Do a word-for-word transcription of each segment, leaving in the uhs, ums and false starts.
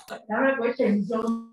Đó là quá trình dùng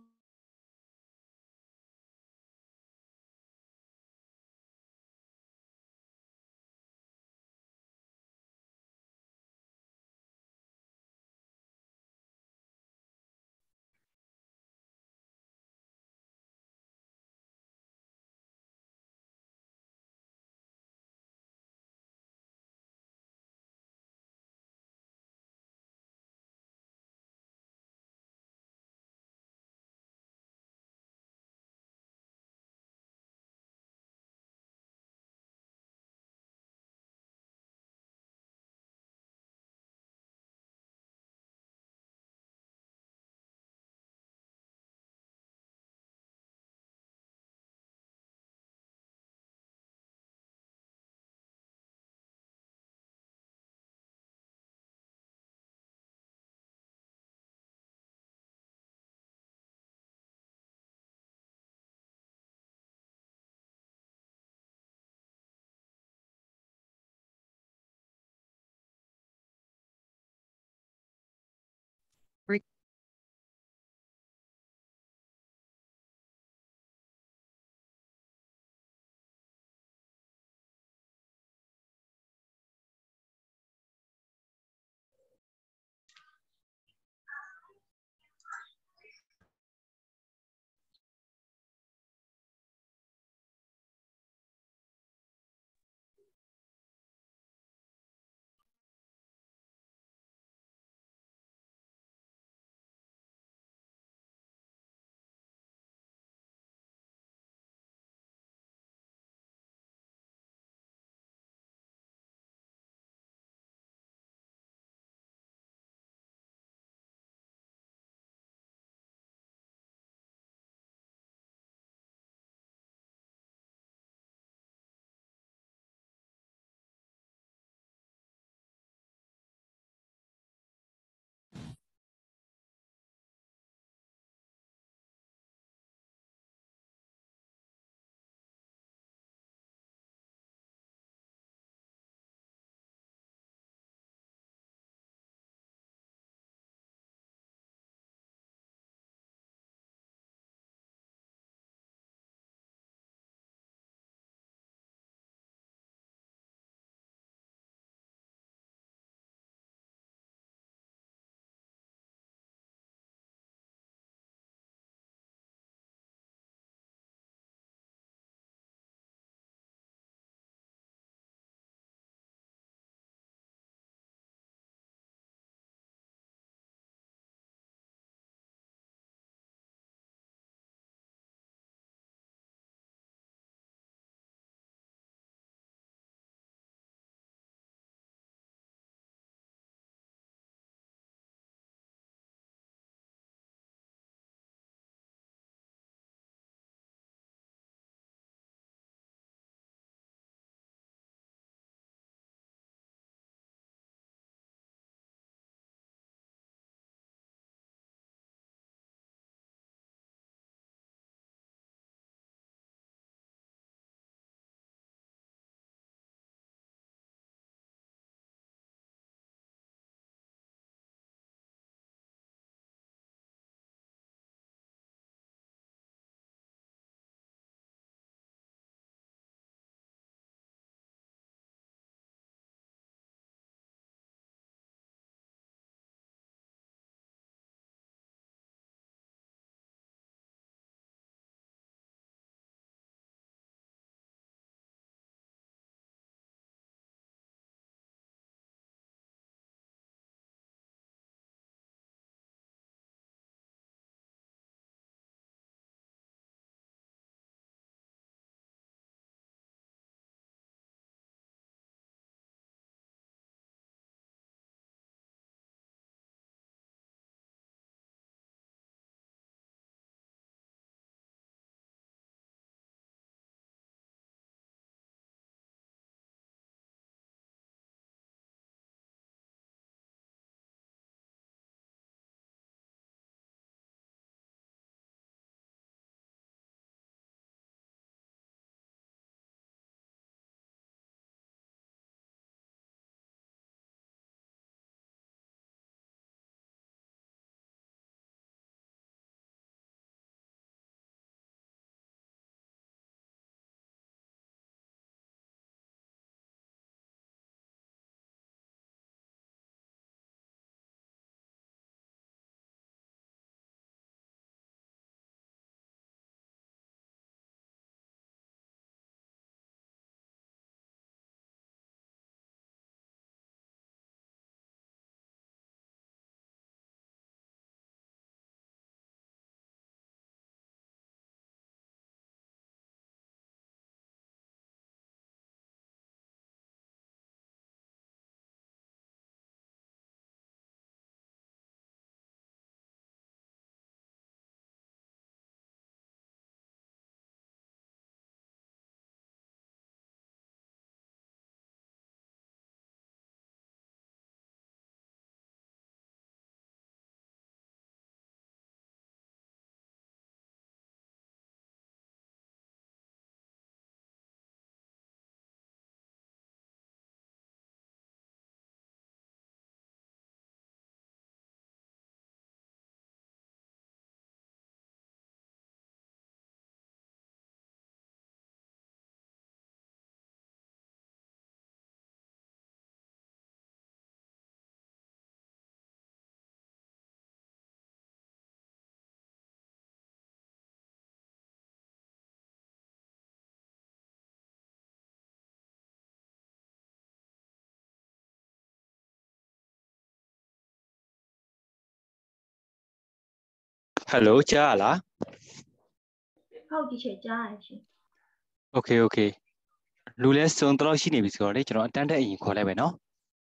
Hello ကြားလားဟုတ်ဒီချက်ကြားရရှင် Okay okay လူလဲစုံတော့ရှိနေပြီဆိုတော့လေကျွန်တော်အတန်းတက်အရင်ခေါ်လိုက်ပဲเนาะ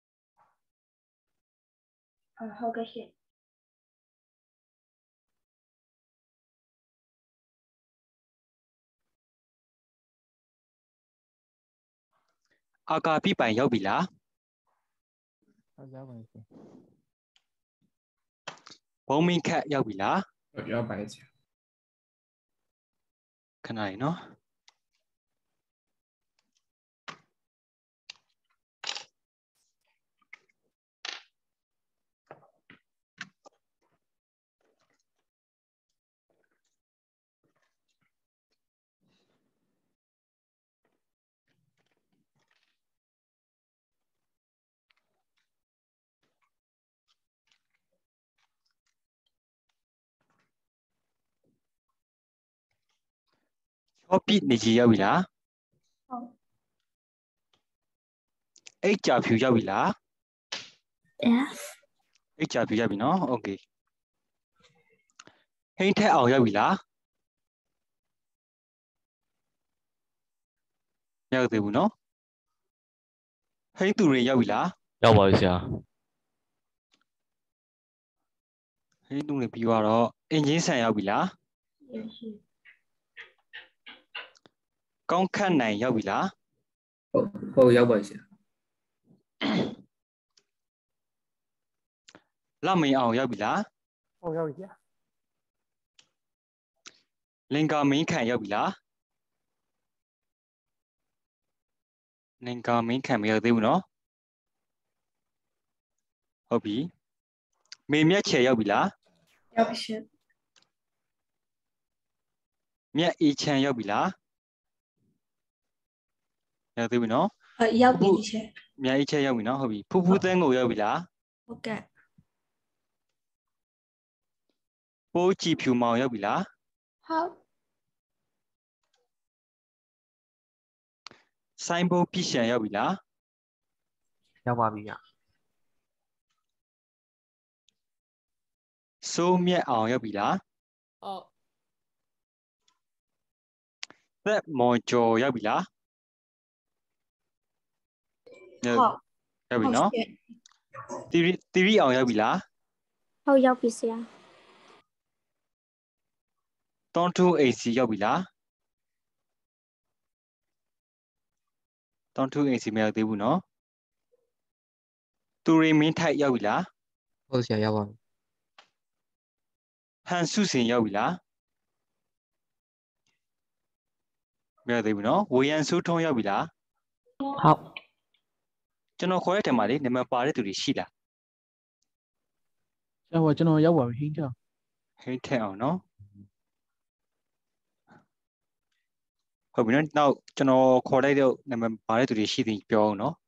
ဟုတ်ကဲ့ရှင်အာကာပြပိုင်ရောက်ပြီလားဟုတ်ရောက်ပါပြီဘုံမင်းခတ်ရောက်ပြီလားရောက်ပါပြီခဏလေးเนาะ ချောပြနေကြီးရောက်ပြီလားဟုတ်အိတ်ကြာဖြူရောက်ပြီလား yes အိတ်ကြာဖြူရောက်ပြီเนาะ Okay ဟိန်းထက်အောင်ရောက်ပြီလားရောက်သေးဘူးเนาะဟိန်းသူတွေရောက်ပြီလားရောက်ပါပြီဆရာဟိန်းသူတွေပြီးတော့အင်ဂျင်ဆန်ရောက်ပြီလား yes ရှင်ကောင်းခန့်နိုင်ရောက်ပြီလားဟုတ်ဟုတ်ရောက်ပါပြီလမင်းအောင်ရောက်ပြီလားဟုတ်ရောက်ပြီလင်္ကာမင်းခန့်ရောက်ပြီလားလင်္ကာမင်းခန့်မရောက်သေးဘူးเนาะဟုတ်ပြီမေမြတ်ချေရောက်ပြီလားရောက်ပြီရှင်မြတ်အေးချမ်းရောက်ပြီလားရောက်သေးပြီเนาะဟုတ်ရောက်ပြီရှင်မြတ်အေးချမ်းရောက်ပြီเนาะဟုတ်ပြီဖူးဖူးသန်းကိုရောက်ပြီလားဟုတ်ကဲ့ပိုးကြည်ဖြူမောင်ရောက်ပြီလားဟုတ်စိုင်းဘိုးပြည့်ရှံရောက်ပြီလားရောက်ပါပြီစိုးမြတ်အောင်ရောက်ပြီလားဟုတ်သက်မော်ကျော်ရောက်ပြီလားဟုတ်ရောက်ပြီเนาะတီရီတီရီအောင်ရောက်ပြီလားဟုတ်ရောက်ပြီဆရာတွန်းထူးအိမ်စီရောက်ပြီလားတွန်းထူးအိမ်စီမရောက်သေးဘူးเนาะသူရိမင်းထိုက်ရောက်ပြီလားဟုတ်ဆရာရောက်ပါပြီဟန်စုစင်ရောက်ပြီလားမရောက်သေးဘူးเนาะဝေယံဆိုးထုံးရောက်ပြီလားဟုတ်ကျွန်တော်ခေါ်တဲ့ထဲမှာလေနံပါတ်ပါတဲ့သူတွေရှိလားဆရာကကျွန်တော်ရောက်ပါပြီဟင်းကြောက်ဟိတ်ထက်အောင်เนาะဟုတ်ပြီเนาะနောက်ကျွန်တော်ခေါ်လိုက်တဲ့နံပါတ်ပါတဲ့သူတွေရှိသည်ပြောအောင်เนาะ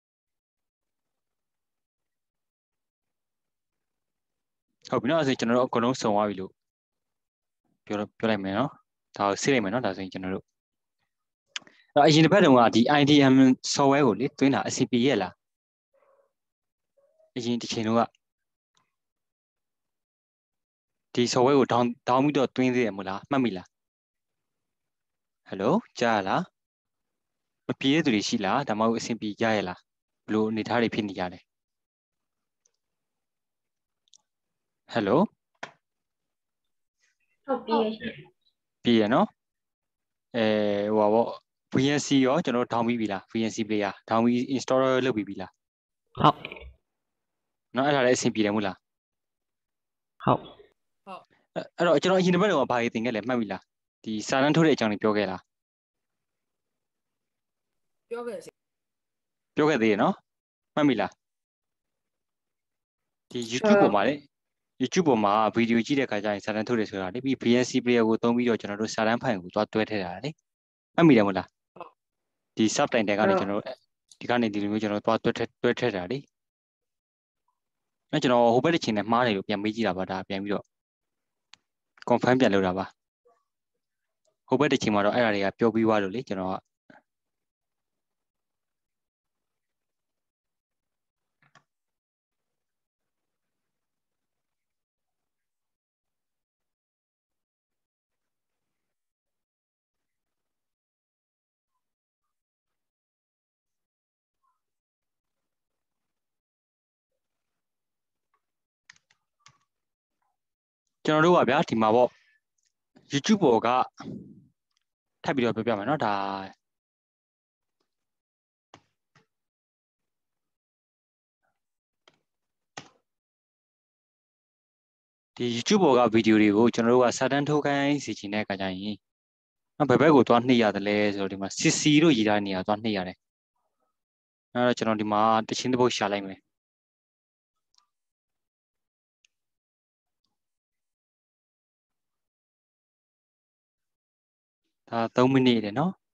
ဟုတ်ပြီเนาะအဲ့ဒါဆိုကျွန်တော်တို့အကုန်လုံးစုံသွားပြီလို့ပြောပြောလိုက်မယ်เนาะဒါကိုစစ်လိုက်မယ်เนาะဒါဆိုရင်ကျွန်တော်တို့အဲ့အရင်တစ်ပတ်တုန်းကဒီ I D M software ကိုလေသွင်းတာ S C P ရဲ့လားအရင်တစ်ချိန်တုန်းကဒီ software ကို down down ပြီးတော့သွင်းသေးတယ်မဟုတ်လားမှတ်မိလား Hello ကြားရလားမပြေတဲ့သူတွေရှိလားဒါမှမဟုတ်အဆင်ပြေကြရလားဘယ်လိုအနေထားတွေဖြစ်နေကြလဲ Hello ဟုတ်ပြီရှင်ပြေရနော်အဲဟိုပါပေါ့ V N C ရောကျွန်တော် down ပြီးပြီလား V N C player down ပြီး installer လုပ်ပြီးပြီလားဟုတ်နော်အဲ့ဒါလည်းအဆင်ပြေတယ်မဟုတ်လားဟုတ်အဲ့တော့ကျွန်တော်အရင်တစ်ပတ်တော့ဘာတွေသင်ခဲ့လဲမှတ်ပြီလားဒီစာတန်းထုတ်တဲ့အကြောင်းတွေပြောခဲ့လားပြောခဲ့စီပြောခဲ့သေးရနော်မှတ်မိလားဒီ YouTube ပေါ်မှာလေ YouTube ပေါ်မှာဗီဒီယိုကြည့်တဲ့အခါကျရင်စာတန်းထုတ်တယ်ဆိုတာလေပြီး V N C player ကိုသုံးပြီးတော့ကျွန်တော်တို့စာတန်းဖိုင်ကိုသွားတွဲထည့်တာလေမှတ်မိတယ်မဟုတ်လားဒီ subtitle ကနေကျွန်တော်တို့ဒီကနေဒီလိုမျိုးကျွန်တော်သွားတွဲထည့်တွဲထည့်တာလေအဲ့ကျွန်တော်ဟိုဘက်တစ်ချိန်နဲ့မှားတယ်လို့ပြန်မေးကြည့်တာပါဒါပြန်ပြီးတော့ confirm ပြန်လုပ်တာပါဟိုဘက်တစ်ချိန်မှာတော့အဲ့အရာတွေကပြောပြီးသွားလို့လေကျွန်တော်ကကျွန်တော်တို့ကဗျာဒီမှာပေါ့ YouTube ပေါ်ကထပ်ပြီးတော့ပြောပြမယ်နော်ဒါဒီ YouTube ပေါ်ကဗီဒီယိုတွေကိုကျွန်တော်တို့ကစာတန်းထုတ်ခိုင်းစီချင်တဲ့အခါကျရင်ဘယ်ဘက်ကိုသွားနှိပ်ရတယ်လဲဆိုတော့ဒီမှာ C C လို့ရေးထားတဲ့နေရာသွားနှိပ်ရတယ်အဲ့တော့ကျွန်တော်ဒီမှာတချင်းတစ်ပုတ်ရှာလိုက်မယ်ဒါသုံးမိနစ်တယ်နော်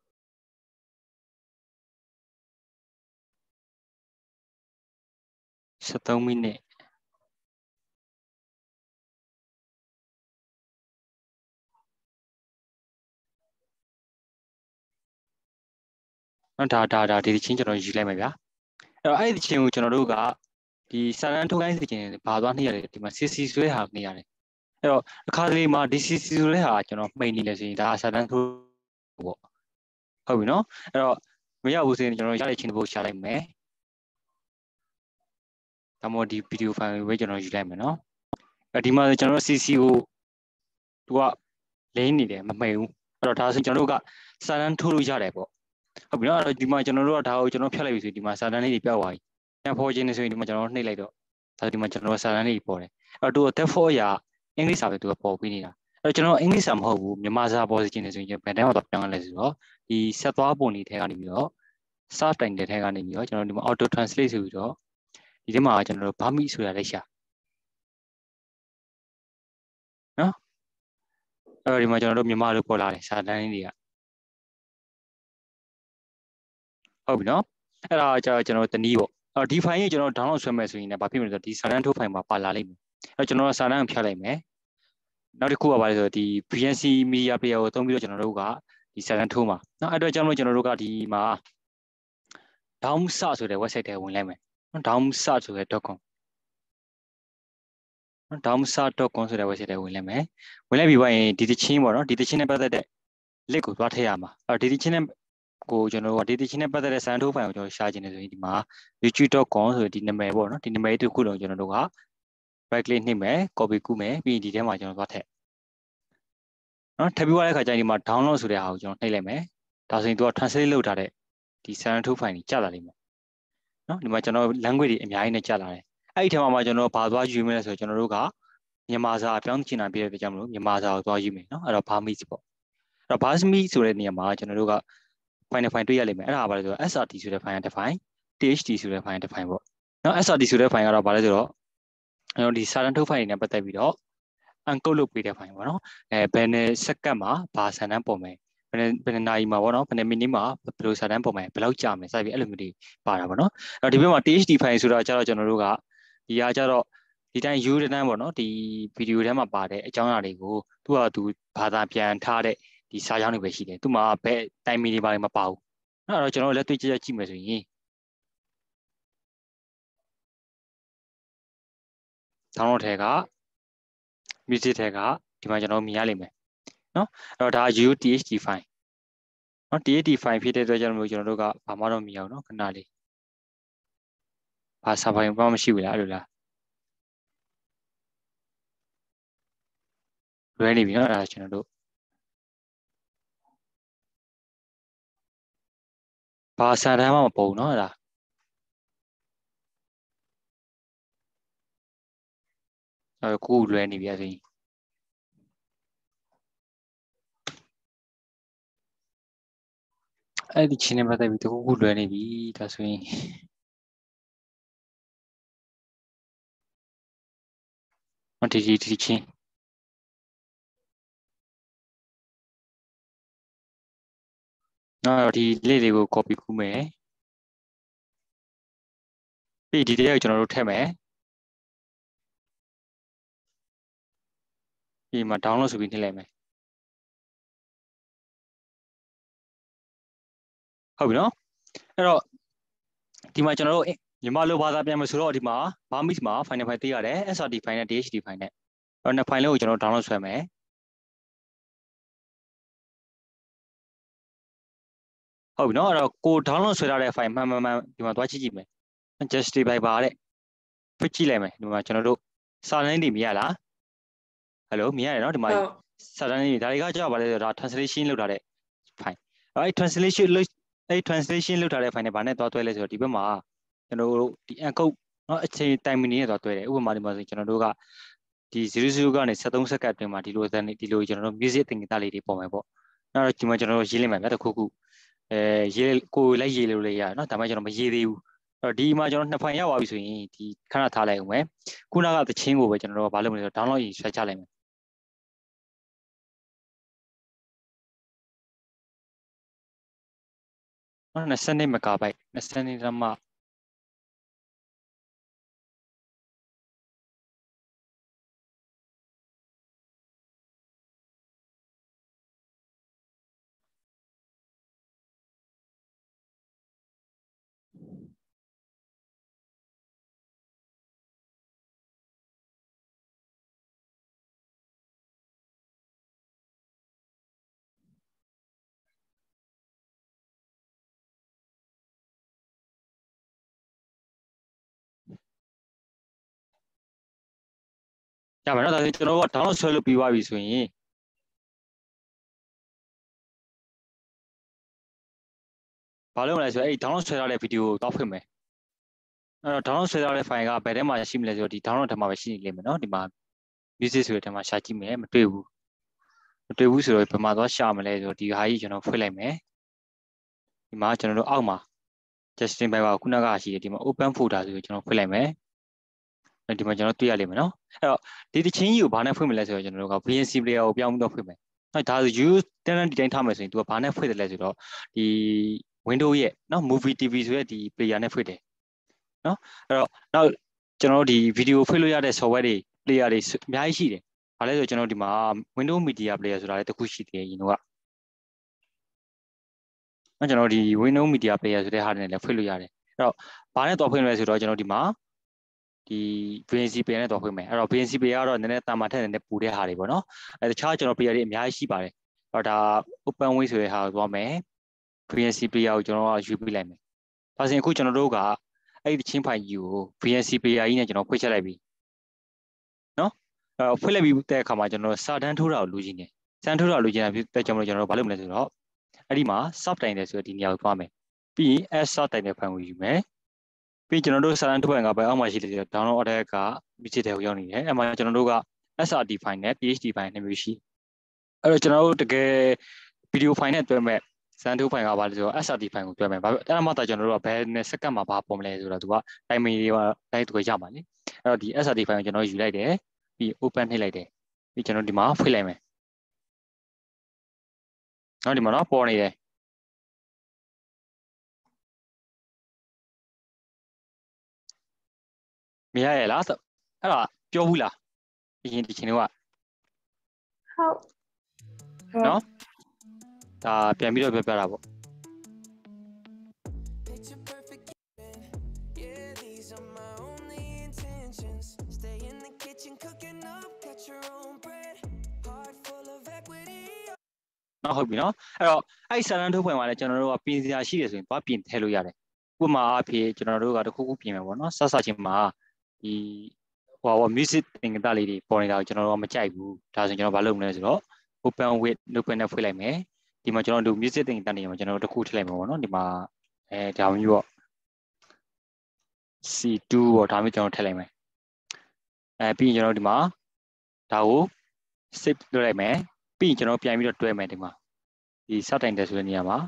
sevenမိနစ်နော်ဒါဒါဒါဒီချင်းကျွန်တော်ယူလိုက်မယ်ဗျာအဲ့တော့အဲ့ဒီချင်းကိုကျွန်တော်တို့ကဒီစာတန်းထုတ်ခိုင်းစီချင်ဘာသွားနှိပ်ရတယ်ဒီမှာ C C ဆွဲဟာနှိပ်ရတယ်အဲ့တော့အခါတလေမှာဒီ C C ဆိုလဲဟာကျွန်တော်မှိန်နေလဲဆိုရင်ဒါစာတန်းထုတ်ပေါ့ဟုတ်ပြီနော်အဲ့တော့မရဘူးဆိုရင်ကျွန်တော်ရတဲ့ချင်းတစ်ပုတ်ရှာလိုက်မယ်ဒါမှမဟုတ်ဒီဗီဒီယိုဖိုင်ကိုပဲကျွန်တော်ယူလိုက်မယ်နော်အဲဒီမှာကျွန်တော် C C ကိုသူကလိမ့်နေတယ်မမှိန်ဘူးအဲ့တော့ဒါဆိုကျွန်တော်တို့ကစာတန်းထုတ်လို့ရတယ်ပေါ့ဟုတ်ပြီနော်အဲ့တော့ဒီမှာကျွန်တော်တို့ကဒါကိုကျွန်တော်ဖြတ်လိုက်ပြီဆိုဒီမှာစာတန်းလေးတွေပြောက်သွားပြီပြန်ဖော်ခြင်းနေဆိုရင်ဒီမှာကျွန်တော်နှိပ်လိုက်တော့ဒါဒီမှာကျွန်တော်စာတန်းလေးပေါ်တယ်အဲ့တော့သူက therefore ရာအင်္ဂလိပ်စာပဲသူကပေါ်ပြီးနေတာအဲ့တော့ကျွန်တော်အင်္ဂလိပ်စာမဟုတ်ဘူးမြန်မာစာပေါ်စီခြင်းနေဆိုရင်ဘယ်တန်းမှာတော့ပြောင်းလဲဆိုတော့ဒီဆက်သွားပုံတွေထဲကနေပြီးတော့ search တိုင်တဲ့ထဲကနေပြီးတော့ကျွန်တော်ဒီမှာ auto translate ဆိုပြီးတော့ဒီထဲမှာကျွန်တော်တို့ဘာမိဆိုတာလိုက်ရှာနော်အဲ့တော့ဒီမှာကျွန်တော်တို့မြန်မာလိုပေါ်လာတယ်စာတန်းလေးတွေကဟုတ်ပြီနော်အဲ့ဒါကျတော့ကျွန်တော်တနည်းပေါ့အဲ့တော့ဒီ file ကြီးကျွန်တော် download ဆွဲမယ်ဆိုရင်လည်းဘာဖြစ်မလဲဆိုတော့ဒီစာတန်းထုတ် file မှာပါလာလိမ့်မယ်အဲ့တော့ကျွန်တော်စာတန်းကိုဖြတ်လိုက်မယ်နောက်တစ်ခုကဘာလဲဆိုတော့ဒီ V N C Media Player ကိုသုံးပြီးတော့ကျွန်တော်တို့ကဒီစာတန်းထိုးမှာနော်အဲ့တော့ကျွန်တော်တို့ကျွန်တော်တို့ကဒီမှာ downsa ဆိုတဲ့ website ထဲဝင်လိုက်မယ်နော် downsa ဆိုတဲ့ .com နော် downsa dot com ဆိုတဲ့ website ထဲဝင်လိုက်မယ်ဝင်လိုက်ပြီးသွားရင်ဒီတချင်းပေါ့နော်ဒီတချင်းနဲ့ပတ်သက်တဲ့ link ကိုသွားထည့်ရမှာအဲ့တော့ဒီတချင်းနဲ့ကိုကျွန်တော်တို့ကဒီတချင်းနဲ့ပတ်သက်တဲ့စာတန်းထိုး file ကိုကျွန်တော်ရှာချင်တယ်ဆိုရင်ဒီမှာ youtube dot com ဆိုဒီနာမည်ပေါ့နော်ဒီနာမည်တစ်ခုလုံးကျွန်တော်တို့က right click နှိပ်မယ် copy ကူးမယ်ပြီးရင်ဒီထဲမှာကျွန်တော်သွားထည့်နော်ထပ်ပြီးသွားတဲ့အခါကျရင်ဒီမှာ download ဆိုတဲ့ဟာကိုကျွန်တော်နှိပ်လိုက်မယ်ဒါဆိုရင်သူက translate လုပ်ထားတဲ့ဒီစာတန်းထိုး file ကြီးကျလာလိမ့်မယ်နော်ဒီမှာကျွန်တော် language တွေအများကြီးနဲ့ကျလာတယ်အဲ့ဒီထဲမှာမှကျွန်တော်ဘာသွားယူမလဲဆိုတော့ကျွန်တော်တို့ကမြန်မာစာအပြောင်းချင်တာပြည့်တဲ့ကြောင့်မလို့မြန်မာစာကိုသွားယူမယ်နော်အဲ့တော့ Burmese ပေါ့အဲ့တော့ Burmese ဆိုတဲ့နေရာမှာကျွန်တော်တို့က file file တွေ့ရလိမ့်မယ်အဲ့ဒါကဘာလဲဆိုတော့ S R T ဆိုတဲ့ file တစ် file T H T ဆိုတဲ့ file တစ် file ပေါ့နော် S R T ဆိုတဲ့ file ကတော့ဘာလဲဆိုတော့ကျွန်တော်ဒီစာတန်းထုတ် file တွေနဲ့ပတ်သက်ပြီးတော့ encode လုပ်ပေးတဲ့ file ပေါ့နော်အဲဘယ်နဲ့စက္ကန့်မှာဘာစာတန်းပေါ်မယ်ဘယ်နဲ့ဘယ်နဲ့နာရီမှာပေါ့နော်ဘယ်နဲ့မိနစ်မှာဘယ်လိုစာတန်းပေါ်မယ်ဘယ်လောက်ကြာမယ်စသဖြင့်အဲ့လိုမျိုးတွေပါတာပေါ့နော်အဲ့တော့ဒီဘက်မှာ T H T file ဆိုတာကျတော့ကျွန်တော်တို့ကဒီကကျတော့ဒီတိုင်း U တန်းပေါ့နော်ဒီဗီဒီယိုထဲမှာပါတဲ့အကြောင်းအရာတွေကိုသူကသူဘာသာပြန်ထားတဲ့ဒီစာကြောင်းတွေပဲရှိတယ်သူမှာဘယ်တိုင်မီတွေဘာတွေမပါဘူးအဲ့တော့ကျွန်တော်လက်တွေ့ကြည့်ကြည့်မယ်ဆိုရင်ဆောင်းတော့ထဲက music ထဲကဒီမှာကျွန်တော်မြင်ရလိမ့်မယ်နော်အဲ့တော့ဒါ U T H T file နော် T H T file ဖြစ်တဲ့အတွက်ကြောင့်မို့ကျွန်တော်တို့ကဘာမှတော့မရအောင်နော်ခဏလေးဘာစာဖိုင်ဘာမှမရှိဘူးလားအဲ့လိုလားလွဲနေပြီနော်အဲ့ဒါကျွန်တော်တို့ဘာစာတန်းမှမပေါ်ဘူးနော်အဲ့ဒါအဲ့ကိုလွဲနေပြီအဲ့ဒါအဲ့ဒီချင်းနဲ့ပတ်သက်ပြီးတခုခုလွဲနေပြီဒါဆိုရင်မတီတီတီချင်းနော်ဒီလေးတွေကို copy ကူးမယ်ပြီးဒီတဲ့ကိုကျွန်တော်တို့ထည့်မယ်ဒီမှာ download ဆိုပြီးနှိပ်လိုက်မယ်ဟုတ်ပြီနော်အဲ့တော့ဒီမှာကျွန်တော်တို့မြန်မာလိုဘာသာပြန်မယ်ဆိုတော့ဒီမှာ Burmese မှာ final file သိရတယ် S R T file နဲ့ T H T file နဲ့အဲ့တော့ file လေးကိုကျွန်တော် download ဆွဲမယ်ဟုတ်ပြီနော်အဲ့တော့ကို download ဆွဲထားတဲ့ file မှန်မှန်မှန်ဒီမှာသွားကြည့်ကြည့်မယ် justify ပါတဲ့ဖွင့်ကြည့်လိုက်မယ်ဒီမှာကျွန်တော်တို့စာလိုင်းတွေမြင်ရလား hello မြင်ရတယ်နော်ဒီမှာစာတန်းလေးဒါတွေကကြောက်ပါလေဒါ translation လုပ်ထားတဲ့ file အဲ့ translation လုပ်အဲ့ translation လုပ်ထားတဲ့ file နဲ့ဗာနဲ့သွားတွဲလဲဆိုတော့ဒီဘက်မှာကျွန်တော်တို့ဒီ encode နော်အချိန် time နဲ့သွားတွဲတယ်ဥပမာဒီမှာဆိုကျွန်တော်တို့ကဒီzero zeroကနေsevenစက္ကန့်အတွင်းမှာဒီလိုဒီလိုကျွန်တော်တို့ music သင်္ကေတလေးတွေပေါ်မယ်ပေါ့နောက်တော့ဒီမှာကျွန်တော်တို့ရေးလိုက်မယ်ဗျာတစ်ခုခုအဲရေးကိုလိုက်ရေးလို့လည်းရတယ်နော်ဒါမှကျွန်တော်မရေးသေးဘူးအဲ့တော့ဒီမှာကျွန်တော်နှစ်ဖိုင်ရောက်သွားပြီဆိုရင်ဒီခဏထားလိုက်အောင်မယ်ခုနကသချင်းကိုပဲကျွန်တော်တို့ကဘာလုပ်မလဲဆိုတော့ download ရေးဆွဲချလိုက်မယ်နော်twentyမဂါဘိုက်twentyဒသမ ရမယ်နော်ဒါဆိုကျွန်တော်တို့က download ဆွဲလို့ပြီးသွားပြီဆိုရင်ဘာလုပ်မလဲဆိုတော့အဲ့ download ဆွဲထားတဲ့ video ကိုတောက်ဖွင့်မယ်အဲ့တော့ download ဆွဲထားတဲ့ file ကဘယ်ထဲမှာရှိမလဲဆိုတော့ဒီ download ထဲမှာပဲရှိနေလိမ့်မယ်နော်ဒီမှာ music ဆိုတဲ့ထဲမှာရှာကြည့်မယ်မတွေ့ဘူးမတွေ့ဘူးဆိုတော့ဘယ်မှာသွားရှာမလဲဆိုတော့ဒီဟာကြီးကျွန်တော်ဖွင့်လိုက်မယ်ဒီမှာကျွန်တော်တို့အောက်မှာ Justin Bieber ခုနကရှိတယ်ဒီမှာ open folder ဆိုပြီးကျွန်တော်ဖွင့်လိုက်မယ်ဒီမှာကျွန်တော်တွေ့ရလိမ့်မယ်နော်အဲ့တော့ဒီတချင်းကြီးကိုဘာနဲ့ဖွင့်မလဲဆိုတော့ကျွန်တော်တို့က V N C player ကိုပြောင်းပြီးတော့ဖွင့်မယ်အဲ့ဒါဆို use တန်းတန်းဒီတိုင်းထားမယ်ဆိုရင် तू ကဘာနဲ့ဖွင့်တယ်လဲဆိုတော့ဒီ Windows ရဲ့နော် movie T V ဆိုတဲ့ဒီ player နဲ့ဖွင့်တယ်နော်အဲ့တော့နောက်ကျွန်တော်တို့ဒီ video ဖွင့်လို့ရတဲ့ software တွေ player တွေအများကြီးရှိတယ်ဘာလဲဆိုတော့ကျွန်တော်ဒီမှာ Windows Media Player ဆိုတာလည်းတစ်ခုရှိသေးတယ်ရင်တော့အဲ့ကျွန်တော်ဒီ Windows Media Player ဆိုတဲ့ဟာနဲ့လည်းဖွင့်လို့ရတယ်အဲ့တော့ဘာနဲ့တော့ဖွင့်လဲဆိုတော့ကျွန်တော်ဒီမှာဒီ V N C player နဲ့တော့ဖွင့်မယ်အဲ့တော့ V N C player ကတော့နည်းနည်းတာမာထက်နည်းနည်းပူတဲ့ဟာတွေပေါ့နော်အဲတခြားကျွန်တော် player တွေအများကြီးရှိပါတယ်အဲ့တော့ဒါ open way ဆိုတဲ့ဟာကိုသွားမယ် V N C player ကိုကျွန်တော်ကယူပြလိုက်မယ်ဒါဆိုရင်အခုကျွန်တော်တို့ကအဲ့ဒီချင်းဖိုင်ကြီးကို V N C player ကြီးနဲ့ကျွန်တော်ဖွင့်ချက်လိုက်ပြီနော်အဲ့တော့ဖွင့်လိုက်ပြီးတဲ့အခါမှာကျွန်တော်စာတန်းထိုးတာကိုလူချင်းတယ်စာတန်းထိုးတာလူချင်းတာဖြစ်ကြောင့်မလို့ကျွန်တော်တို့ဘာလုပ်မလဲဆိုတော့အဲ့ဒီမှာ subtitle ဆိုတဲ့ဒီနေရာကိုသွားမယ်ပြီးရင် add subtitle ဖိုင်ကိုယူမယ်ပြီးကျွန်တော်တို့စာတန်းထိုးဖိုင်ကပဲအောက်မှာရှိတယ် download order က music တွေကိုရောက်နေတယ်အဲ့မှာကျွန်တော်တို့က S R T file နဲ့ P H D file နဲ့မျိုးရှိအဲ့တော့ကျွန်တော်တို့တကယ် video file နဲ့တွဲမဲ့စာတန်းထိုးဖိုင်ကဘာလဲဆိုတော့ S R T file ကိုတွဲမယ်ဘာအဲ့ဒါမှသာကျွန်တော်တို့ကဘယ်နဲ့စက္ကန့်မှာဘာပေါ်မလဲဆိုတော့သူက timing တွေကတိုင်းတူရမှာလေအဲ့တော့ဒီ S R T file ကိုကျွန်တော်ယူလိုက်တယ်ပြီး open နှိပ်လိုက်တယ်ပြီးကျွန်တော်ဒီမှာဖွင့်လိုက်မယ်နော်ဒီမှာနော်ပေါ်နေတယ်မရရလားအဲ့ဒါပြောဘူးလားအရင်ဒီချိန်တော့ဟုတ်နော်ဒါပြန်ပြီးတော့ပြောပြတာပေါ့နော်ဟုတ်ပြီနော်အဲ့တော့အဲ့စာတန်းထုတ်ဖွင့်မှာလဲကျွန်တော်တို့ကပြင်စရာရှိတယ်ဆိုရင်သွားပြင်ထည့်လို့ရတယ်ဥပမာအဖြစ်ကျွန်တော်တို့ကတခုခုပြင်မယ်ပေါ့နော်ဆက်ဆက်ချင်းမှာဒီဟိုဟာ music သင်္ကေတလေးတွေပေါ်နေတာကိုကျွန်တော်တို့ကမကြိုက်ဘူးဒါဆိုကျွန်တော်ဘာလုပ်မလဲဆိုတော့ open with open နဲ့ဖွင့်လိုက်မယ်ဒီမှာကျွန်တော်တို့ music သင်္ကေတနေရာမှာကျွန်တော်တို့တခုထည့်လိုက်မယ်ပေါ့နော်ဒီမှာအဲဒါမျိုးပေါ့ C two ပေါ့ဒါမျိုးကျွန်တော်ထည့်လိုက်မယ်အဲပြီးရင်ကျွန်တော်ဒီမှာဒါကို save လုပ်လိုက်မယ်ပြီးရင်ကျွန်တော်ပြန်ပြီးတော့တွဲမယ်ဒီမှာဒီ subtitle ဆိုတဲ့နေရာမှာ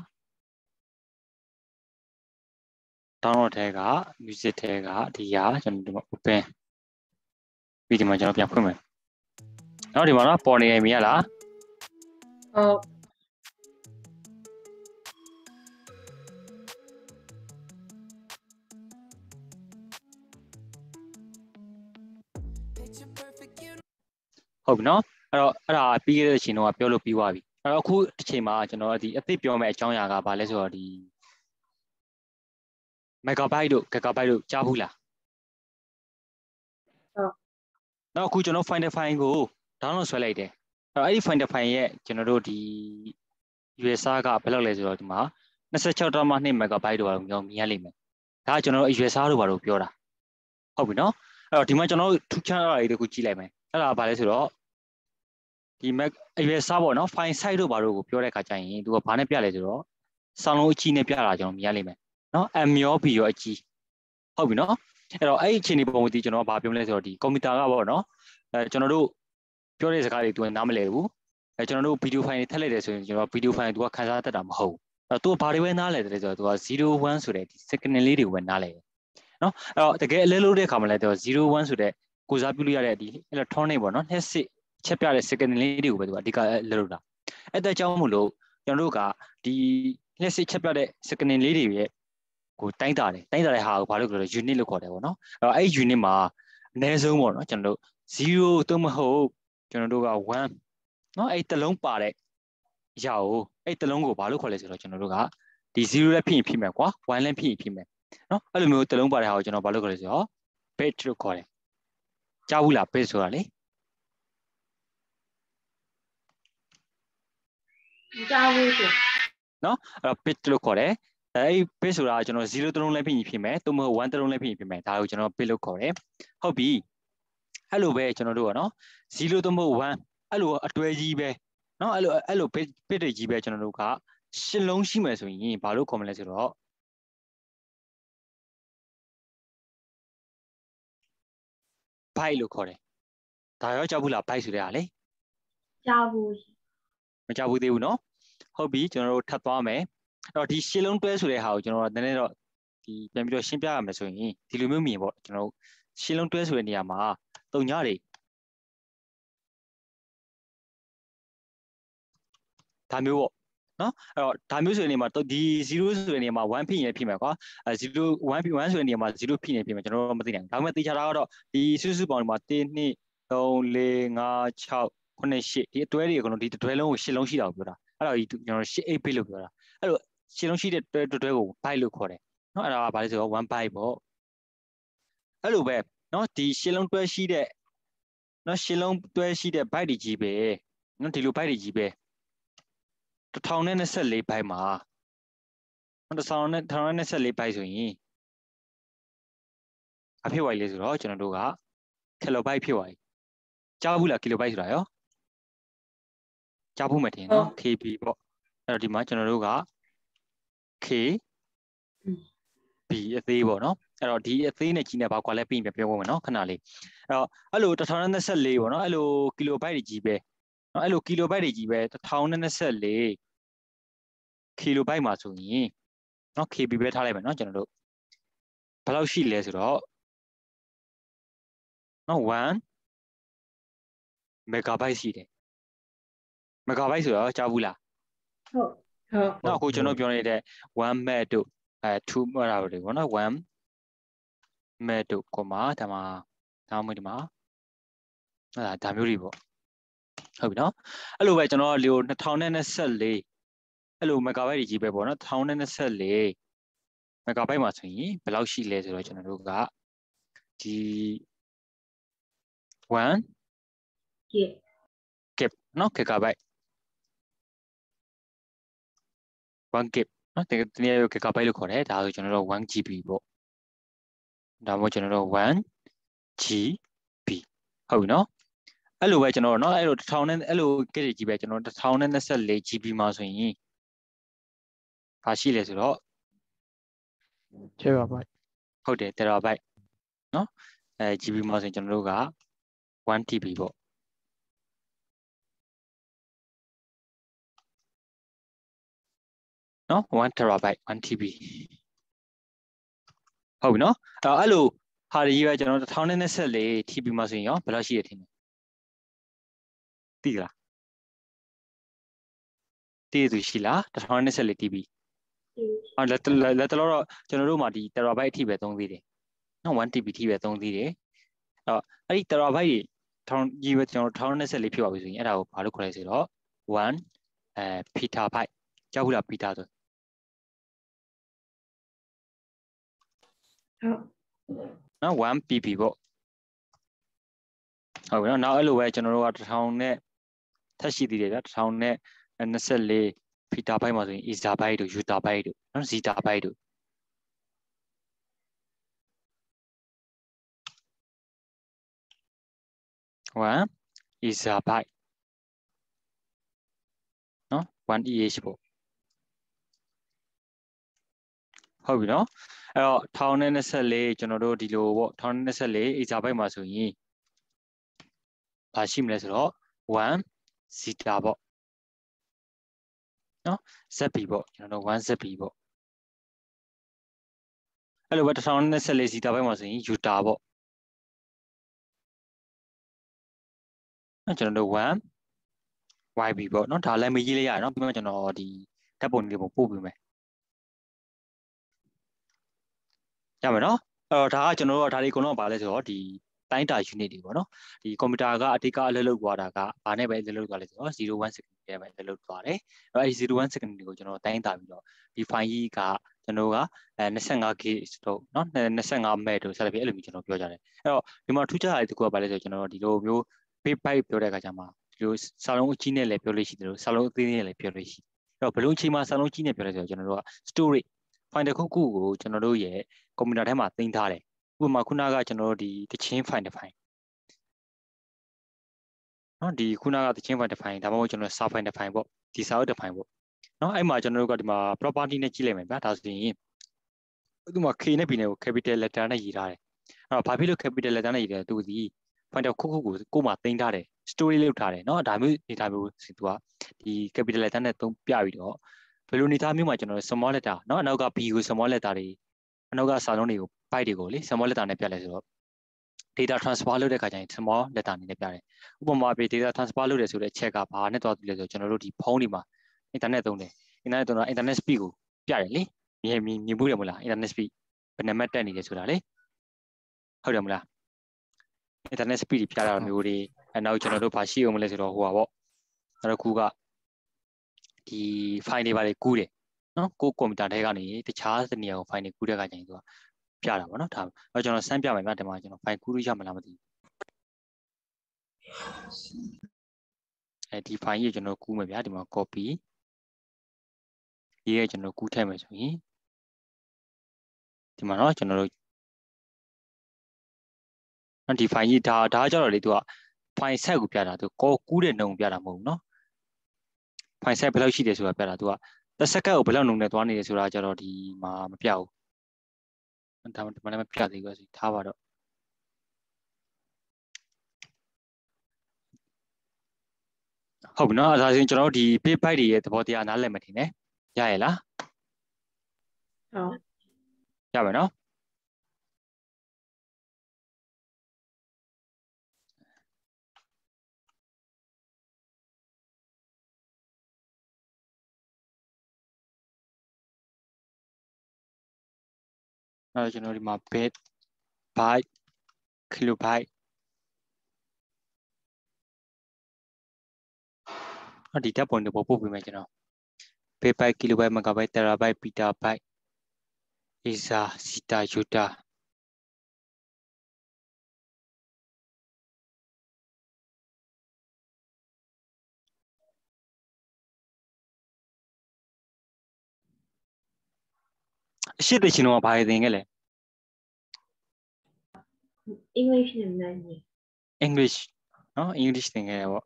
download ထဲက music ထဲကဒီဟာကျွန်တော်ဒီမှာ open ပြီးဒီမှာကျွန်တော်ပြန်ဖွင့်မယ်နောက်ဒီမှာတော့ပေါ်နေရမြင်ရလားဟုတ်ဟုတ်ပြီနော်အဲ့တော့အဲ့ဒါပြီးခဲ့တဲ့အချိန်တော့ပြောလို့ပြီးသွားပြီအဲ့တော့အခုတစ်ချိန်မှာကျွန်တော်ဒီအသိပြောမယ့်အကြောင်းအရာကဘာလဲဆိုတော့ဒီ megabyte တို့ gigabyte တို့ကြားဘူးလားဟုတ်နောက်အခုကျွန်တော် finder file ကို download ဆွဲလိုက်တယ်အဲ့တော့အဲ့ဒီ finder file ရဲ့ကျွန်တော်တို့ဒီ U S R ကဘယ်လောက်လဲဆိုတော့ဒီမှာtwenty-six point two မဂါဘိုက်တို့ကတော့မြင်ရလိမ့်မယ်ဒါကကျွန်တော်တို့ U S R တို့ဘာလို့ပြောတာဟုတ်ပြီနော်အဲ့တော့ဒီမှာကျွန်တော်တို့ထူးခြားတာတွေတခုကြည့်လိုက်မယ်အဲ့ဒါဘာလဲဆိုတော့ဒီမဲ့အရွယ်စားပေါ့နော် fine size တို့ဘာလို့ကိုပြောတဲ့ခါကျရင်သူကဘာနဲ့ပြလဲဆိုတော့စောင်းလုံးအကြီးနဲ့ပြတာကျွန်တော်မြင်ရလိမ့်မယ်နော် M ရော B ရောအကြီးဟုတ်ပြီနော်အဲ့တော့အဲ့ဒီအခြေအနေပုံစံကျွန်တော်ဘာပြောမလဲဆိုတော့ဒီကွန်ပျူတာကပေါ့နော်အဲကျွန်တော်တို့ပြောတဲ့စကားတွေသူကနားမလည်ဘူးအဲကျွန်တော်တို့ဗီဒီယိုဖိုင်တွေထည့်လိုက်တယ်ဆိုရင်ကျွန်တော်ဗီဒီယိုဖိုင်သူကခန်းစားတတ်တာမဟုတ်ဘူးအဲ့တော့သူကဘာတွေပဲနားလဲတယ်ဆိုတော့သူကzero oneဆိုတဲ့ဒီ second လေးတွေကိုပဲနားလဲတယ်နော်အဲ့တော့တကယ်အလဲလို့တဲ့ခါမှာလဲသူကzero oneဆိုတဲ့ကိုစားပြုလို့ရတဲ့ဒီ electronic ပေါ့နော်နှစ်စစ်ချက်ပြတဲ့ second လေးတွေကိုပဲသူကအဓိကလဲလို့တာအဲ့ဒါကြောင့်မို့လို့ကျွန်တော်တို့ကဒီနှစ်စစ်ချက်ပြတဲ့ second လေးတွေရဲ့ကိုတိုင်းတာတယ်တိုင်းတာတဲ့ဟာကိုဘာလို့ပြောလဲ unit လို့ခေါ်တယ်ပေါ့နော်အဲ့တော့အဲ့ unit မှာအနည်းဆုံးပေါ့နော်ကျွန်တော်တို့zero သို့မဟုတ်ကျွန်တော်တို့ကoneနော်အဲ့တလုံးပါတဲ့အရာကိုအဲ့တလုံးကိုဘာလို့ခေါ်လဲဆိုတော့ကျွန်တော်တို့ကဒီzero လည်းဖြစ်ရင်ဖြစ်မယ်ကွာoneလည်းဖြစ်ရင်ဖြစ်မယ်နော်အဲ့လိုမျိုးတလုံးပါတဲ့ဟာကိုကျွန်တော်ဘာလို့ခေါ်လဲဆိုတော့ bit လို့ခေါ်တယ်ကြားဘူးလား bit ဆိုတာလေကြားဘူးရှင်နော်အဲ့တော့ bit လို့ခေါ်တယ်အဲ့ bit ဆိုတာကျွန်တော်zero တလုံးလည်းဖြစ်ရင်ဖြစ်မယ်သို့မဟုတ်one တလုံးလည်းဖြစ်ရင်ဖြစ်မယ်ဒါကိုကျွန်တော် bit လို့ခေါ်တယ်ဟုတ်ပြီအဲ့လိုပဲကျွန်တော်တို့ကနော်zero သို့မဟုတ်oneအဲ့လိုအတွဲကြီးပဲနော်အဲ့လိုအဲ့လို bit bit တွေကြီးပဲကျွန်တော်တို့ကရှစ်လုံးရှိမယ်ဆိုရင်ဘာလို့ခေါ်မလဲဆိုတော့byte လို့ခေါ်တယ်ဒါရောကြားဘူးလား byte ဆိုတဲ့ဟာလေကြားဘူးမကြားဘူးသေးဘူးနော်ဟုတ်ပြီကျွန်တော်တို့ထပ်သွားမယ်အဲ့တော့ဒီရှစ်လုံးတွဲဆိုတဲ့ဟာကိုကျွန်တော်တို့နည်းနည်းတော့ဒီပြန်ပြီးတော့ရှင်းပြရမယ်ဆိုရင်ဒီလိုမျိုးမြင်ပေါ့ကျွန်တော်တို့ရှစ်လုံးတွဲဆိုတဲ့နေရာမှာတုံညတွေဒါမျိုးပေါ့နော်အဲ့တော့ဒါမျိုးဆိုတဲ့နေရာမှာဒီzeroဆိုတဲ့နေရာမှာoneဖြစ်ရင်ဖြစ်မယ်ကွာအဲzero one oneဆိုတဲ့နေရာမှာzeroဖြစ်ရင်ဖြစ်မယ်ကျွန်တော်တို့မသိနိုင်ဘူးဒါပေမဲ့သိချတာကတော့ဒီစုစုပေါင်းဒီမှာone two three four 5 6 ခုနှစ် ၈ဒီအတွဲတွေအကုန်လုံးဒီတွဲလုံးကိုရှစ်လုံးရှိတာကိုပြောတာအဲ့တော့ဒီကျွန်တော်eight eight bit လို့ပြောတာအဲ့လိုရှစ်လုံးရှိတဲ့တွဲတွဲကို byte လို့ခေါ်တယ်နော်အဲ့ဒါကဘာလဲဆိုတော့one byte ပေါ့အဲ့လိုပဲနော်ဒီရှစ်လုံးတွဲရှိတဲ့နော်ရှစ်လုံးတွဲရှိတဲ့ byte တွေကြီးပဲနော်ဒီလို byte တွေကြီးပဲone thousand twenty-four ဘိုက်မှာone thousand twenty-four ဘိုက်ဆိုရင်အဖြစ်သွားပြီလေဆိုတော့ကျွန်တော်တို့က kilobyte ဖြစ်သွားပြီကြားဘူးလား kilobyte ဆိုတာရောကြားဘူးမှတင်နော် kb ပေါ့အဲ့တော့ဒီမှာကျွန်တော်တို့က k b အသေးပေါ့နော်အဲ့တော့ဒီအသေးနဲ့ကြီးနေပါကွာလဲပြီးရင်ပြောဖို့မယ်နော်ခဏလေးအဲ့တော့အဲ့လိုone thousand twenty-fourပေါ့နော်အဲ့လို kilobyte တွေကြီးပဲနော်အဲ့လို kilobyte တွေကြီးပဲone thousand twenty-four kilobyte မှာဆိုရင်နော် kb ပဲထားလိုက်မယ်နော်ကျွန်တော်တို့ဘယ်လောက်ရှိလဲဆိုတော့နော်one megabyte ရှိတယ် megabyte ဆိုတော့ကြားဘူးလားဟုတ်ဟုတ်နော်အခုကျွန်တော်ပြောနေတဲ့one meg တို့အဲtwo meg တာတွေပေါ့နော်one meg တို့ကိုမှဒါမှဒါမှမဟုတ်ဒီမှာအဲဒါမျိုးတွေပေါ့ဟုတ်ပြီနော်အဲ့လိုပဲကျွန်တော်တို့two thousand twenty-fourအဲ့လို megabyte တွေကြီးပဲပေါ့နော်one thousand twenty-four မဂါဘိုက်မှာဆိုရင်ဘယ်လောက်ရှိလဲဆိုတော့ကျွန်တော်တို့ကဒီone gig gig နော် gigabyte one gig နော်ဒီတနည်း gigabyte လို့ခေါ်တယ်ဒါဆိုကျွန်တော်တို့one G B ပေါ့ဒါမှမဟုတ်ကျွန်တော်တို့one G B ဟုတ်ပြီနော်အဲ့လိုပဲကျွန်တော်တို့နော်အဲ့လိုone thousandနဲ့အဲ့လို gig ကြီးပဲကျွန်တော်one thousand twenty-four G B မှာဆိုရင်ဘာရှိလဲဆိုတော့ terabyte ဟုတ်တယ် terabyte နော်အဲ G B မှာဆိုရင်ကျွန်တော်တို့ကone T B ပေါ့နော် one terabyte one T B ဟုတ်ပြီနော်အဲ့လိုဟာတွေကြီးပဲကျွန်တော်one thousand twenty-four T B မှာဆိုရင်ရောဘယ်လောက်ရှိရထင်လဲသိလားသိသူရှိလားone thousand twenty-four T B အော်လက်လက်တလို့တော့ကျွန်တော်တို့မှာဒီ terabyte အထိပဲသုံးသေးတယ်နော်one T B အထိပဲသုံးသေးတယ်အဲ့တော့အဲ့ဒီ terabyte တွေထောင်ကြီးပဲကျွန်တော်one thousand twenty-fourဖြစ်ပါပြီဆိုရင်အဲ့ဒါကိုဘာလို့ခေါ်လဲဆိုတော့oneအဲ petabyte ကြောက်ဘူးလား peta ဆိုဟုတ်နော်one P B ပေါ့ဟုတ်ပြီနော်နောက်အဲ့လိုပဲကျွန်တော်တို့ကone thousandနဲ့ထပ်ရှိသေးတယ်ဗျone thousandနဲ့twenty-four petabyte မှာဆိုရင် exabyte တို့ yottabyte တို့နော် zettabyte တို့one exabyte one E H ပေါ့ဟုတ်ပြီနော်အဲ့တော့one thousand twenty-fourကျွန်တော်တို့ဒီလိုပေါ့one thousand twenty-four အစာဘိုက်မှာဆိုရင်ဘာရှိမလဲဆိုတော့one zeta ပေါ့နော် zb ပေါ့ကျွန်တော်တို့one zb ပေါ့အဲ့လိုပဲone thousand twenty-four ဇီတာဘိုက်မှာဆိုရင် uta ပေါ့နော်ကျွန်တော်တို့one yb ပေါ့နော်ဒါလည်းမေးကြည့်လိုက်ရအောင်ပြီးမှကျွန်တော်ဒီဓာတ်ပုံလေးပုံပို့ပေးမယ်ရမယ်နော်အဲ့တော့ဒါကကျွန်တော်တို့ဒါတွေအကုန်လုံးပါလဲဆိုတော့ဒီတိုင်းတာ unit တွေပေါ့နော်ဒီကွန်ပျူတာကအတိတ်ကအလုပ်လုပ်သွားတာကဘာနဲ့ပဲအလုပ်လုပ်သွားလဲဆိုတော့zero one second နဲ့ပဲအလုပ်လုပ်သွားတယ်အဲ့တော့အဲဒီzero one second တွေကိုကျွန်တော်တိုင်းတာပြီးတော့ဒီ file ကြီးကကျွန်တော်ကအဲtwenty-five K တို့နော်twenty-five meg တို့ဆက်လက်ပြီးအဲ့လိုမျိုးကျွန်တော်ပြောကြတယ်အဲ့တော့ဒီမှာထူးခြားတဲ့တကူကဘာလဲဆိုတော့ကျွန်တော်ဒီလိုမျိုး big byte ပြောတဲ့အခါကျမှဒီလိုစာလုံးအကြီးနဲ့လည်းပြောလို့ရှိတယ်လို့စာလုံးအသေးနဲ့လည်းပြောလို့ရှိအဲ့တော့ဘယ်လိုအချိန်မှာစာလုံးကြီးနဲ့ပြောလဲဆိုတော့ကျွန်တော်တို့က storage file တစ်ခုခုကိုကျွန်တော်တို့ရဲ့ကွန်ပျူတာထဲမှာသိမ်းထားတယ်ဥပမာခုနကကျွန်တော်တို့ဒီတချင်း file တစ် file နော်ဒီခုနကတချင်း file တစ် file ဒါမှမဟုတ်ကျွန်တော်စာ file တစ် file ပေါ့ဒီစာအုပ်တစ် file ပေါ့နော်အဲ့မှာကျွန်တော်တို့ကဒီမှာ property နဲ့ကြည့်လိုက်မယ်ဗျာဒါဆိုရင်ဒီမှာ K နဲ့ B နဲ့ကို capital letter နဲ့ရေးထားတယ်အဲ့တော့ဘာဖြစ်လို့ capital letter နဲ့ရေးတယ်သူဒီ file တစ်ခုခုကိုကိုမှသိမ်းထားတယ် story လုပ်ထားတယ်နော်ဒါမျိုးနေသားမျိုးစီသူကဒီ capital letter နဲ့သုံးပြပြီးတော့ဘယ်လိုနေသားမျိုးမှာကျွန်တော် small letter နော်အနောက်က B ကို small letter တွေအနောက်ကစာလုံးတွေကို byte တွေကိုလေ small letter နဲ့ပြလိုက်ဆိုတော့ data transfer လုပ်တဲ့အခါကျရင် small letter အနေနဲ့ပြတယ်ဥပမာပြ data transfer လုပ်တယ်ဆိုတဲ့အချက်ကဘာနဲ့တွားတူလဲဆိုတော့ကျွန်တော်တို့ဒီဖုန်းတွေမှာ internet သုံးတယ် internet သုံးတာ internet speed ကိုပြတယ်လေမြင်မြင်မြင်ဘူးတယ်မလား internet speed ဘယ်နှမတ်တက်နေလဲဆိုတာလေဟုတ်တယ်မလား internet speed ပြတာမျိုးတွေအဲနောက်ကျွန်တော်တို့ဘာရှိအောင်မလဲဆိုတော့ဟိုပါပေါ့နောက်တစ်ခုကဒီ file တွေပါလေကူးတယ်နော်ကိုကွန်ပျူတာထဲကနေတခြားနေရာကို file တွေကူးတဲ့အခါကျရင်သူကပြတာပေါ့နော်ဒါတော့ကျွန်တော်စမ်းပြမယ်ဗျာဒီမှာကျွန်တော် file ကူးလို့ရမလားမသိဘူးအဲဒီ file ကြီးကျွန်တော်ကူးမယ်ဗျာဒီမှာ copy ရေးရကျွန်တော်ကူးထည့်မယ်ဆိုရင်ဒီမှာနော်ကျွန်တော်တို့ဒီ file ကြီးဒါဒါကြတော့လေသူက file set ကိုပြတာသူကောကူးတဲ့နှုံပြတာမဟုတ်ဘူးနော် file set ဘယ်လောက်ရှိတယ်ဆိုတာပြတာသူကတစ်စက္ကန့်ကိုဘယ်လောက်နှုံနဲ့သွားနေတယ်ဆိုတာကြတော့ဒီမှာမပြဘူးဒါမှဒီမှာလည်းမပြသေးဘူးဆိုထားပါတော့ဟုတ်ပြီနော်အဲဒါဆိုရင်ကျွန်တော်တို့ဒီ bit byte တွေရဲ့သဘောတရားနားလည်မှထင်တယ်ရရလားဟုတ်ရမယ်နော်အဲကျွန်တော်ဒီမှာ bit byte kilobyte ဒီတပ်ပုံတွေပို့ပို့ပေးမယ်ကျွန်တော် bit byte kilobyte megabyte terabyte petabyte isa zeta iota အရှိတရှင်တော့ဘာတွေသင်ခဲ့လဲ English နဲ့နာမည် English နော် English သင်ခဲ့ရပေါ့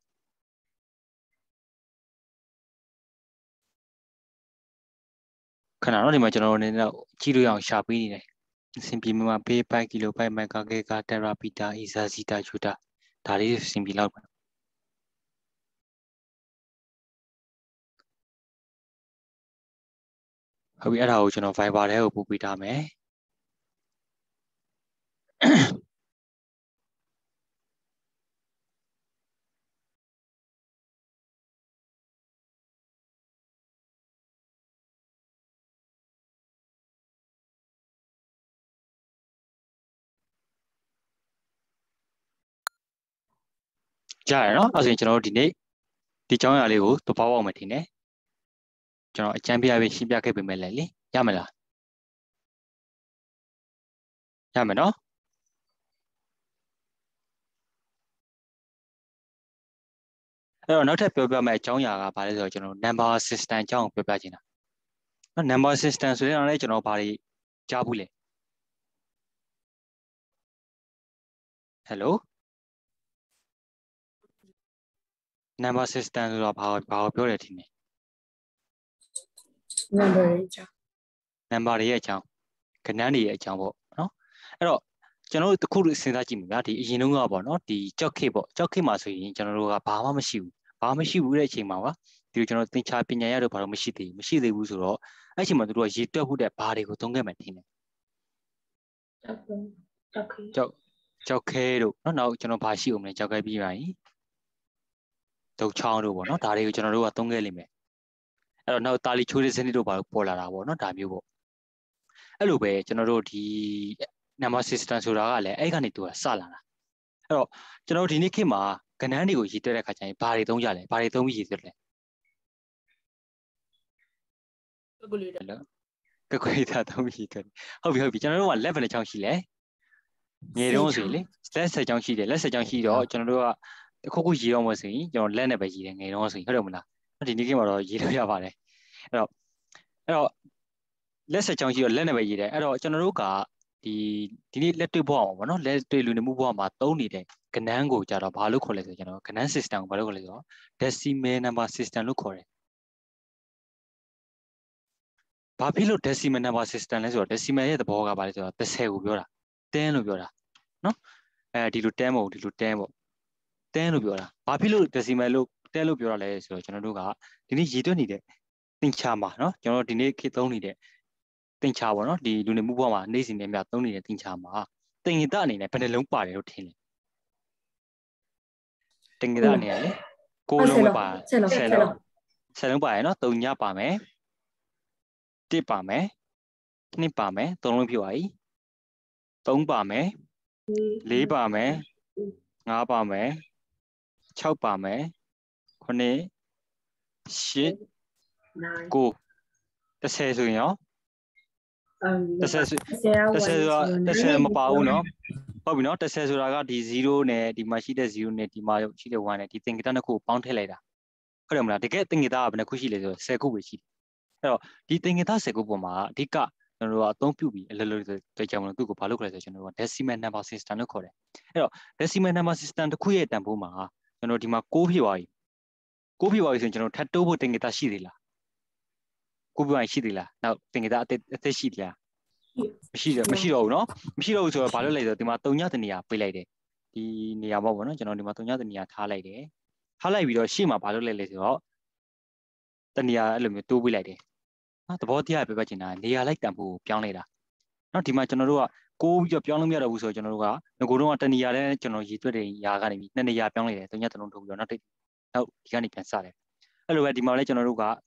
ခဏတော့ဒီမှာကျွန်တော်အနေနဲ့ကြည့်လို့ရအောင်ရှာပေးနေတယ်အစဉ်ပြေမှာ bit byte kilobyte megabyte terabyte isa zeta iota ဒါလေးအစဉ်ပြေလောက်ပါဟုတ်ပြီအဲ့ဒါကိုကျွန်တော် Viber ထဲကိုပို့ပေးထားမယ်ကြားရနော်အဲ့ဆိုရင်ကျွန်တော်တို့ဒီနေ့ဒီကြောင်းအရာလေးကိုသဘောပေါက်မယ်ထင်တယ်ကျွန်တော်အကြံပြပေးရှင်းပြခဲ့ပေးမယ်လေလေရမလားရမယ်နော်အဲ့တော့နောက်ထပ်ပြောပြမယ့်အကြောင်းအရာကဘာလဲဆိုတော့ကျွန်တော် number system အကြောင်းကိုပြောပြချင်တာနော် number system ဆိုရင်လည်းကျွန်တော်ဘာတွေကြားဘူးလဲ hello number system ဆိုတော့ဘာဘာပြောတယ်ထင်တယ် number အကြောင်း number တွေရဲ့အကြောင်းကဏ္ဍတွေရဲ့အကြောင်းပေါ့နော်အဲ့တော့ကျွန်တော်တို့တစ်ခုစဉ်းစားကြည့်မယ်ဗျာဒီအရင်တုန်းကပေါ့နော်ဒီကြောက်ခေပေါ့ကြောက်ခေမှာဆိုရင်ကျွန်တော်တို့ကဘာမှမရှိဘူးဘာမှမရှိဘူးတဲ့အချိန်မှာပါဒီလိုကျွန်တော်သင်္ချာပညာရတော့ဘာလို့မရှိသေးဘူးမရှိသေးဘူးဆိုတော့အဲ့အချိန်မှာတို့ကရေတွက်ဖို့တဲ့ဘာတွေကိုသုံးခဲ့မှထင်တယ်ကြောက်ကြောက်ကြောက်ကြောက်ခဲတို့နော်နောက်ကျွန်တော်ဘာရှိအောင်လဲကြောက်ခဲပြီးပါရင်ဒုတ်ချောင်းတို့ပေါ့နော်ဒါတွေကိုကျွန်တော်တို့ကသုံးခဲ့လိမ့်မယ်အဲ့တော့နောက်တာလီချိုးတဲ့စနစ်တို့ဘာလို့ပေါ်လာတာပေါ့နော်ဒါမျိုးပေါ့အဲ့လိုပဲကျွန်တော်တို့ဒီ number system ဆိုတာကလည်းအဲ့ကနေသူကစလာတာအဲ့တော့ကျွန်တော်တို့ဒီနေ့ခေတ်မှာကဏ္ဍတွေကိုရေးတွက်တဲ့ခါကျရင်ဘာတွေသုံးကြလဲဘာတွေသုံးပြီးရေးတွက်လဲ calculator ကကွေတာသုံးပြီးရေးတွက်ဟုတ်ပြီဟုတ်ပြီကျွန်တော်တို့က level တစ်ချောင်းရှိလဲငယ်တုန်းဆိုရင်လေလက်ဆက်ချောင်းရှိတယ်လက်ဆက်ချောင်းရှိတော့ကျွန်တော်တို့ကတစ်ခုခုရေးတော့မှဆိုရင်ကျွန်တော်လက်နဲ့ပဲရေးတယ်ငယ်တုန်းဆိုရင်ဟုတ်တယ်မလားဒီနေ့ခေတ်မှာတော့ရေးလို့ရပါတယ်အဲ့တော့အဲ့တော့လက်ဆက်ချောင်းရှိတော့လက်နဲ့ပဲရေးတယ်အဲ့တော့ကျွန်တော်တို့ကဒီဒီနေ့လက်တွေ့ဘဝမှာပေါ့နော်လက်တွေ့လူနေမှုဘဝမှာသုံးနေတဲ့ကဏ္ဍကိုကြတော့ဘာလို့ခေါ်လဲဆိုကျွန်တော်ကဏ္ဍ system ကိုဘာလို့ခေါ်လဲဆိုတော့ decimal number system လို့ခေါ်တယ်ဘာဖြစ်လို့ decimal number system လဲဆိုတော့ decimal ရဲ့သဘောကဘာလဲဆိုတော့tenကိုပြောတာtenလို့ပြောတာနော်အဲဒီလိုtenမဟုတ်ဒီလိုtenပေါ့tenလို့ပြောတာဘာဖြစ်လို့ decimal လို့tenလို့ပြောတာလဲဆိုတော့ကျွန်တော်တို့ကဒီနေ့ရေတွက်နေတဲ့သင်္ချာမှာနော်ကျွန်တော်ဒီနေ့ခေတ်သုံးနေတဲ့သင်္ချာပေါ့နော်ဒီလူနေမှုဘဝမှာနေ့စဉ်နဲ့မြသုံးနေတဲ့သင်္ချာမှာသင်္ကေတအနေနဲ့ဘယ်နှလုံးပါတယ်လို့ထင်လဲသင်္ကေတအနေနဲ့လေကိုလုံးပဲပါဆယ်လုံးဆယ်လုံးဆယ်လုံးပါရနော်သုံးညပါမယ်တစ်ပါမယ်နှစ်ပါမယ်သုံးလုံးဖြစ်သွားပြီသုံးပါမယ်လေးပါမယ်ငါးပါမယ်ခြောက်ပါမယ်ခုနှစ်ရှစ်ကိုတစ်ဆယ်ဆိုရင်ရောတစ်ဆယ်တစ်ဆယ်ဆိုတာတစ်ဆယ်မပါဘူးနော်ဟုတ်ပြီနော်တစ်ဆယ်ဆိုတာကဒီzeroနဲ့ဒီမှာရှိတဲ့zeroနဲ့ဒီမှာရှိတဲ့oneနဲ့ဒီသင်္ကေတနှစ်ခုကိုပေါင်းထည့်လိုက်တာဟုတ်တယ်မလားတကယ်သင်္ကေတကဘယ်နှခုရှိလဲဆိုတော့tenခုပဲရှိတယ်အဲ့တော့ဒီသင်္ကေတtenခုပေါ်မှာအဓိကကျွန်တော်တို့ကအသုံးပြုပြီးအလိုလိုတွေ့ကြမလို့သူ့ကိုဘာလို့ခေါ်လဲဆိုတော့ကျွန်တော်တို့က decimal number system လို့ခေါ်တယ်အဲ့တော့ decimal number system တစ်ခုရဲ့တန်ဖိုးမှာကျွန်တော်ဒီမှာnineဖြစ်သွားပြီnineဖြစ်သွားပြီဆိုရင်ကျွန်တော်ထပ်တိုးဖို့သင်္ကေတရှိသေးလားnineပြိုင်ရှိသေးလားနောက်သင်္ကေတအသက်အသက်ရှိသေးလားမရှိတော့မရှိတော့ဘူးเนาะမရှိတော့ဘူးဆိုတော့ဘာလို့လဲဆိုတော့ဒီမှာthreeညတနေရာပေးလိုက်တယ်ဒီနေရာပေါ့ဗောနော်ကျွန်တော်ဒီမှာthreeညတနေရာထားလိုက်တယ်ထားလိုက်ပြီးတော့ရှေ့မှာဘာလို့လဲလဲဆိုတော့တနေရာအဲ့လိုမျိုးတိုးပေးလိုက်တယ်နော်သဘောတရားပြပြချင်တာနေရာလိုက်တန်ဖို့ပြောင်းလိုက်တာနော်ဒီမှာကျွန်တော်တို့ကကိုးပြီးတော့ပြောင်းလို့မရတော့ဘူးဆိုတော့ကျွန်တော်တို့ကငကိုတော့ကတနေရာနဲ့ကျွန်တော်ရည်သွက်တဲ့ຢာကနေပြီးနှစ်နေရာပြောင်းလိုက်တယ်threeညတလုံးထုတ်ပြီးတော့နောက်တစ်နောက်ဒီကနေပြန်စတယ်အဲ့လိုပဲဒီမှာလည်းကျွန်တော်တို့ကnineteen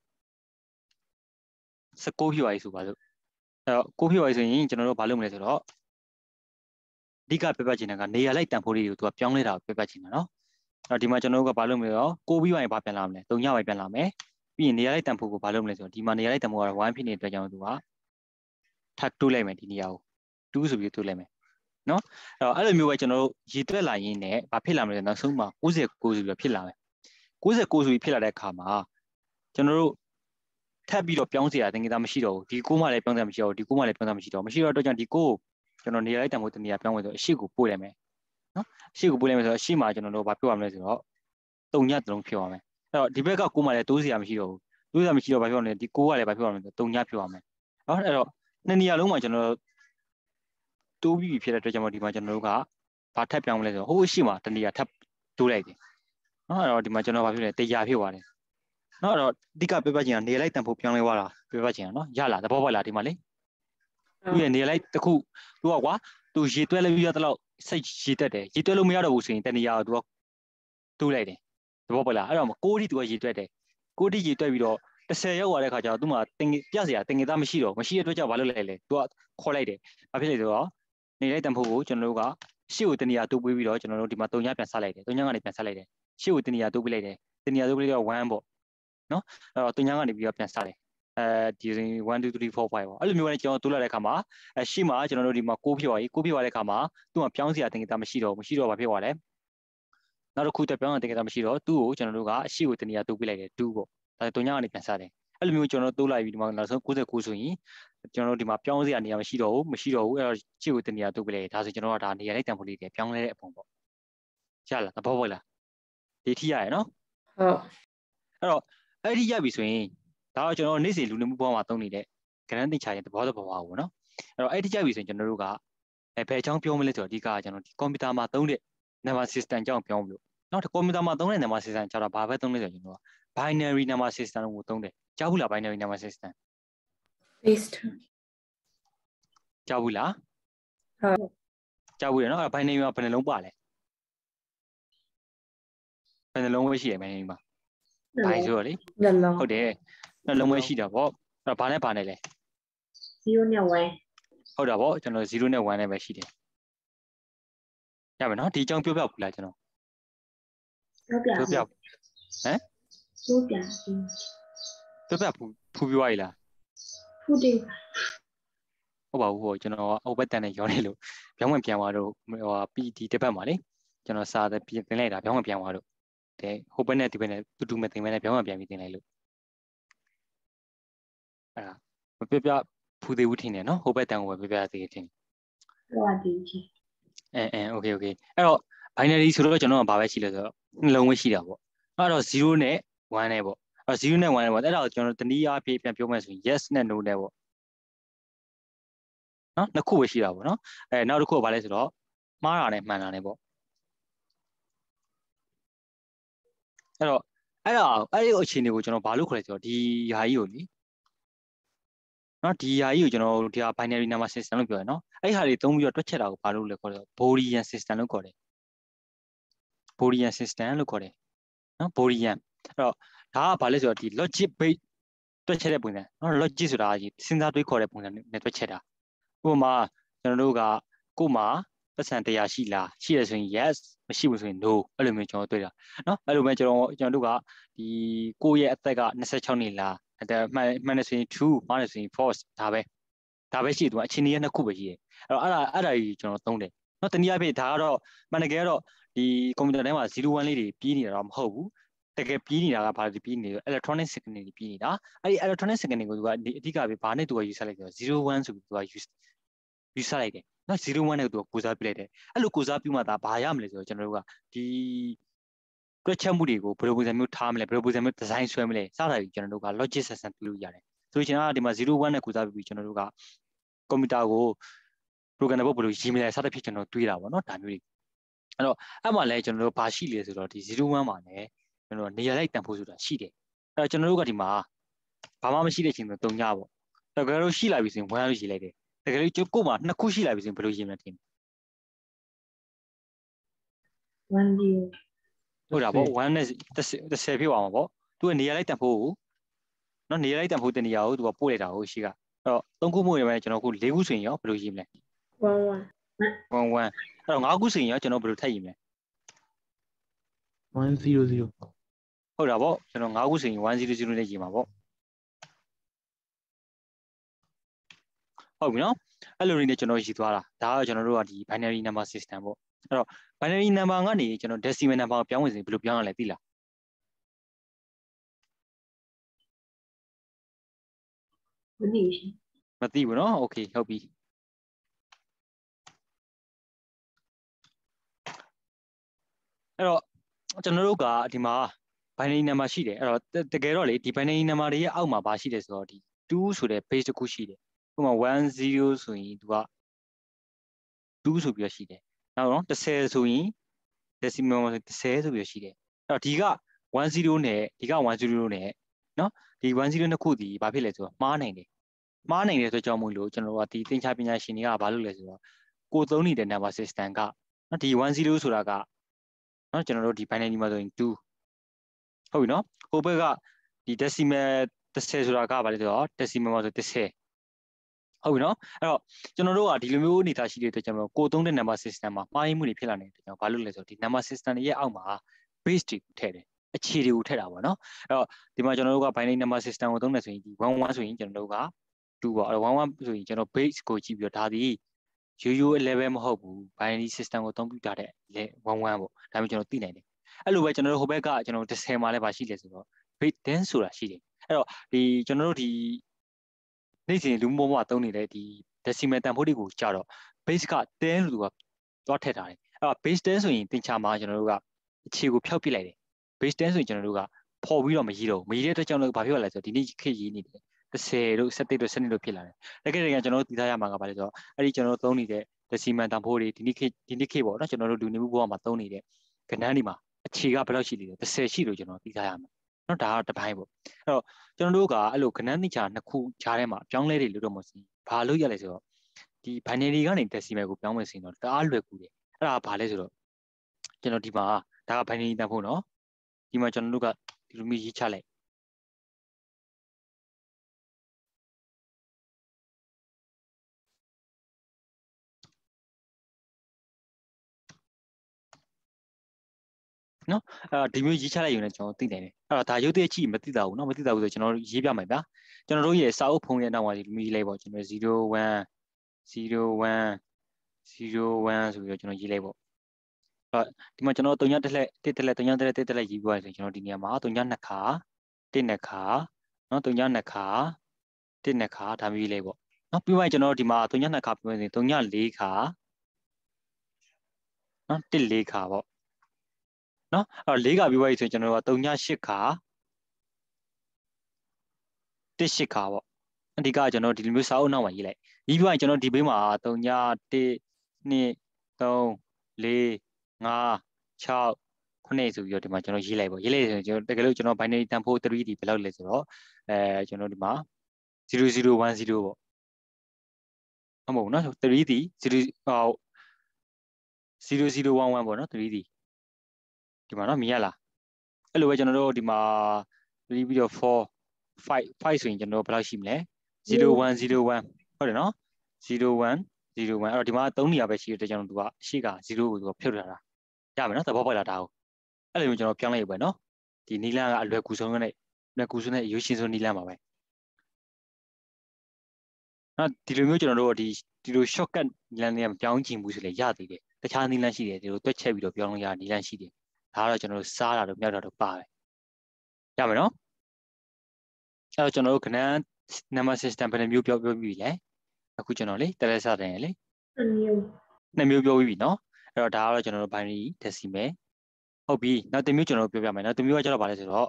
ဖြစ်သွားပြီဆိုပါလို့အဲ့တော့nineဖြစ်သွားပြီဆိုရင်ကျွန်တော်တို့ဘာလုပ်မလဲဆိုတော့အဓိကပြပြချင်တာကနေရာလိုက်တန်ဖိုးလေးတွေကိုသူကပြောင်းလဲတာကိုပြပြချင်တာနော်အဲ့တော့ဒီမှာကျွန်တော်တို့ကဘာလုပ်မလဲဆိုတော့nineပြီးရင်ဘာပြန်လာမလဲthreeညပဲပြန်လာမယ်ပြီးရင်နေရာလိုက်တန်ဖိုးကိုဘာလုပ်မလဲဆိုတော့ဒီမှာနေရာလိုက်တန်ဖိုးကတော့oneဖြစ်နေတဲ့အတွက်ကြောင့်သူကထပ်တိုးလိုက်မယ်ဒီနေရာကိုtwoဆိုပြီးတိုးလိုက်မယ်နော်အဲ့တော့အဲ့လိုမျိုးပဲကျွန်တော်တို့ရည်တွက်လာရင်းနဲ့ဘာဖြစ်လာမလဲနောက်ဆုံးမှာninety-nineဆိုပြီးတော့ဖြစ်လာမယ်ninety-nineဆိုပြီးဖြစ်လာတဲ့အခါမှာကျွန်တော်တို့ထပ်ပြီးတော့ပြောင်းစရာသင်္ကေတမရှိတော့ဘူးဒီnineမှလည်းပြောင်းစရာမရှိတော့ဘူးဒီnineမှလည်းပြောင်းစရာမရှိတော့မရှိတော့တော့ကြောင့်ဒီnineကိုကျွန်တော်နေရာလိုက်တန်ဖိုးတနေရာပြောင်းမယ်ဆိုအရှိကိုပို့လိုက်မယ်နော်အရှိကိုပို့လိုက်မယ်ဆိုတော့အရှိမှာကျွန်တော်တို့ဘာပြောရမလဲဆိုတော့threeညတလုံးဖြစ်သွားမယ်အဲ့တော့ဒီဘက်ကnineမှလည်းတိုးစရာမရှိတော့ဘူးတိုးစရာမရှိတော့ဘာပြောရမလဲဒီnineကလည်းဘာပြောရမလဲဆိုthreeညဖြစ်သွားမယ်နော်အဲ့တော့နှစ်နေရာလုံးမှာကျွန်တော်တို့တိုးပြီးဖြစ်တဲ့အတွက်ကြောင့်ဒီမှာကျွန်တော်တို့ကဘာထပ်ပြောင်းမလဲဆိုတော့ဟိုအရှိမှာတနေရာထပ်တိုးလိုက်တယ်နော်အဲ့တော့ဒီမှာကျွန်တော်ဘာဖြစ်လဲတရားဖြစ်သွားတယ်နော်အဲ့တော့အဓိကပြပြချင်တာနေလိုက်တန်ဖို့ပြောင်းလဲသွားတာပြပြချင်တာနော်ရလားသဘောပေါက်လားဒီမှာလေသူရဲ့နေလိုက်တစ်ခုသူကကွာသူရေတွဲလဲပြီးရတဲ့လောက်စိတ်ရေတက်တယ်ရေတွဲလို့မရတော့ဘူးဆိုရင်တနေရာကိုသူကတိုးလိုက်တယ်သဘောပေါက်လားအဲ့တော့nineတိသူကရေတွဲတယ်nineတိရေတွဲပြီးတော့tenရောက်သွားတဲ့ခါကျတော့သူ့မှာတင်ပြစရာတင်ငေသားမရှိတော့မရှိတဲ့အတွက်ကြောင့်ဘာလုပ်လဲလဲသူကခေါ်လိုက်တယ်ဘာဖြစ်လဲဆိုတော့နေလိုက်တန်ဖို့ကိုကျွန်တော်တို့ကရှေ့ကိုတနေရာတိုးပေးပြီးတော့ကျွန်တော်တို့ဒီမှာthreeညပြန်ဆက်လိုက်တယ်threeညကနေပြန်ဆက်လိုက်တယ်ရှေ့ကိုတနေရာတိုးပေးလိုက်တယ်တနေရာတိုးပေးတော့oneပေါ့နော်အဲ့တော့threeညကနေပြီးတော့ပြန်ဆက်တယ်အဲဒီone two three four fiveပေါ့အဲ့လိုမျိုးနဲ့ကျွန်တော်တိုးလာတဲ့အခါမှာအဲရှေ့မှာကျွန်တော်တို့ဒီမှာnineဖြစ်သွားပြီnineဖြစ်သွားတဲ့အခါမှာသူ့မှာပြောင်းစရာတင်ငေသားမရှိတော့မရှိတော့ဘာဖြစ်သွားလဲနောက်တစ်ခုတပြောင်းတဲ့တင်ငေသားမရှိတော့သူ့ကိုကျွန်တော်တို့ကရှေ့ကိုတနေရာတိုးပေးလိုက်တယ်twoပေါ့ဒါthreeညကနေပြန်ဆက်တယ်အဲ့လိုမျိုးကျွန်တော်တို့တိုးလိုက်ပြီးဒီမှာနောက်ဆုံးninety-nineဆိုရင်ကျွန်တော်တို့ဒီမှာပြောင်းစရာနေရာမရှိတော့ဘူးမရှိတော့ဘူးအဲ့တော့ရှေ့ကိုတနေရာတိုးပေးလိုက်တယ်ဒါဆိုကျွန်တော်ကဒါနေရာလိုက်တန်ဖိုးလေးတွေပြောင်းလဲတဲ့အပုံပေါ့ရလားသဘောပေါက်လားဒီထိရရနော်ဟုတ်အဲ့တော့အဲ့ဒီရပြီဆိုရင်ဒါကျွန်တော်နေ့စဉ်လူနေမှုဘဝမှာသုံးနေတဲ့ကဏ္ဍတင်ချရင်သဘောတဘာဝပေါ့နော်အဲ့တော့အဲ့ဒီကြပြီဆိုရင်ကျွန်တော်တို့ကအဲဘယ်အကြောင်းပြောမလဲဆိုတော့အဓိကကျွန်တော်ဒီကွန်ပျူတာမှာသုံးတဲ့ number system ကြောင့်ပြောမလို့နောက်ကွန်ပျူတာမှာသုံးတဲ့ number system ကျတော့ဘာပဲသုံးလဲဆိုတော့ကျွန်တော်က binary number system ကိုသုံးတယ်ကြားဘူးလား binary number system based ကြားဘူးလားဟုတ်ကြားဘူးရနော်အဲ့ binary မှာဘယ်နှလုံးပါလဲဘယ်နှလုံးပဲရှိရ binary မှာ binary ဆိုတော့လေနှလုံးဟုတ်တယ်နှလုံးပဲရှိတာပေါ့အဲ့တော့ဘာနဲ့ဘာနဲ့လဲ zero နဲ့ one ဟုတ်တာပေါ့ကျွန်တော်zeroနဲ့oneနဲ့ပဲရှိတယ်ရမယ်နော်ဒီအကြောင်းပြောပြဘူးလားကျွန်တော်ပြောပြပြောပြဟမ်ပြောပြပြောပြဖူးဖူးပြောရည်လားဖူးတယ်ဟုတ်ပါဘူးဟိုကျွန်တော်အုပ်ဘက်တန်နဲ့ရောနေလို့ပြောင်းဝင်ပြန်သွားတော့ဟိုပီဒီတစ်ပတ်မှာလေကျွန်တော်စာပြင်တင်လိုက်တာပြောင်းဝင်ပြန်သွားတော့တဲ့ဟိုဘက်နဲ့ဒီဘက်နဲ့တူတူမဲ့တင်မဲ့နဲ့ပြောင်းဝင်ပြန်ပြီးတင်လိုက်လို့အဲ့ဒါမပြပြဖူးသေးဘူးထင်တယ်နော်ဟိုဘက်တန်ကိုပဲပြပြသေးတယ်ထင်ပြောရသေးချင်အဲအဲ okay okay အဲ့တော့ binary ဆိုတော့ကျွန်တော်ကဘာပဲရှိလဲဆိုတော့နှလုံးပဲရှိတာပေါ့အဲ့တော့zeroနဲ့oneနဲ့ပေါ့အဲ့zeroနဲ့oneနဲ့ပေါ့အဲ့ဒါကိုကျွန်တော်တနည်းအားဖြင့်ပြန်ပြောမယ်ဆိုရင် yes နဲ့ no နဲ့ပေါ့နော်နှစ်ခုပဲရှိတာပေါ့နော်အဲနောက်တစ်ခုကဘာလဲဆိုတော့မှားတာနဲ့မှန်တာနဲ့ပေါ့အဲ့တော့အဲ့ဒါအဲ့ဒီအခြေအနေကိုကျွန်တော်ဘာလို့ခေါ်လဲဆိုတော့ဒီဟာကြီးကိုလေနော်ဒီဟာကြီးကိုကျွန်တော်ဒီဟာ binary number system လို့ပြောရနော်အဲ့ဟာတွေသုံးပြီးတော့တွက်ချက်တာကိုဘာလို့လဲခေါ်လဲ Boolean system လို့ခေါ်တယ် Boolean system လို့ခေါ်တယ်နော် Boolean အဲ့တော့ဒါကဘာလဲဆိုတော့ဒီ logic based တွက်ချက်တဲ့ပုံစံနော် logic ဆိုတာကြီးစဉ်းစားတွေးခေါ်တဲ့ပုံစံနဲ့တွက်ချက်တာဥပမာကျွန်တော်တို့ကကို့မှာပတ်စံတရားရှိလားရှိရဆိုရင် yes မရှိဘူးဆိုရင် no အဲ့လိုမျိုးကျွန်တော်တွေ့တာနော်အဲ့လိုပဲကျွန်တော်ကျွန်တော်တို့ကဒီကိုယ့်ရဲ့အသက်ကtwenty-sixနှစ်လားအဲ့ဒါမှန်မှန်တယ်ဆိုရင် true မှားတယ်ဆိုရင် false ဒါပဲဒါပဲရှိတယ်သူကအချင်းကြီးနှစ်ခုပဲရှိတယ်အဲ့တော့အဲ့ဒါအဲ့ဒါကြီးကျွန်တော်သုံးတယ်နော်တနည်းအားဖြင့်ဒါကတော့မှန်တကယ်ကတော့ဒီကွန်ပျူတာထဲမှာzero oneလေးတွေပြီးနေတာတော့မဟုတ်ဘူးတကယ်ပြီးနေတာကဘာလို့ပြီးနေလဲ electronic signal တွေပြီးနေတာအဲ့ဒီ electronic signal ကိုသူကအဓိကပဲဘာနဲ့သူက use လိုက်တယ်zero one ဆိုပြီးသူက use ယူဆလိုက်တယ်နော် zero one နဲ့သူကကိုစားပြလိုက်တယ်အဲ့လိုကိုစားပြမှသာဘာရမလဲဆိုတော့ကျွန်တော်တို့ကဒီတွက်ချက်မှုတွေကိုဘယ်လိုပုံစံမျိုးထားမလဲဘယ်လိုပုံစံမျိုး design ဆွဲမလဲစတာကြီးကျွန်တော်တို့က logic system ပြုလို့ရတယ်ဆိုချင်တာကဒီမှာzero oneနဲ့ကိုစားပြပြီးကျွန်တော်တို့ကကွန်ပျူတာကို program ဘယ်လိုရေးမလဲစသဖြင့်ကျွန်တော်တွေးတာပေါ့နော်ဒါမျိုးတွေအဲ့တော့အဲ့မှာလဲကျွန်တော်တို့ဘာရှိလဲဆိုတော့ဒီzero oneမှာလည်းကျွန်တော်တို့နေရာလိုက်တန်ဖို့ဆိုတာရှိတယ်အဲ့တော့ကျွန်တော်တို့ကဒီမှာဘာမှမရှိတဲ့အချိန်ဆိုတုံညပေါ့တကယ်လို့ရှိလာပြီဆိုရင်oneလို့ရေးလိုက်တယ်တကယ်လို့ကို့မှာနှစ်ခုရှိလာပြီဆိုရင်ဘယ်လိုရေးမလဲတင် one zero ဟုတ်တာပေါ့oneနဲ့tenဖြစ်သွားမှာပေါ့သူကနေရာလိုက်တန်ဖို့နော်နေရာလိုက်တန်ဖို့တင်နေရာကိုသူကပို့လိုက်တာဟုတ်ရှိကအဲ့တော့သုံးခုမို့ရမယ်ကျွန်တော်ခု၄ခုဆိုရင်ရောဘယ်လိုရေးမလဲ one one one one အဲ့တော့ငါးခုဆိုရင်ရောကျွန်တော်ဘယ်လိုထပ်ရေးမလဲ one zero zero ဟုတ်တာပေါ့ကျွန်တော်ငါးခုဆိုရင်one zero zeroနဲ့ရေးမှာပေါ့ဟုတ်ပြီနော်အဲ့လိုနေကျွန်တော်ရေးသွားတာဒါကကျွန်တော်တို့ကဒီ binary number system ပေါ့အဲ့တော့ binary number ကနေကျွန်တော် decimal number ကိုပြောင်းဝင်စေဘယ်လိုပြောင်းရလဲသိလားမသိဘူးရှင်မသိဘူးနော် okay ဟုတ်ပြီအဲ့တော့ကျွန်တော်တို့ကဒီမှာ binary number ရှိတယ်အဲ့တော့တကယ်တော့လေဒီ binary number တွေရဲ့အောက်မှာဘာရှိတယ်ဆိုတော့ဒီtwoဆိုတဲ့ base တစ်ခုရှိတယ်ဥပမာone zeroဆိုရင်သူကtwoဆိုပြီးတော့ရှိတယ်နောက်တော့tenဆိုရင် decimal မှာtenဆိုပြီးတော့ရှိတယ်အဲ့တော့ဒီကone zeroနဲ့ဒီကone zeroနဲ့နော်ဒီone zeroနှစ်ခုဒီဘာဖြစ်လဲဆိုတော့မှားနိုင်တယ်မှားနိုင်တဲ့အတွက်ကြောင့်မို့လို့ကျွန်တော်တို့ကဒီသင်္ချာပညာရှင်တွေကဘာလုပ်လဲဆိုတော့ကိုသုံးနေတဲ့ number system ကနော်ဒီone zeroဆိုတာကနော်ကျွန်တော်တို့ဒီ binary မှာဆိုရင်twoဟုတ်ပြီနော်ဟိုဘက်ကဒီ decimal tenဆိုတာကဘာလဲဆိုတော့ decimal မှာဆိုtenဟုတ်ပြီနော်အဲ့တော့ကျွန်တော်တို့ကဒီလိုမျိုးအနေထားရှိတဲ့အတွက်ကျွန်တော်ကိုသုံးတဲ့ number system မှာမှားယွင်းမှုတွေဖြစ်လာနေတဲ့အတွက်ကြောင့်ဘာလို့လဲဆိုတော့ဒီ number system ရဲ့အောက်မှာ base တွေထည့်တယ်အခြေတွေကိုထည့်တာပေါ့နော်အဲ့တော့ဒီမှာကျွန်တော်တို့က binary number system ကိုသုံးတယ်ဆိုရင်ဒီone oneဆိုရင်ကျွန်တော်တို့ကtwoပေါ့အဲ့တော့one oneဆိုရင်ကျွန်တော် base ကိုကြည့်ပြီးတော့ဒါဒီရိုးရိုး level မဟုတ်ဘူး binary system ကိုသုံးပြီးထားတဲ့ one one ပေါ့ဒါမျိုးကျွန်တော်သိနိုင်တယ်အဲ့လိုပဲကျွန်တော်တို့ဟိုဘက်ကကျွန်တော်tenမှာလည်းပါရှိတယ်ဆိုတော့ base tenဆိုတာရှိတယ်အဲ့တော့ဒီကျွန်တော်တို့ဒီနေ့စဉ်လူမျိုးမှာသုံးနေတဲ့ဒီ decimal တန်ဖိုးတွေကိုကြာတော့ base ကtenလို့သူကသွားထည့်ထားတယ်အဲ့တော့ base tenဆိုရင်သင်္ချာမှာကျွန်တော်တို့ကအခြေကိုဖျောက်ပစ်လိုက်တယ် base ten ဆိုရင်ကျွန်တော်တို့ကဖော်ပြီးတော့မရေးတော့မရေးတဲ့အတွက်ကြောင့်လည်းဘာဖြစ်ရလဲဆိုတော့ဒီနေ့ခေတ်ရေးနေတယ်တစ်ဆယ်တို့ဆယ်တစ်တို့ဆယ်နှစ်တို့ဖြစ်လာတယ်တကယ်တကယ်ကျွန်တော်တို့သိထားရမှာကဘာလဲဆိုတော့အဲ့ဒီကျွန်တော်တို့သုံးနေတဲ့ decimal တန်ဖိုးတွေဒီနေ့ခေတ်ဒီနေ့ခေတ်ပေါ့နော်ကျွန်တော်တို့လူနေမှုဘဝမှာသုံးနေတဲ့ကဏ္ဍတွေမှာအခြေကဘယ်လောက်ရှိနေလဲတစ်ဆယ်ရှိလို့ကျွန်တော်သိထားရမှာနော်ဒါကတစ်ပိုင်းပေါ့အဲ့တော့ကျွန်တော်တို့ကအဲ့လိုကဏ္ဍတိချာနှစ်ခုကြားထဲမှာအပြောင်းလဲတွေလို့တော့မဟုတ်ဘူးဘာလို့ရလဲဆိုတော့ဒီ binary ကနေ decimal ကိုပြောင်းမယ်ဆိုရင်တော့တအားလွယ်ကူတယ်အဲ့ဒါဘာလဲဆိုတော့ကျွန်တော်ဒီမှာဒါက binary တန်ဖိုးနော်ဒီမှာကျွန်တော်တို့ကဒီလိုမျိုးရေးချလိုက်နော်အဲဒီမျိုးရေးချလိုက်ရုံနဲ့ကျွန်တော်သိနိုင်တယ်အဲ့တော့ဒါရုပ်တရက်ကြည့်မသိတာဘူးနော်မသိတာဘူးဆိုကျွန်တော်ရေးပြမယ်ဗျာကျွန်တော်တို့ရဲ့စာအုပ်ဖုံးရဲ့နောက်မှာဒီလိုမျိုးရေးလိုက်ပေါ့ကျွန်တော်zero one zero one zero oneဆိုပြီးတော့ကျွန်တော်ရေးလိုက်ပေါ့အဲ့ဒီမှာကျွန်တော်၃ညတစ်လက်တစ်တစ်လက်၃ညတစ်လက်တစ်တစ်လက်ရေးပြရဆိုကျွန်တော်ဒီနေရာမှာ၃ညနှစ်ခါတစ်နှစ်ခါနော်၃ညနှစ်ခါတစ်နှစ်ခါဒါမျိုးရေးလိုက်ပေါ့နော်ပြီးမှကျွန်တော်ဒီမှာ၃ညနှစ်ခါပြောရင်၃ည၄ခါနော်တစ်၄ခါပေါ့နော်အဲ့လေးခါပြီးသွားပြီဆိုရင်ကျွန်တော်တို့က၃ည၈ခါတစ်၈ခါပေါ့အဓိကကျွန်တော်ဒီလိုမျိုးစာအုပ်နောက်မှာရေးလိုက်ရေးပြီးရင်ကျွန်တော်ဒီဘေးမှာ၃ည၁ ၂ ၃ ၄ ၅ ၆ ခုနှစ်ဆိုပြီးတော့ဒီမှာကျွန်တော်ရေးလိုက်ပေါ့ရေးလိုက်ဆိုရင်ကျွန်တော်တကယ်လို့ကျွန်တော် binary တန်ဖိုး3D ဘယ်လောက်လဲဆိုတော့အဲကျွန်တော်ဒီမှာzero zero one zeroပေါ့ဟုတ်မဟုတ်နော် 3D 0 zero zero one oneပေါ့နော် 3D ဒီမှာနော်မြင်ရလားအဲ့လိုပဲကျွန်တော်တို့ဒီမှာ3ပြီးတော့four five fiveဆိုရင်ကျွန်တော်ဘယ်လောက်ရှိမလဲzero one zero oneဟုတ်တယ်နော်zero one zero oneအဲ့တော့ဒီမှာ၃နေရာပဲရှိတဲ့ကျွန်တော်တို့ကရှေ့ကzeroကိုသူကဖြုတ်ထားတာရမယ်နော်သဘောပေါက်လားဒါကိုအဲ့လိုမျိုးကျွန်တော်ပြောင်းလိုက်ရပဲနော်ဒီနီလန်းကအလွယ်ကူဆုံးနဲ့လွယ်ကူဆုံးနဲ့ရိုးရှင်းဆုံးနီလန်းပါပဲနော်ဒီလိုမျိုးကျွန်တော်တို့ဒီဒီလို shortcut နီလန်းတွေကမပြောင်းချင်ဘူးဆိုလေရသေးတယ်တခြားနီလန်းရှိတယ်ဒီလိုတွက်ချက်ပြီးတော့ပြောင်းလို့ရနီလန်းရှိတယ်ဒါကတော့ကျွန်တော်တို့စားတာတို့မြောက်တာတို့ပါတယ်ရမယ်နော်အဲ့တော့ကျွန်တော်တို့ခဏ number system ဘယ်နှမျိုးပြောပြောပြီးလဲအခုကျွန်တော်လေတရက်စတယ်လေနှစ်မျိုးနှစ်မျိုးပြောပြီးပြီနော်အဲ့တော့ဒါကတော့ကျွန်တော်တို့ binary decimal ဟုတ်ပြီနောက်တစ်မျိုးကျွန်တော်တို့ပြောပြမယ်နောက်တစ်မျိုးကကျတော့ဗာလဲဆိုတော့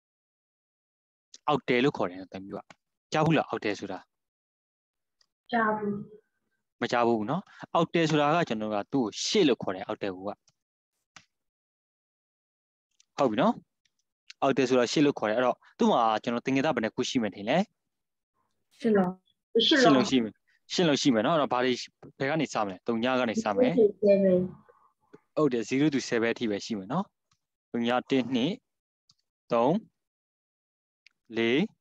octal လို့ခေါ်တယ်နောက်တစ်မျိုးကကြားဘူးလား octal ဆိုတာကြားဘူးမကြားဘူးနော် octal ဆိုတာကကျွန်တော်ကသူ့ကိုရှစ်လို့ခေါ်တယ် octal ကဟုတ်ပြီနော် octal ဆိုတာရှစ်လို့ခေါ်တယ်အဲ့တော့သူ့မှာကျွန်တော်သင်္ကေတဘယ်နှခုရှိမှထင်လဲရှစ်လုံးရှစ်လုံးရှိမယ်ရှစ်လုံးရှိမယ်နော်အဲ့တော့ဘာတွေဘယ်ကနေစမလဲ၃ညကနေစမယ်ဟုတ်တယ်zero to sevenအထိပဲရှိမယ်နော်၃ည၁ ၂ ၃ ၄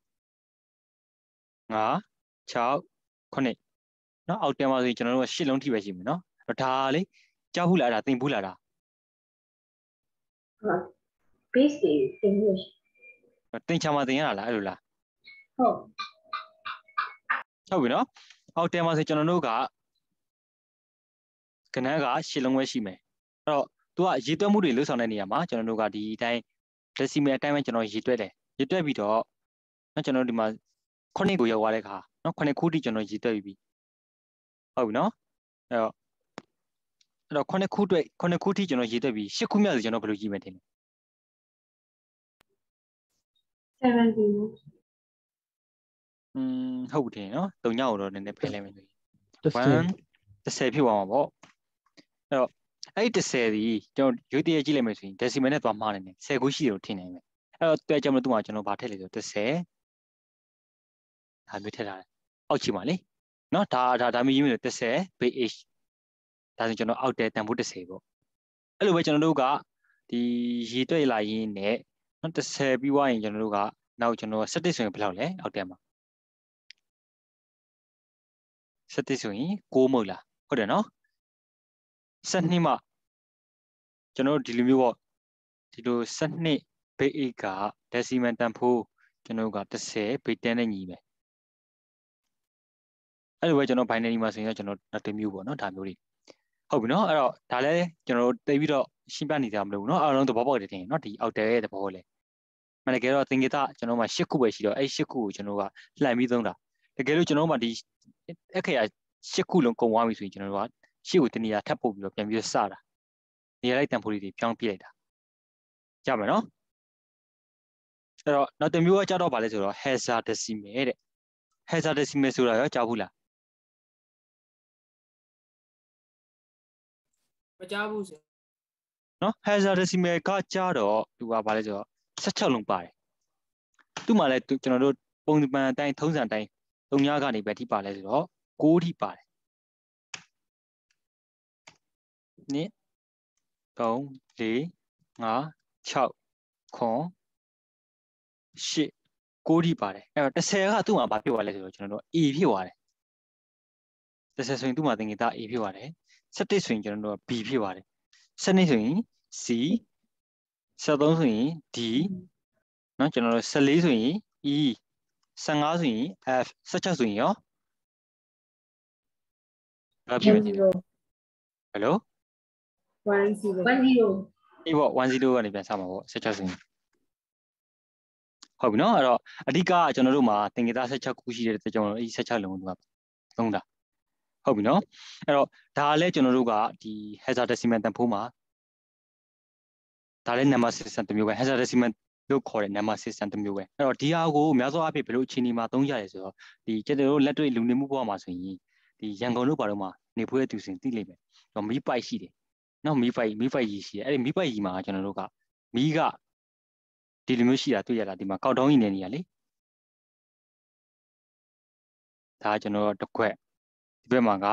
၅ ၆ ခုနှစ်နော်အောက်တဲမှာဆိုရင်ကျွန်တော်တို့ကရှစ်လုံးထိပဲရှိမယ်နော်အဲ့ဒါလေကြောက်ဘူးလားအဲ့ဒါသင်ဘူးလားဒါဟုတ် base တွေသင်လို့သင်ချာမှာသင်ရတာလားအဲ့လိုလားဟုတ်ဟုတ်ပြီနော်အောက်တဲမှာဆိုကျွန်တော်တို့ကကဏ္ဍကရှစ်လုံးပဲရှိမယ်အဲ့တော့သူကရေတွက်မှုတွေလှုပ်ဆောင်တဲ့နေရာမှာကျွန်တော်တို့ကဒီအတိုင်း decimal အတိုင်းပဲကျွန်တော်ရေတွက်တယ်ရေတွက်ပြီးတော့နော်ကျွန်တော်တို့ဒီမှာခုနှစ်ကိုရောက်သွားတဲ့အခါနော်ခုနှစ်ခုထိကျွန်တော်ရေတွက်ပြီးပြီဟုတ်ပြီနော်အဲ့တော့အဲ့တော့ခုနှစ်ခုအတွက်ခုနှစ်ခုထိကျွန်တော်ရေတွက်ပြီးရှစ်ခုမြောက်ဆိုကျွန်တော်ဘယ်လိုရေးမယ်တင်လဲ seventy อืมဟုတ်တယ်နော်၃ညကိုတော့နည်းနည်းဖယ်လိုက်မယ်ဆိုရင်one tenဖြစ်သွားမှာပေါ့အဲ့တော့အဲ့ဒီtenဒီကျွန်တော်ရွေးတရကြည့်လိုက်မယ်ဆိုရင် decimal နဲ့သွားမှားနေတယ်tenခုရှိတယ်လို့ထင်နိုင်မယ်အဲ့တော့တွဲကြမလို့သူ့မှာကျွန်တော်ဗာထည့်လိုက်ဆိုtenဒါမျိုးထည့်ထားတယ်အောက်ချီမှာလေနော်ဒါဒါဒါမျိုးရေးမယ်ဆိုten bh ဒါဆိုကျွန်တော်အောက်တဲတန်ဖိုးtenပေါ့အဲ့လိုပဲကျွန်တော်တို့ကဒီရေတွက်လာရင်းနဲ့နော်tenပြီးွားရင်ကျွန်တော်တို့ကနောက်ကျွန်တော်sevenဆိုရင်ဘယ်လောက်လဲအောက်တဲမှာsevenဆိုရင်nineမဟုတ်လားဟုတ်တယ်နော်twelveမှာကျွန်တော်တို့ဒီလိုမျိုးပေါ့ဒီလိုtwelve base က decimal တန်ဖိုးကျွန်တော်တို့ကten base tenနဲ့ညီမယ်အဲ့လိုပဲကျွန်တော် binary မှာဆိုရင်ကျွန်တော်နောက်တစ်မျိုးပေါ့နော်ဒါမျိုးတွေဟုတ်ပြီနော်အဲ့တော့ဒါလည်းကျွန်တော်တို့တိတ်ပြီးတော့ရှင်းပြနေကြမလို့နော်အားလုံးသဘောပေါက်တယ်ထင်နော်ဒီအောက်တဲရဲ့သဘောလေမနက်ကတော့သင်္ကေတကျွန်တော်မှeightခုပဲရှိတော့အဲ့eightခုကိုကျွန်တော်ကလှန်ပြီးသုံးတာတကယ်လို့ကျွန်တော်မှဒီအခရာeightခုလုံးကုန်သွားပြီဆိုရင်ကျွန်တော်တို့ကရှေ့ကိုတနေရာထပ်ပို့ပြီးတော့ပြန်ပြီးစတာနေရာလိုက်တန်ဖိုးလေးတွေပြောင်းပြလိုက်တာကြမယ်နော်အဲ့တော့နောက်တစ်မျိုးကကြောက်တော့ပါလဲဆိုတော့ hexadecimal တဲ့ hexadecimal ဆိုတာရောကြောက်ဘူးလားမကြားဘူးဆိုနော် hexadecimal ကကြားတော့သူကပါလဲဆိုတော့sixteenလုံးပါတယ်သူ့မှာလဲကျွန်တော်တို့ပုံစံအတိုင်းထုံးစံအတိုင်းသုံးညကနေပဲထိပါလဲဆိုတော့nineထိပါတယ်နှစ်three four five six seven eight nineထိပါတယ်အဲ့တော့tenကသူ့မှာဘာဖြစ်သွားလဲဆိုတော့ကျွန်တော်တို့ A ဖြစ်သွားတယ်tenဆိုရင်သူ့မှာသင်္ကေတ A ဖြစ်သွားတယ်seventeenဆိုရင်ကျွန်တော်တို့ B ဖြစ်သွားတယ်twelveဆိုရင် C thirteenဆိုရင် D နော်ကျွန်တော်တို့fourteenဆိုရင် E fifteenဆိုရင် F sixteenဆိုရင်ရောဘာဖြစ်မလဲဘယ်လို one zero one zero အေးပေါ့tenကနေပြန်စမှာပေါ့sixteenဆိုရင်ဟုတ်ပြီနော်အဲ့တော့အဓိကကကျွန်တော်တို့မှာသင်္ကေတsixteenခုရှိတဲ့အတွက်ကြောင့်အဲ့ဒီsixteenလုံးကသုံးတာဟုတ်ပြီနော်အဲ့တော့ဒါလည်းကျွန်တော်တို့ကဒီ hexadecimal တန်ဖိုးမှာဒါလည်း number system တစ်မျိုးပဲ hexadecimal လို့ခေါ်တဲ့ number system တစ်မျိုးပဲအဲ့တော့ဒီဟာကိုအများဆုံးအဖြစ်ဘယ်လိုအခြေအနေမှာသုံးကြလဲဆိုတော့ဒီကျွန်တော်တို့လက်တွေ့လူနေမှုဘဝမှာဆိုရင်ဒီရန်ကုန်တို့ဘာလို့မှာနေဖွေးသူစဉ်သိလိမ့်မယ်တော့မီးပိုက်ရှိတယ်နော်မီးပိုက်မီးပိုက်ကြီးရှိတယ်အဲ့ဒီမီးပိုက်ကြီးမှာကျွန်တော်တို့ကမီးကဒီလိုမျိုးရှိတာတွေ့ရတာဒီမှာကောက်တောင်းကြီးနေနေရလေဒါကျွန်တော်တို့တစ်ခွက်ဒီဘက်မှာက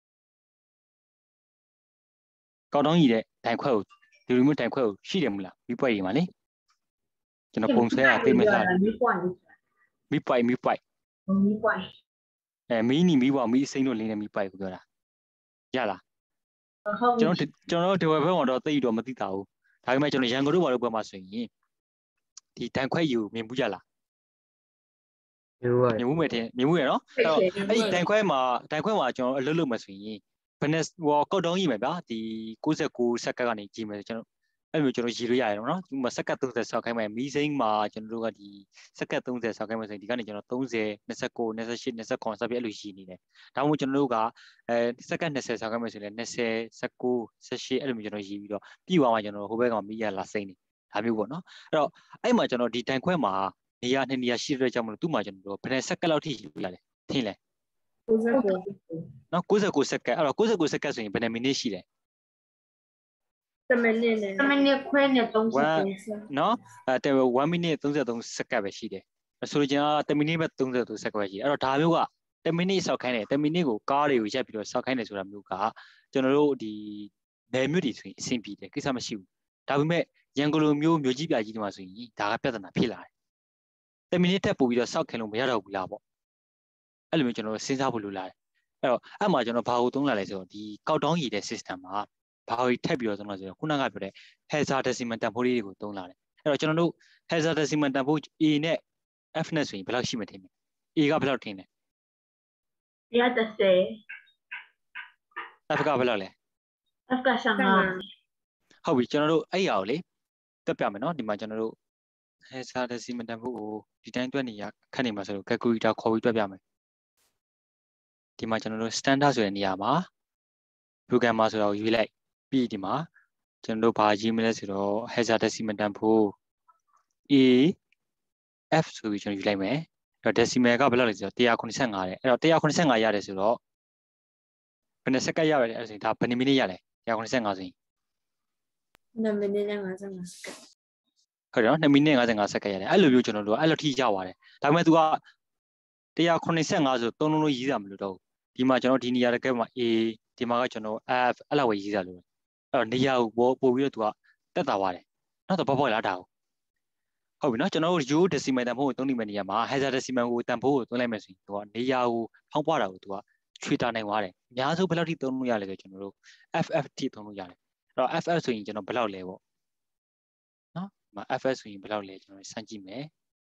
ကောက်တောင်းကြီးတဲ့တိုင်ခွက်ကိုဒီလိုမျိုးတိုင်ခွက်ကိုရှိတယ်မလားမီးပိုက်ကြီးမှာလေကျွန်တော်ပုံဆွဲရသိမလားမီးပွိုင်မီးပိုက်မီးပိုက်မီးပွိုင်အဲမီးနီမီးပွားမီးစိမ့်လို့လင်းတဲ့မီးပိုက်ကိုပြောတာရလားကျွန်တော်ကျွန်တော်တို့ဒီဘက်မှာတော့သိတော့မသိတာဘူးဒါပေမဲ့ကျွန်တော်ရန်ကုန်တို့ဘာလို့ဘက်မှာဆိုရင်ဒီတိုင်ခွက်ယူမြင်မှုကြလားမြင်မှုမယ်တင်မြင်မှုရနော်အဲ့တော့အဲ့ဒီတိုင်ခွက်မှာတိုင်ခွက်မှာကျွန်တော်အလုပ်လုပ်မှဆိုရင်ဘယ်နဲ့ဟိုကောက်တောင်းကြီးမယ်ဗျာဒီninety-nineစက္ကန့်ကနေကြည့်မယ်ကျွန်တော်အဲ့လိုကျွန်တော်ရည်လို့ရတယ်နော်ဒီမှာစက္ကန့်thirtyဆောက်ခိုင်းမယ်မီးစိမ်းမှာကျွန်တော်တို့ကဒီစက္ကန့်thirtyဆောက်ခိုင်းမယ်ဆိုရင်ဒီကနေကျွန်တော်thirty twenty-nine twenty-eight twenty-nineစသဖြင့်အဲ့လိုရည်နေတယ်ဒါမှမဟုတ်ကျွန်တော်တို့ကအဲစက္ကန့်twentyဆောက်ခိုင်းမယ်ဆိုရင်twenty nineteen eighteenအဲ့လိုမျိုးကျွန်တော်ရည်ပြီးတော့ပြီးသွားမှကျွန်တော်ဟိုဘက်ကမီးရလာစိမ့်နေဒါမျိုးပေါ့နော်အဲ့တော့အဲ့မှာကျွန်တော်ဒီတိုင်ခွက်မှာနေရာနှစ်နေရာရှိတဲ့ကြောင့်မလို့သူ့မှာကျွန်တော်တို့ဘယ်နဲ့စက္ကန့်လောက်ထိယူရတယ်ထင်လဲနော်ninety-nineစက္ကန့်အဲ့တော့ninety-nineစက္ကန့်ဆိုရင်ဘယ်နှမိနစ်ရှိလဲ ten minute နဲ့ten minute ခွဲနဲ့thirty second နော်အဲone minute thirty-threeစက္ကန့်ပဲရှိတယ်ဆိုလိုချင်တာten minuteပဲthirty-threeစက္ကန့်ပဲရှိတယ်အဲ့တော့ဒါမျိုးကten minuteဆောက်ခိုင်းတယ်ten minuteကိုကားတွေကိုရက်ပြီးတော့ဆောက်ခိုင်းတယ်ဆိုတာမျိုးကကျွန်တော်တို့ဒီနယ်မြို့တွေဆိုရင်အဆင်ပြေတယ်ကိစ္စမရှိဘူးဒါပေမဲ့ရန်ကုန်လိုမျိုးမြို့ကြီးပြကြီးတွေမှာဆိုရင်ဒါကပြဿနာဖြစ်လာတယ်ten minute တက်ပို့ပြီးတော့ဆောက်ခင်လို့မရတော့ဘူးလားပေါ့အဲ့လိုမျိုးကျွန်တော်တို့စဉ်းစားဖို့လိုလာတယ်အဲ့တော့အဲ့မှာကျွန်တော်ဘာကိုသုံးလာလဲဆိုတော့ဒီကောက်တောင်းရည်တဲ့ system မှာဘာကိုထပ်ပြီးတော့သုံးလာဆိုတော့ခုနကပြောတဲ့ hexadecimal တန်ဖိုးလေးတွေကိုသုံးလာတယ်အဲ့တော့ကျွန်တော်တို့ hexadecimal တန်ဖိုး A နဲ့ F နဲ့ဆိုရင်ဘယ်လောက်ရှိမှထင်လဲ A ကဘယ်လောက်ထင်လဲ one thirty F ကဘယ်လောက်လဲ F ကfifteen ဟုတ်ပြီကျွန်တော်တို့အဲ့ရအောင်လေတက်ပြမယ်နော်ဒီမှာကျွန်တော်တို့ hexadecimal တန်ဖိုးကိုဒီတိုင်းတွက်နေရခက်နေမှာဆိုတော့ calculator ခေါ်ပြီးတွက်ပြမယ်ဒီမှာကျွန်တော်တို့ standard ဆိုတဲ့နေရာမှာ programmer ဆိုတာကိုရွေးလိုက်ပြီးဒီမှာကျွန်တော်တို့ဘာရေးမလဲဆိုတော့ hexadecimal တန်ဖိုး A F ဆိုပြီးကျွန်တော်ယူလိုက်မယ်အဲ့တော့ decimal ကဘယ်လောက်လဲဆိုတော့one ninety-fiveတဲ့အဲ့တော့one ninety-fiveရတယ်ဆိုတော့ဘယ်နှစ်စက္ကန့်ရရလဲအဲ့ဆိုရင်ဒါဘယ်နှမိနစ်ရလဲone ninety-fiveဆိုရင် twoမိနစ်နဲ့fifty-fiveစက္ကန့်ဟုတ်တယ်နော်twoမိနစ်fifty-fiveစက္ကန့်ရတယ်အဲ့လိုမျိုးကျွန်တော်တို့အဲ့လိုထိရပါတယ်ဒါပေမဲ့ तू ကone ninety-fiveဆိုသုံးလုံးလုံးရေးတာမလို့တော့ဒီမှာကျွန်တော်ဒီနေရာတကယ်မှာ A ဒီမှာကကျွန်တော် F အဲ့လောက်ပဲရေးတာလို့အဲ့တော့နေရာကိုပို့ပြီးတော့ तू ကတက်တာပါတယ်နော်တော့ဘောဘောလားဒါကိုဟုတ်ပြီနော်ကျွန်တော်တို့ row decimal တန်ဖိုးကိုသုံးနေမယ့်နေရာမှာ hexadecimal ကိုတန်ဖိုးကိုသုံးလိုက်မယ်ဆိုရင် तू ကနေရာကိုဖောင်းပွားတာကို तू ကချွေတာနိုင်သွားတယ်အများဆုံးဘယ်လောက်ထိသုံးလို့ရလဲဆိုကျွန်တော်တို့ F F ထိသုံးလို့ရတယ်အဲ့တော့ F F ဆိုရင်ကျွန်တော်ဘယ်လောက်လဲပေါ့နော်ဒီမှာ F F ဆိုရင်ဘယ်လောက်လဲကျွန်တော်စမ်းကြည့်မယ်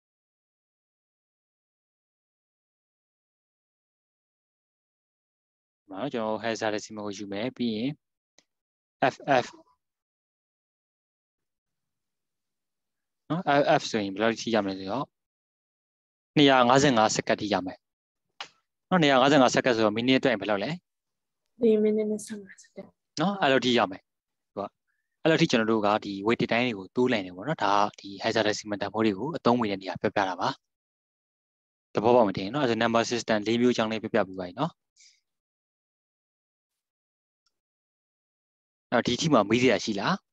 ဒီမှာကျွန်တော် hexadecimal ကိုယူမယ်ပြီးရင် F F နော် F ဆိုရင်ဘယ်လောက်ထိရမလဲဆိုတော့two fifty-fiveစက္ကန့်ထိရမယ်နော်two fifty-fiveစက္ကန့်ဆိုတော့မိနစ်အတွက်ဘယ်လောက်လဲ threeမိနစ်နဲ့fifty-fiveစက္ကန့်နော်အဲ့လိုထိရမယ်သူကအဲ့လိုထိကျွန်တော်တို့ကဒီ weight တိုင်းတွေကိုတိုးလိုက်နေပေါ့နော်ဒါဒီ hexadecimal တန်ဖိုးတွေကိုအသုံးဝင်တဲ့နေရာပြပြတာပါသဘောပေါက်မတင်နော်အဲ့ဒါ number system ၄မျိုးကြောင်းလေးပြပြပြီးပါပြီနော်အဲ့ဒီထိမှာမေးစရာရှိလား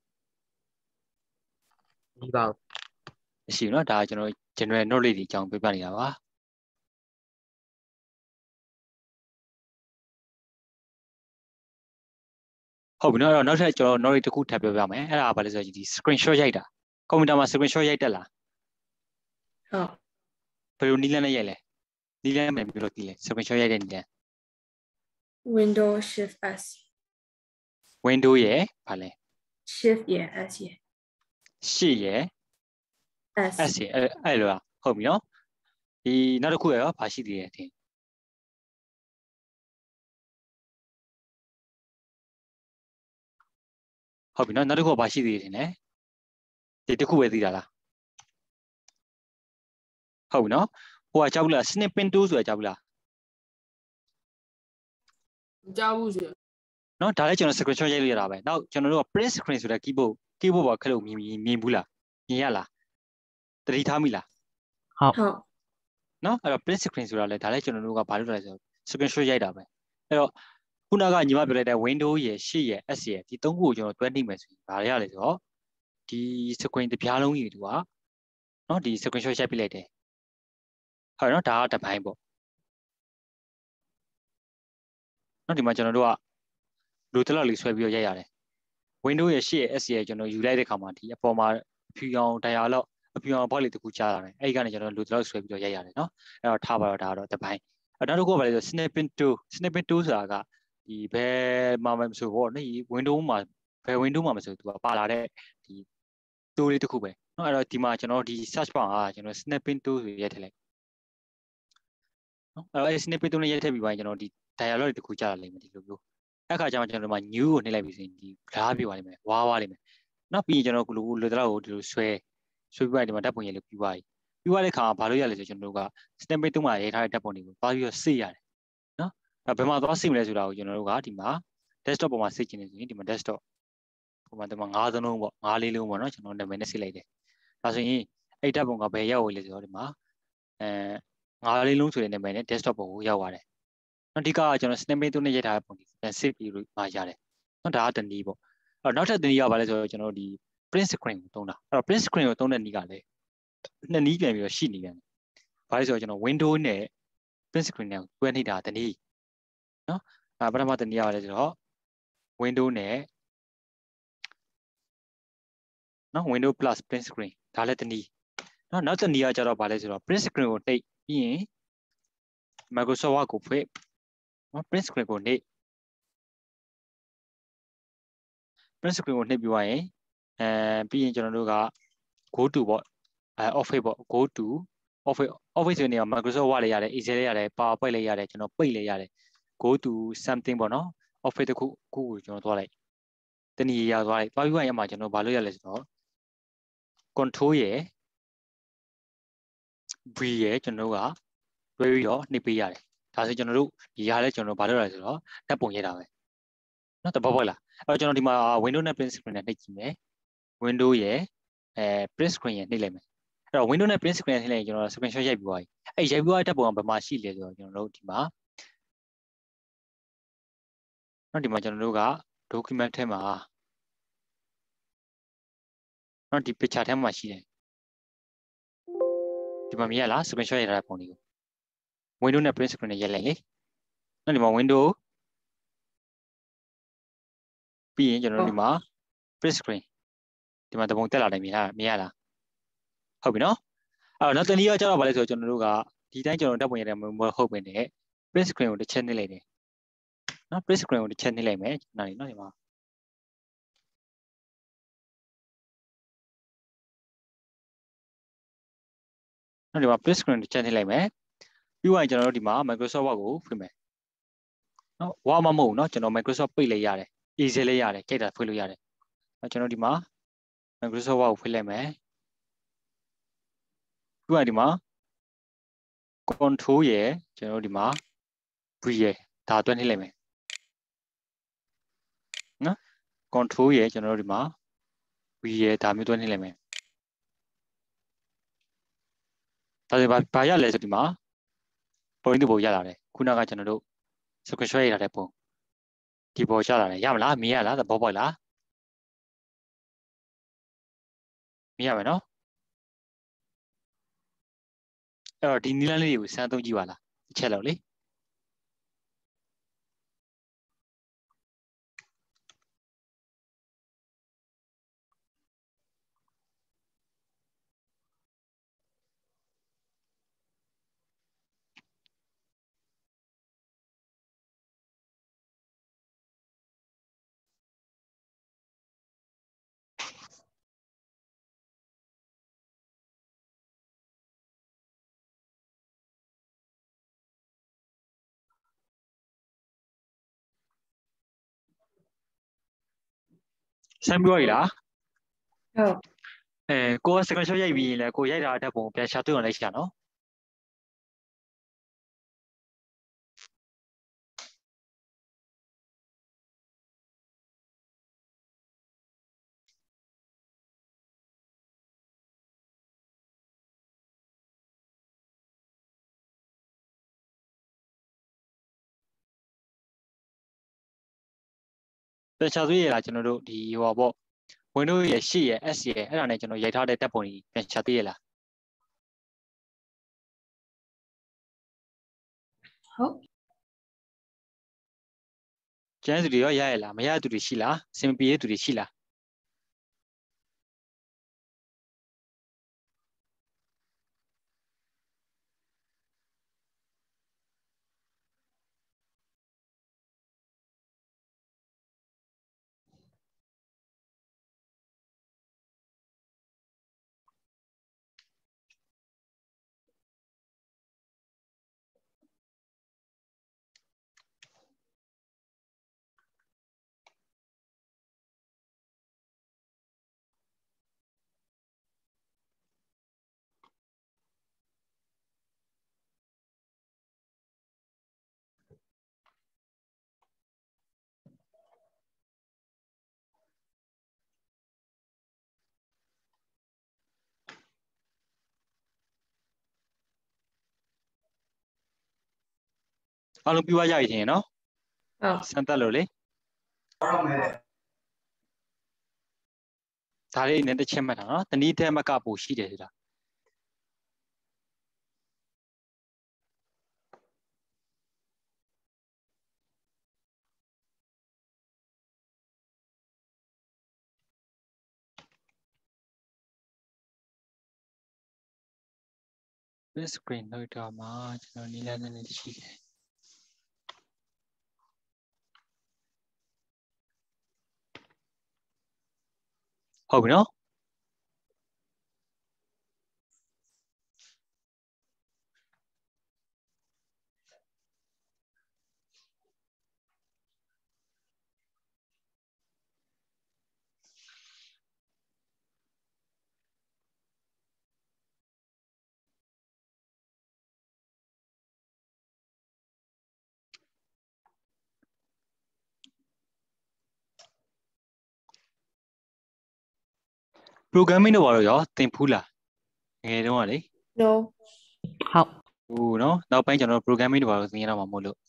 ဒီပါမရှိဘူးနော်ဒါကျွန်တော် general knowledge တွေအကြောင်းပြပြနေတာပါဟုတ်ပြီနော်အဲ့တော့နောက်ထပ်ကျွန်တော် knowledge တစ်ခုထပ်ပြောပြမယ်အဲ့ဒါကဘာလဲဆိုတော့ဒီ screenshot ရိုက်တာကွန်ပျူတာမှာ screenshot ရိုက်တက်လားဟုတ်ဘယ်လိုနည်းလမ်းနဲ့ရိုက်လဲနည်းလမ်းမယ်ပြီးလို့ဒီလဲ screenshot ရိုက်တဲ့နည်းလမ်း Windows Shift S window ရဲ့ဘာလဲ Shift ရဲ့ S ရဲ့ရှစ်ရဲ့ S S ရဲ့အဲ့အဲ့လိုလားဟုတ်ပြီနော်ဒီနောက်တစ်ခုရောဘာရှိသေးလဲတင်ဟုတ်ပြီနော်နောက်တစ်ခုဘာရှိသေးတယ်လဲဒီတစ်ခုပဲသိတာလားဟုတ်ပြီနော်ဟိုကကြောက်လား snipping tool ဆိုတာကြောက်လားကြားဘူးဆိုနော်ဒါလည်းကျွန်တော် screenshot ရိုက်လို့ရတာပဲနောက်ကျွန်တော်တို့က print screen ဆိုတဲ့ keyboard keyboard ပေါ်ခက်လို့မြင်မြင်ဘူးလားမြင်ရလားတတိထားမိလားဟုတ်ဟုတ်နော်အဲ့တော့ print screen ဆိုတာလည်းဒါလည်းကျွန်တော်တို့ကဘာလုပ်လဲဆိုတော့ screenshot ရိုက်တာပဲအဲ့တော့ခုနကညီမပြောလိုက်တဲ့ window ရဲ့ရှစ်ရဲ့ S ရဲ့ဒီသုံးခုကိုကျွန်တော်တွဲနှိမ့်မယ်ဆိုရင်ဘာရလဲဆိုတော့ဒီ screen တစ်ပြားလုံးကြီးတူကနော်ဒီ screenshot ရိုက်ပြလိုက်တယ်ဟုတ်နော်ဒါကတစ်ပိုင်းပေါ့နော်ဒီမှာကျွန်တော်တို့ကလူတစ်လောက်လေးဆွဲပြီးတော့ရိုက်ရတယ် window ရဲ့ရှစ်ရဲ့ S ရဲ့ကျွန်တော်ယူလိုက်တဲ့ခါမှာဒီအပေါ်မှာအဖြူရောင်တရားလောက်အဖြူရောင်ဘောက်လေးတစ်ခုကြားလာတယ်အဲ့ဒီကနေကျွန်တော်လူတစ်လောက်ဆွဲပြီးတော့ရိုက်ရတယ်နော်အဲ့တော့ထားပါတော့ဒါကတော့တစ်ပိုင်းအဲ့နောက်တစ်ခုကဘာလဲဆို snipping tool snipping tool ဆိုတာကဒီဘယ်မှာမဆိုပေါ့နော်ဒီ window မှာဘယ် window မှာမဆိုသူကပါလာတဲ့ဒီ tool လေးတစ်ခုပဲနော်အဲ့တော့ဒီမှာကျွန်တော်ဒီ search bar ကကျွန်တော် snipping tool ဆိုရိုက်ထည့်လိုက်နော်အဲ့တော့အဲ့ snipping tool နဲ့ရိုက်ထည့်ပြီးပါရင်ကျွန်တော်ဒီ dialog တွေတစ်ခုကြားလာလိမ့်မယ်ဒီလိုမျိုးအဲ့ခါကျမှကျွန်တော်ဒီမှာ new ကိုနှိပ်လိုက်ပြီးဆိုရင်ဒီ graph ပြသွားလိမ့်မယ်ဝါးဝါးလိမ့်မယ်နောက်ပြီးရင်ကျွန်တော်ကလူလူတလောက်ကိုဒီလိုဆွဲဆွဲပြီးပါဒီမှာဓာတ်ပုံရိုက်လို့ပြီးသွားပြီပြီးသွားတဲ့ခါမှာဘာလို့ရလဲဆိုကျွန်တော်တို့က snipping tool မှာရေးထားတဲ့ဓာတ်ပုံတွေကိုသွားပြီးတော့စစ်ရတယ်နော်အဲ့ဘယ်မှာသွားစစ်မလဲဆိုတာကိုကျွန်တော်တို့ကဒီမှာ desktop ပေါ်မှာစစ်ချင်နေဆိုရင်ဒီမှာ desktop ပုံမှန်ဒီမှာငါးသုံးလုံးပေါ့ငါးလေးလုံးပေါ့နော်ကျွန်တော်နာမည်နဲ့စစ်လိုက်တယ်ဒါဆိုရင်အဲ့ဓာတ်ပုံကဘယ်ရောက်ဝင်လဲဆိုတော့ဒီမှာအဲငါးလေးလုံးဆိုတဲ့နာမည်နဲ့ desktop ပေါ်ကိုရောက်သွားတယ်အဓိကကကျွန်တော် snipping tool နဲ့ရိုက်ထားတဲ့ပုံတွေပြန်စစ်ပြီးလို့မှာရတယ်နော်ဒါကတနည်းပေါ့အဲ့တော့နောက်ထပ်တနည်းကဘာလဲဆိုတော့ကျွန်တော်ဒီ print screen ကိုသုံးတာအဲ့တော့ print screen ကိုသုံးတဲ့နည်းကလည်းနှစ်နည်းပြန်ပြီးတော့ရှိနေပြန်တယ်ဘာလဲဆိုတော့ကျွန်တော် window နဲ့ print screen နဲ့တွဲနေတာတနည်းနော်အဲ့ပထမတနည်းကဘာလဲဆိုတော့ window နဲ့နော် window plus print screen ဒါလည်းတနည်းနော်နောက်တနည်းကကျတော့ဘာလဲဆိုတော့ print screen ကိုနှိပ်ပြီးရင် Microsoft Word ကိုဖွင့်နော် print screen ကိုနှိပ် print screen ကိုနှိပ်ပြီးသွားရင်အဲပြီးရင်ကျွန်တော်တို့က go to ပေါ့အဲ office ပေါ့ go to office office ဆိုတဲ့နေရာ Microsoft Word လေးရတယ် Excel လေးရတယ် PowerPoint လေးရတယ်ကျွန်တော်ပိတ်လေးရတယ် go to something ပေါ့နော် office တစ်ခုခုကိုကျွန်တော်သွားလိုက်တနည်းရသွားလိုက်သွားပြီးရင်အမှကျွန်တော်ဘာလုပ်ရလဲဆိုတော့ control ရယ် V ရယ်ကျွန်တော်တို့ကတွဲပြီးတော့နှိပ်ပေးရတယ်ဒါဆိုကျွန်တော်တို့ဒီဟာလဲကျွန်တော်တို့ဘာလုပ်ရလဲဆိုတော့ဓာတ်ပုံရိုက်တာပဲနော်တဘောပေါက်လားအဲ့တော့ကျွန်တော်ဒီမှာ window နဲ့ print screen နဲ့နှိပ်ကြည့်မယ် window ရယ်အဲ print screen ရယ်နှိပ်လိုက်မယ်အဲ့တော့ window နဲ့ print screen နဲ့နှိပ်လိုက်ရင်ကျွန်တော် screenshot ရိုက်ပြီးသွားပြီအဲ့ရိုက်ပြီးသွားတဲ့ဓာတ်ပုံကဘယ်မှာရှိလဲဆိုတော့ကျွန်တော်တို့ဒီမှာနော်ဒီမှာကျွန်တော်တို့က document ထဲမှာနော်ဒီ picture ထဲမှာရှိတယ်ဒီမှာမြင်ရလား screenshot ရိုက်ထားတဲ့ပုံတွေကို window နဲ့ print screen နဲ့ရိုက်လိုက်လေနော်ဒီမှာ window ပြီးရင်ကျွန်တော်တို့ဒီမှာ print screen ဒီမှာတပုံတက်လာတယ်မြင်လားမြင်ရလားဟုတ်ပြီနော်အဲ့တော့နောက်တနည်းကကျတော့ဗာလဲဆိုတော့ကျွန်တော်တို့ကဒီတိုင်းကျွန်တော်တက်ပုံရတယ်မဟုတ်ဘဲနဲ့ print screen ကိုတစ်ချက်နှိပ်လိုက်တယ်နော် print screen ကိုတစ်ချက်နှိပ်လိုက်မယ်နော်ဒီနော်ဒီမှာနော်ဒီမှာ print screen တစ်ချက်နှိပ်လိုက်မယ်ပြီးတော့ကျွန်တော်တို့ဒီမှာ Microsoft Word ကိုဖွင့်မယ်နော် Word မမဟုတ်ဘူးနော်ကျွန်တော် Microsoft ပိတ်လိုက်ရတယ် Excel လေးရတယ်ကြိုက်တာဖွင့်လို့ရတယ်အဲ့ကျွန်တော်ဒီမှာ Microsoft Word ကိုဖွင့်လိုက်မယ်ပြီးတော့ဒီမှာ control ရယ်ကျွန်တော်ဒီမှာ V ရယ်ဒါတွဲနှိပ်လိုက်မယ်နော် control ရဲ့ကျွန်တော်တို့ဒီမှာ v ရဲ့ဒါမျိုးတွဲနေလိုက်မယ်ဒါဆိုဘာဘာရလဲဆိုဒီမှာ point ဒီပုံရလာတယ်ခုနကကျွန်တော်တို့ screenshot ရတဲ့ပုံဒီပေါ်ရလာတယ်ရမလားမြင်ရလားသဘောပေါက်လားမြင်ရမယ်နော်အဲ့တော့ဒီနီလန်းလေးတွေကိုစမ်းသုံးကြည့်ပါလားတစ်ချက်လောက်လေစမ်းပြောရည်လားဟုတ်အဲကိုက screenshot ရိုက်ပြီးရင်လည်းကိုရိုက်တာတဲ့ပုံပြန်ရှာတွေ့အောင်လိုက်ရှာနော်ပြန်ရှာတွေ့ရလားကျွန်တော်တို့ဒီဟိုပါပေါ့ Windows ရဲ့၈ရဲ့ S ရဲ့အဲ့ဒါနဲ့ကျွန်တော်ရိုက်ထားတဲ့တက်ပုံကြီးပြန်ရှာတွေ့ရလားဟုတ်ကျန်တဲ့သူတွေရောရရလားမရတဲ့သူတွေရှိလားအဆင်ပြေတဲ့သူတွေရှိလားအားလုံးပြီးွားရရည်ထင်ရနော်ဟုတ်စမ်းတက်လို့လေဒါလေးနဲ့တစ်ချက်မှတ်တာနော်တနည်းတဲ့မကပိုရှိတယ်ဆိုတာ screen လောက်တော့မှကျွန်တော်နီးလန်းနေရှိတယ်ဟုတ်ပြီနော် programming တော့ဘာလို့ရောသင်ဖူးလားငယ်တုန်းကလေ no ဟုတ်ဟိုနော်နောက်ပိုင်းကျွန်တော် programming တော့ဘာလို့သင်ရတော့မှာမဟုတ်လို့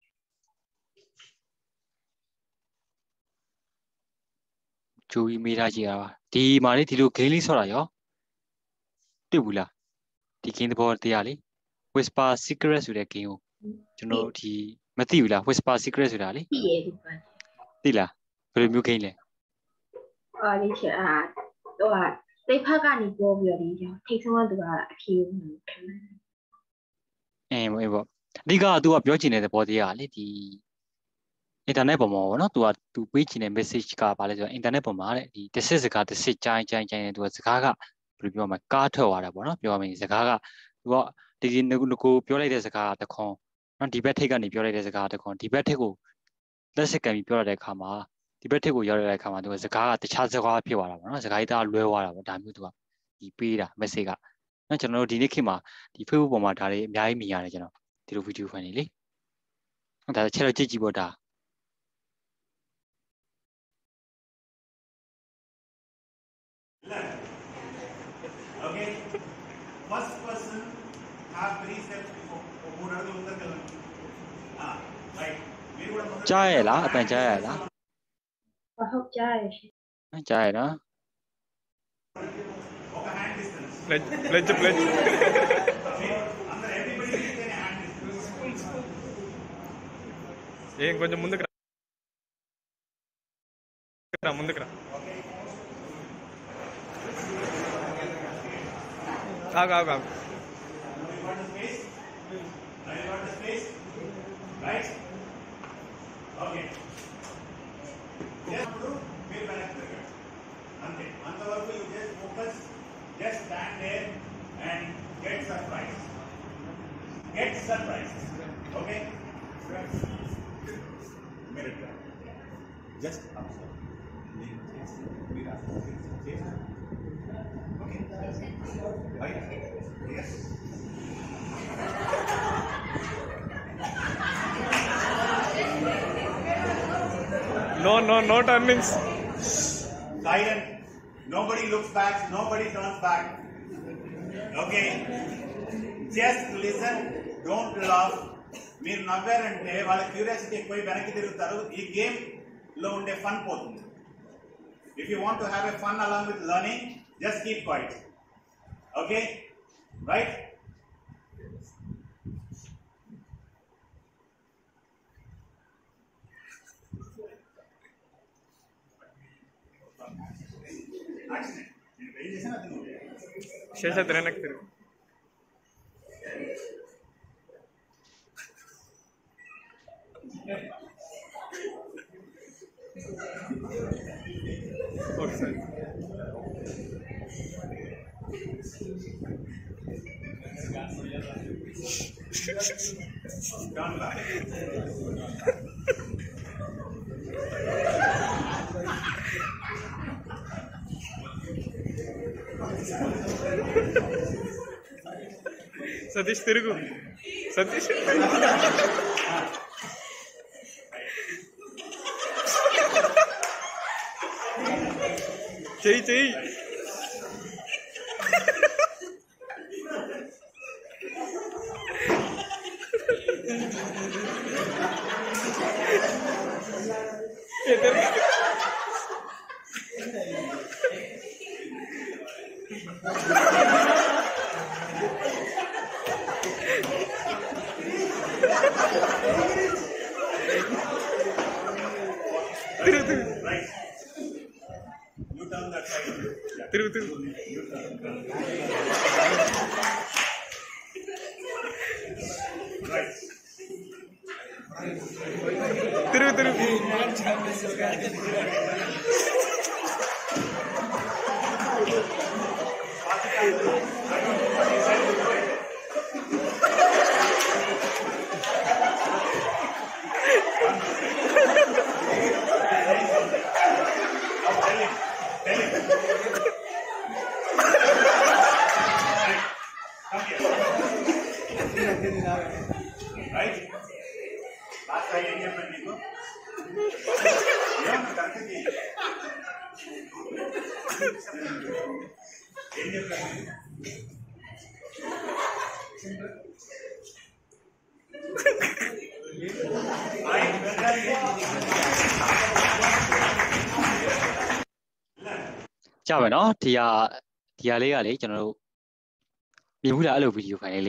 ဂျိုးကြီးမေးထားကြည့်ရပါဒီမှာလေဒီလို game လေးဆော့တာရောတွေ့ဘူးလားဒီ game သဘောတရားလေ Whisper Secret ဆိုတဲ့ game ကိုကျွန်တော်ဒီမသိဘူးလား Whisper Secret ဆိုတာလေသိရဲ့ဒီကသိလားဘယ်လိုမျိုး game လဲဟာလေးချာဟိုဟာတိတ်ဖက်ကနေပြောပြတယ်ကြောင့်ထိတ်ဆုံးကသူကအဖြေကိုခံတယ်အဲအေးပေါ့အဓိကက तू ကပြောချင်တဲ့သဘောတရားလေဒီ internet ပေါ်မှာပေါ့နော် तू က तू ပေးချင်တဲ့ message ကဘာလဲဆိုတော့ internet ပေါ်မှာတဲ့ဒီတစ်စစ်စကားတစ်စစ်ကြိုင်းကြိုင်းကြိုင်းနေ तू ကစကားကဘယ်လိုပြောမလဲကားထွက်သွားတာပေါ့နော်ပြောရမယ်စကားက तू ကဒီဒီကိုပြောလိုက်တဲ့စကားတခွန်နော်ဒီဘက်ထိပ်ကနေပြောလိုက်တဲ့စကားတခွန်ဒီဘက်ထိပ်ကိုလက်စစ်ကန်ပြီးပြောရတဲ့အခါမှာဒီဘက်ထိပ်ကိုရောက်ရတဲ့အခါမှာ तू ကစကားကတခြားစကားဖြစ်သွားတာပေါ့နော်စကားကြီးတအားလွဲသွားတာပေါ့ဒါမျိုး तू ကဒီပေးတာ message ကနော်ကျွန်တော်တို့ဒီနေ့ခေတ်မှာဒီ Facebook ပေါ်မှာဒါတွေအများကြီးမြင်ရတယ်ကျွန်တော်ဒီလို video file နေလေဒါချက်တော့ကြည့်ကြည့်ပေါ့ဒါ Okay. First person have three steps before. మూడు అడుగులు ముందరికి వెళ్ళండి. Ah, right. మీరు కూడా ముందరికి చాయలా అతను చాయలా बहुत जाए చాయనా ఒక హ్యాండ్ డిస్టెన్స్. ప్లెజ్ ప్లెజ్ ప్లెజ్ అందరూ ఎవ్రీబడి ఇస్తేనే హ్యాండ్ డిస్టెన్స్. ఏం కొంచెం ముందుకు రా ముందుకు రా ఆగు ఆగు ఆగు You got the space? Now you got the space? Right? Okay. Just మీరు వెనక్కి తిరగండి. అంతే. అంతవరకు you just focus, just stand there and get surprised. Get surprised. Okay? మీరు ఇట్లా. Just observe. మీరు Okay? Right? Yes. No no no turnings Silent. Nobody looks back. Nobody turns back. Okay. Just listen. Don't laugh. మీరు నవ్వారంటే వాళ్ళ క్యూరియాసిటీ ఎక్కువ వెనక్కి తిరుగుతారు. ఈ గేమ్ లో ఉండే ఫన్ పోతుంది. If you want to have a fun along with learning, just keep quiet. Okay? Right? Accident. నేను ట్రై చేశాను అది నువ్వు. శేషాద్రి వెనక్కి తిరుగు ఒకసారి Turn back. సతీష్ తిరుగు సతీష్ చెయ్యి చెయ్యి తిరుగు తిరుగు Right. You turn that side. Yeah. తిరుగు తిరుగు Right. తిరుగు తిరుగు Tell him. Come here. Right? Last time ఏం చెప్పాను నీకు? ఏమన్నా కరెక్ట్ చేయి. ఏం చెప్పాను నీకు? Right, ကြာပဲเนาะဒီဟာဒီဟာလေးကလေကျွန်တော်တို့မြင်ဘူးလားအဲ့လိုဗီဒီယိုဖိုင်လေးလေ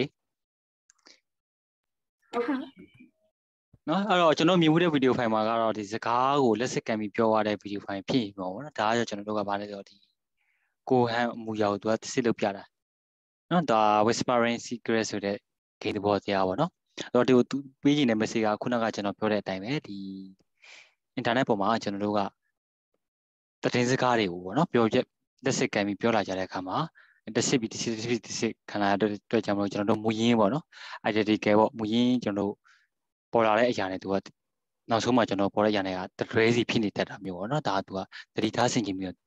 เนาะအဲ့တော့ကျွန်တော်မြင်ဘူးတဲ့ဗီဒီယိုဖိုင်မှာကတော့ဒီစကားကိုလက်စကံပြီးပြောရတဲ့ဗီဒီယိုဖိုင်ဖြစ်ပြီပေါ့နော်ဒါကကျွန်တော်တို့ကဘာလဲဆိုတော့ဒီကိုဟန်အမူအရာကိုသူကတစ်စစ်လုပ်ပြတာเนาะဒါ whispering secret ဆိုတဲ့ဂိမ်းသဘောတရားပေါ့နော်အဲ့တော့ဒီကိုသူပေးခြင်းတဲ့ message ကခုနကကျွန်တော်ပြောတဲ့အတိုင်းပဲဒီ internet ပေါ်မှာကျွန်တော်တို့ကသတင်းစကားတွေကိုပေါ့နော်ပြောပြလက်စစ်ကံပြီးပြောလာကြတဲ့အခါမှာတစ်စစ်ပြီးတစ်စစ်တစ်စစ်တစ်စစ်ခဏအတွက်ကြောင့်မလို့ကျွန်တော်တို့မူရင်းပေါ့နော် identity ပေါ့မူရင်းကျွန်တော်တို့ပေါ်လာတဲ့အရာနဲ့သူကနောက်ဆုံးမှကျွန်တော်ပေါ်တဲ့အရာတွေကတရွဲစီဖြစ်နေတတ်တာမျိုးပေါ့နော်ဒါကသူကတတိထားဆင်ခြင်ပြီး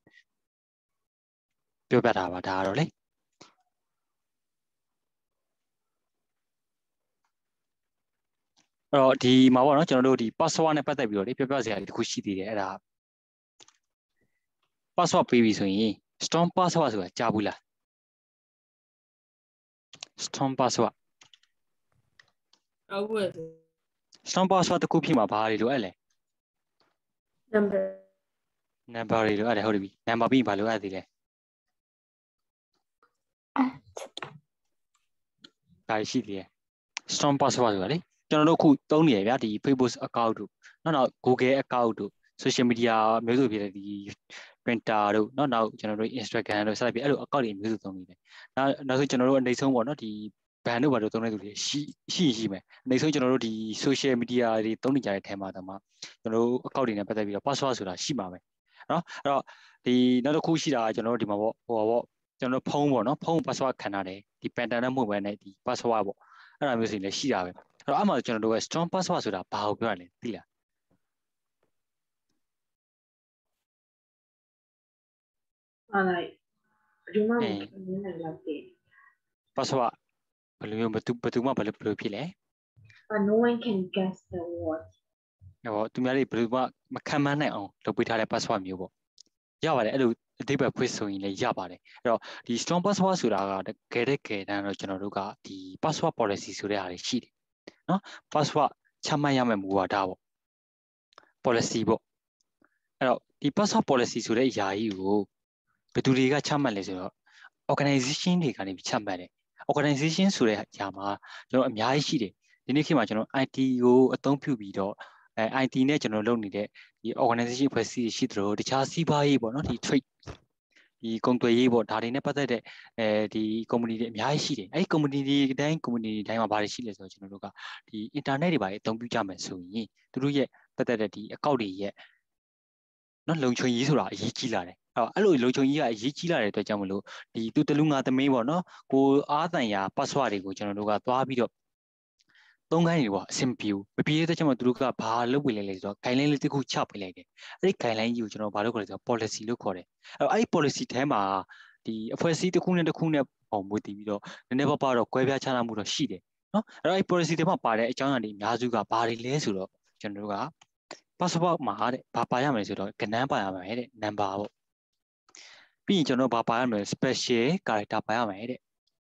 ပြောပြတာပါဒါကတော့လေအဲ့တော့ဒီမှာပေါ့နော်ကျွန်တော်တို့ဒီ password နဲ့ပတ်သက်ပြီးတော့လေပြောပြစရာတွေတခုရှိသေးတယ်အဲ့ဒါ password ပေးပြီဆိုရင် strong password ဆိုတာကြားဘူးလား strong password ဟုတ်ကဲ့ strong password တစ်ခုဖြစ်မှာဘာတွေလိုအပ်လဲ number number တွေလိုအပ်တယ်ဟုတ်ပြီ number ပြီးဘာလိုအပ်သေးလဲ ဒါရှိသေးတယ် strong password ဆိုတာလေကျွန်တော်တို့အခုသုံးနေရဗျာဒီ Facebook account တို့နောက်နောက် Google account တို့ social media မျိုးစုံဖြစ်တဲ့ဒီ Twitter တို့နောက်နောက်ကျွန်တော်တို့ Instagram တို့စသဖြင့်အဲ့လို account တွေမျိုးစုံသုံးနေတယ်နောက်နောက်ဆိုကျွန်တော်တို့အနေဆုံးပေါ့နော်ဒီ ban တို့ဘာတို့သုံးနေသူတွေရှိရှိရှိမယ်အနေဆုံးကျွန်တော်တို့ဒီ social media တွေသုံးနေကြတဲ့ထဲမှာတမကျွန်တော်တို့ account တွေနဲ့ပတ်သက်ပြီးတော့ password ဆိုတာရှိမှာပဲနော်အဲ့တော့ဒီနောက်တစ်ခုရှိတာကျွန်တော်တို့ဒီမှာပေါ့ဟိုပါပေါ့ကျွန်တော်တို့ဖုန်းပေါ့နော်ဖုန်း password ခံထားတယ်ဒီ pattern နဲ့မှုပဲနဲ့ဒီ password ပေါ့အဲ့ဒါမျိုးစီလည်းရှိတာပဲအဲ့တော့အမှကျွန်တော်တို့က strong password ဆိုတာဘာကိုပြောရလဲသိလားဟာလိုက်ဒီမှာမင်းလည်းလောက်တယ် password ဘယ်လိုမျိုးဘယ်သူဘယ်သူမှဘယ်လိုဘယ်လိုဖြစ်လဲ no one can guess the word ဟောသူများတွေဘယ်လိုမှမခံမနိုင်အောင်လုပ်ပေးထားတဲ့ password မျိုးပေါ့ရပါတယ်အဲ့လိုအဓိပ္ပာယ်ဖွင့်ဆိုရင်လည်းရပါတယ်အဲ့တော့ဒီ strong password ဆိုတာကတကယ်တကယ်တမ်းတော့ကျွန်တော်တို့ကဒီ password policy ဆိုတဲ့ဟာတွေရှိတယ်နော် password ချမှတ်ရမယ့်မူဝါဒပေါ့ policy ပေါ့အဲ့တော့ဒီ password policy ဆိုတဲ့အရာကြီးကိုဘယ်သူတွေကချမှတ်လဲဆိုတော့ organization တွေကနေချမှတ်တယ် organization ဆိုတဲ့အရာမှာကျွန်တော်အများကြီးရှိတယ်ဒီနေ့ခေတ်မှာကျွန်တော် I T ကိုအသုံးပြုပြီးတော့အဲ I T နဲ့ကျွန်တော်လုပ်နေတဲ့ဒီ organization ဖွဲ့စည်းရှိသလိုတခြားစီးပွားရေးပေါ့နော်ဒီ trade ဒီကုန်သွယ်ရေးပေါ့ဒါတွေနဲ့ပတ်သက်တဲ့အဲဒီ company တွေအများကြီးရှိတယ်အဲဒီ company တွေတိုင်း company တွေတိုင်းမှာဘာတွေရှိလဲဆိုတော့ကျွန်တော်တို့ကဒီ internet တွေဘာတွေအသုံးပြုကြမယ်ဆိုရင်သူတို့ရဲ့ပတ်သက်တဲ့ဒီ account တွေရဲ့နော်လုံခြုံရေးဆိုတာအရေးကြီးလာတယ်အဲ့တော့အဲ့လိုလုံခြုံရေးကအရေးကြီးလာတဲ့အတွက်ကြောင့်မလို့ဒီသူတလူငါသမီးပေါ့နော်ကိုအားတန်ရာ password တွေကိုကျွန်တော်တို့ကသွားပြီးတော့သုံးခိုင်းနေပေါ့အဆင်ပြေဘူးမပြေတဲ့ချက်မှာသူတို့ကဘာလုပ်ပေးလဲလဲဆိုတော့ guideline လေးတစ်ခုချပေးလိုက်တယ်အဲ့ဒီ guideline ကြီးကိုကျွန်တော်ဘာလို့ခေါ်လဲဆိုတော့ policy လို့ခေါ်တယ်အဲ့တော့အဲ့ဒီ policy ထဲမှာဒီအဖွဲ့အစည်းတစ်ခုနဲ့တစ်ခုနဲ့ပုံမူတည်ပြီးတော့နည်းနည်းပါးပါးတော့ကွဲပြားခြားနားမှုတော့ရှိတယ်နော်အဲ့တော့အဲ့ policy ထဲမှာပါတဲ့အကြောင်းအရာတွေအများစုကဘာတွေလဲဆိုတော့ကျွန်တော်တို့က password မှာတဲ့ဘာပါရမလဲဆိုတော့ကဏ္ဍပါရမယ်တဲ့ number ပေါ့ပြီးရင်ကျွန်တော်ဘာပါရမလဲ special character ပါရမယ်တဲ့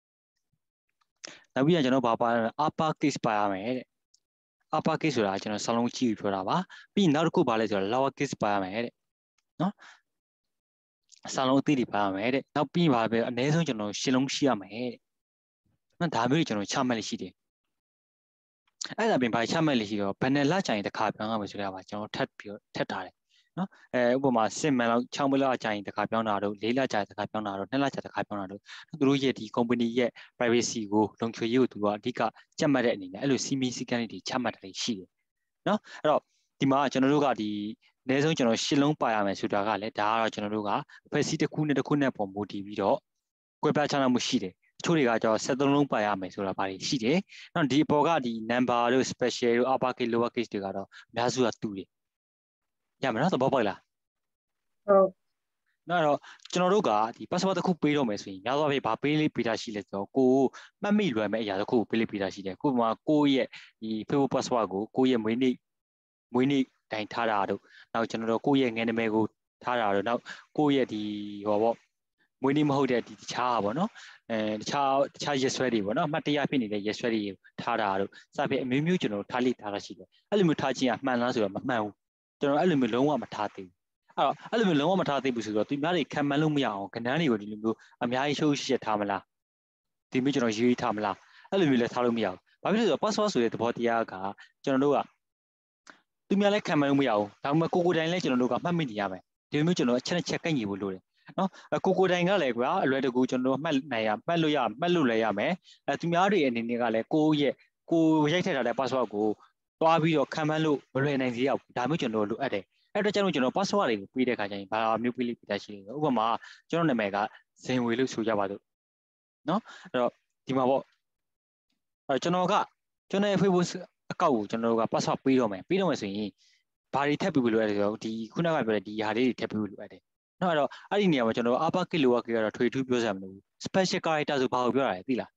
နောက်ပြီးရင်ကျွန်တော်ဘာပါရမလဲ upper case ပါရမယ်တဲ့ upper case ဆိုတာကျွန်တော်စလုံးကြည့်ပြီးပြောတာပါပြီးရင်နောက်တစ်ခုပါလဲဆိုတော့ lower case ပါရမယ်တဲ့နော်စလုံးအသေးတွေပါရမယ်တဲ့နောက်ပြီးရင်ပါပဲအနည်းဆုံးကျွန်တော်ရှင်းလုံးရှိရမယ်တဲ့နော်ဒါမျိုးတွေကျွန်တော်ချမှတ်လို့ရှိတယ်အဲ့ဒါပြင်ဘာချမှတ်လို့ရှိတော့ဘယ်နဲ့လကြိုင်တစ်ခါပြောင်းရမယ်ဆိုတာပါကျွန်တော်ထပ်ပြီးထပ်ထားတယ်နော်အဲဥပမာစစ်မှန်လောက်၆လကြာရင်တစ်ခါပြောင်းတာတို့၄လကြာတစ်ခါပြောင်းတာတို့နှစ်လကြာတစ်ခါပြောင်းတာတို့သူတို့ရဲ့ဒီ company ရဲ့ privacy ကိုလုံခြုံရေးကိုသူကအဓိကကြက်မှတ်တဲ့အနေနဲ့အဲ့လိုစီမီစီကံတွေချမှတ်တာတွေရှိတယ်နော်အဲ့တော့ဒီမှာကျွန်တော်တို့ကဒီအနည်းဆုံးကျွန်တော်ရှစ်လုံးပါရမယ်ဆိုတာကလည်းဒါကတော့ကျွန်တော်တို့ကဖွဲ့စည်းတစ်ခုနဲ့တစ်ခုနဲ့ပုံမူတည်ပြီးတော့ကွဲပြားခြားနားမှုရှိတယ်တချို့တွေကကြောဆက်သုံးလုံးပါရမယ်ဆိုတာပါရှိတယ်နော်ဒီအပေါ်ကဒီ number တို့ special တို့ upper case lower case တွေကတော့အများစုကတူတယ်ရမယ်နော်သဘောပေါက်လားဟုတ်နော်တော့ကျွန်တော်တို့ကဒီ password တစ်ခုပေးတော့မယ်ဆိုရင်များသောအားဖြင့်ဗာပေးလေးပေးတာရှိလဲဆိုတော့ကိုမှတ်မိလွယ်မဲ့အရာတစ်ခုကိုပေးလေးပေးတာရှိတယ်ကိုကကိုရဲ့ဒီ Facebook password ကိုကိုရဲ့မွေးနေ့မွေးနေ့တိုင်ထားတာတို့နောက်ကျွန်တော်တို့ကိုရဲ့ငယ်နာမည်ကိုထားတာတို့နောက်ကိုရဲ့ဒီဟောပေါ့မွေးနေ့မဟုတ်တဲ့ဒီတခြားပါเนาะအဲတခြားတခြားရက်ဆွဲတွေပေါ့เนาะအမှတ်တရဖြစ်နေတဲ့ရက်ဆွဲတွေထားတာတို့စသဖြင့်အမျိုးမျိုးကျွန်တော်တို့ထားလိထားတာရှိတယ်အဲ့လိုမျိုးထားခြင်းကမှန်လားဆိုတော့မမှန်ဘူးကျွန်တော်အဲ့လိုမျိုးလုံးဝမထားသေးဘူးအဲ့တော့အဲ့လိုမျိုးလုံးဝမထားသေးဘူးဆိုတော့သူများတွေခံမှန်းလို့မရအောင်ကဏ္ဍတွေကိုဒီလိုမျိုးအများကြီးရှုပ်ရှက်ထားမလားဒီမျိုးကျွန်တော်ရေးထားမလားအဲ့လိုမျိုးလည်းထားလို့မရဘူးဘာဖြစ်လို့လဲဆိုတော့ password ဆိုတဲ့သဘောတရားကကျွန်တော်တို့ကသူများလည်းခံမှန်းလို့မရဘူးဒါပေမဲ့ကိုကိုတိုင်လည်းကျွန်တော်တို့ကမှတ်မိနေရမယ်ဒီလိုမျိုးကျွန်တော်အချက်နဲ့ချက်ကန့်ညီဖို့လိုတယ်နော်ကိုကိုတိုင်ကလည်းကွာအလွယ်တကူကျွန်တော်မှတ်နိုင်ရမှတ်လို့ရမှတ်လို့လည်းရမယ်အဲသူများတွေအနေနဲ့ကလည်းကိုရဲ့ကိုရိုက်ထည့်ထားတဲ့ password ကိုတွားပြီးတော့ခံမှန်းလို့မလွယ်နိုင်သေးဘူးဒါမျိုးကျွန်တော်လိုအပ်တယ်အဲ့တော့ကျွန်တော်ကျွန်တော် password တွေကိုပေးတဲ့ခါကျရင်ဘာမျိုးပေးလိပြတာရှိလဲဥပမာကျွန်တော်နာမည်ကဇင်ဝေလို့ဆိုကြပါစို့နော်အဲ့တော့ဒီမှာပေါ့အဲ့ကျွန်တော်ကကျွန်တော်ရဲ့ Facebook အကောင့်ကိုကျွန်တော်က password ပေးတော့မယ်ပေးတော့မယ်ဆိုရင်ဘာတွေထပ်ပြီးလို့ရတယ်ဆိုတော့ဒီခုနကပြောတဲ့ဒီဟာလေးတွေထပ်ပြီးလို့ရတယ်နော်အဲ့တော့အဲ့ဒီနေရာမှာကျွန်တော် upper case lower case ကတော့ထွေထူးပြောစရာမလိုဘူး special character ဆိုဘာကိုပြောတာလဲသိလား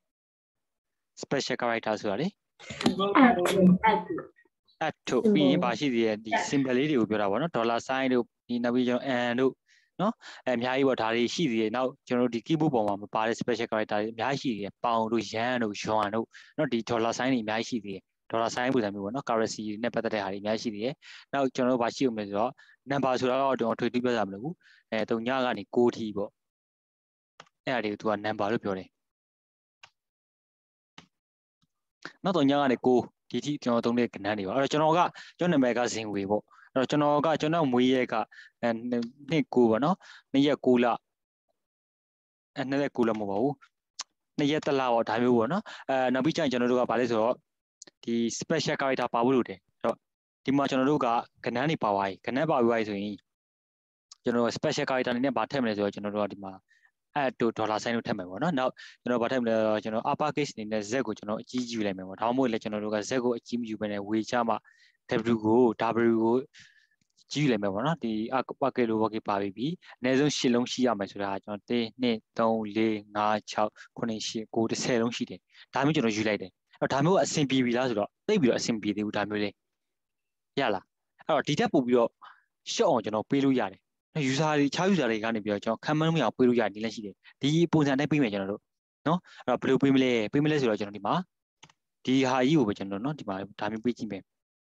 special character ဆိုတာလေ at ထုတ်ပြီးရင်ပါရှိသေးတဲ့ဒီ symbol လေးတွေကိုပြောတာပေါ့နော် dollar sign တို့ဒီနောက်ပြီးကျွန်တော် and တို့နော်အဲအများကြီးပေါ့ဒါတွေရှိသေးတယ်နောက်ကျွန်တော်တို့ဒီ keyboard ပေါ်မှာမပါတဲ့ special character တွေအများကြီးရှိသေးတယ်ပေါင်တို့ရန်တို့ရွန်တို့နော်ဒီ dollar sign တွေအများကြီးရှိသေးတယ် dollar sign ပုံစံမျိုးပေါ့နော် currency နဲ့ပတ်သက်တဲ့ဟာတွေအများကြီးရှိသေးတယ်နောက်ကျွန်တော်တို့ဘာရှိအောင်လဲဆိုတော့ number ဆိုတာတော့ကျွန်တော်ထွေထွေပြောကြမလို့ဘူးအဲတုံညကနေ၉ထိပေါ့အဲ့ဒါတွေကိုသူက number လို့ပြောတယ်နောက်တော့ညကနေ၉ဒီထိကျွန်တော်သုံးတဲ့ကဏ္ဍတွေပေါ့အဲ့တော့ကျွန်တော်ကကျွန်တော်နာမည်ကဇင်ဝေပေါ့အဲ့တော့ကျွန်တော်ကကျွန်တော်မွေးရက်ကအဲနှစ်၉ပေါ့နော်နှစ်ရက်၉လအဲနှစ်ရက်၉လမဟုတ်ပါဘူးနှစ်ရက်တလပေါ့ဒါမျိုးပေါ့နော်အဲနောက်ပြီးကျရင်ကျွန်တော်တို့ကဗာလဲဆိုတော့ဒီ special character ပါဖို့လို့တယ်အဲ့တော့ဒီမှာကျွန်တော်တို့ကကဏ္ဍတွေပါသွားပြီကဏ္ဍပါပြီးသွားပြီဆိုရင်ကျွန်တော် special character အနေနဲ့ဗာထည့်မလဲဆိုတော့ကျွန်တော်တို့ကဒီမှာအဲ့တို့ dollar sign လို့ထည့်မယ်ပေါ့နော်နောက်ကျွန်တော်ဗာထည့်မလဲတော့ကျွန်တော် upper case အနေနဲ့ z ကိုကျွန်တော်အကြီးကြီးယူလိုက်မယ်ပေါ့ဒါမှမဟုတ်လေကျွန်တော်တို့က z ကိုအကြီးမယူဘဲနဲ့ဝေချမှ w ကို w ကိုကြီးယူလိုက်မယ်ပေါ့နော်ဒီ upper case လို့ work ပါပြီးပြီအနည်းဆုံး၈လုံးရှိရမယ်ဆိုတာကျွန်တော်၁ ၂ ၃ ၄ ၅ ၆ ၇ ၈ ၉ ၁၀လုံးရှိတယ်ဒါမျိုးကျွန်တော်ယူလိုက်တယ်အဲ့တော့ဒါမျိုးကအဆင်ပြေပြီလားဆိုတော့သိပြီးတော့အဆင်ပြေသေးဘူးဒါမျိုးလေးရလားအဲ့တော့ဒီထက်ပို့ပြီးတော့ရှော့အောင်ကျွန်တော်ပေးလို့ရတယ်user တွေခြား user တွေကနေပြီးတော့ကျွန်တော်ခံမှန်းမရအောင်ပေးလို့ရတယ်ဒီလည်းရှိတယ်ဒီပုံစံနဲ့ပေးမယ်ကျွန်တော်တို့နော်အဲ့တော့ဘယ်လိုပေးမလဲပေးမလဲဆိုတော့ကျွန်တော်ဒီမှာဒီဟာကြီးကိုပဲကျွန်တော်နော်ဒီမှာဒါမျိုးပေးကြည့်မယ်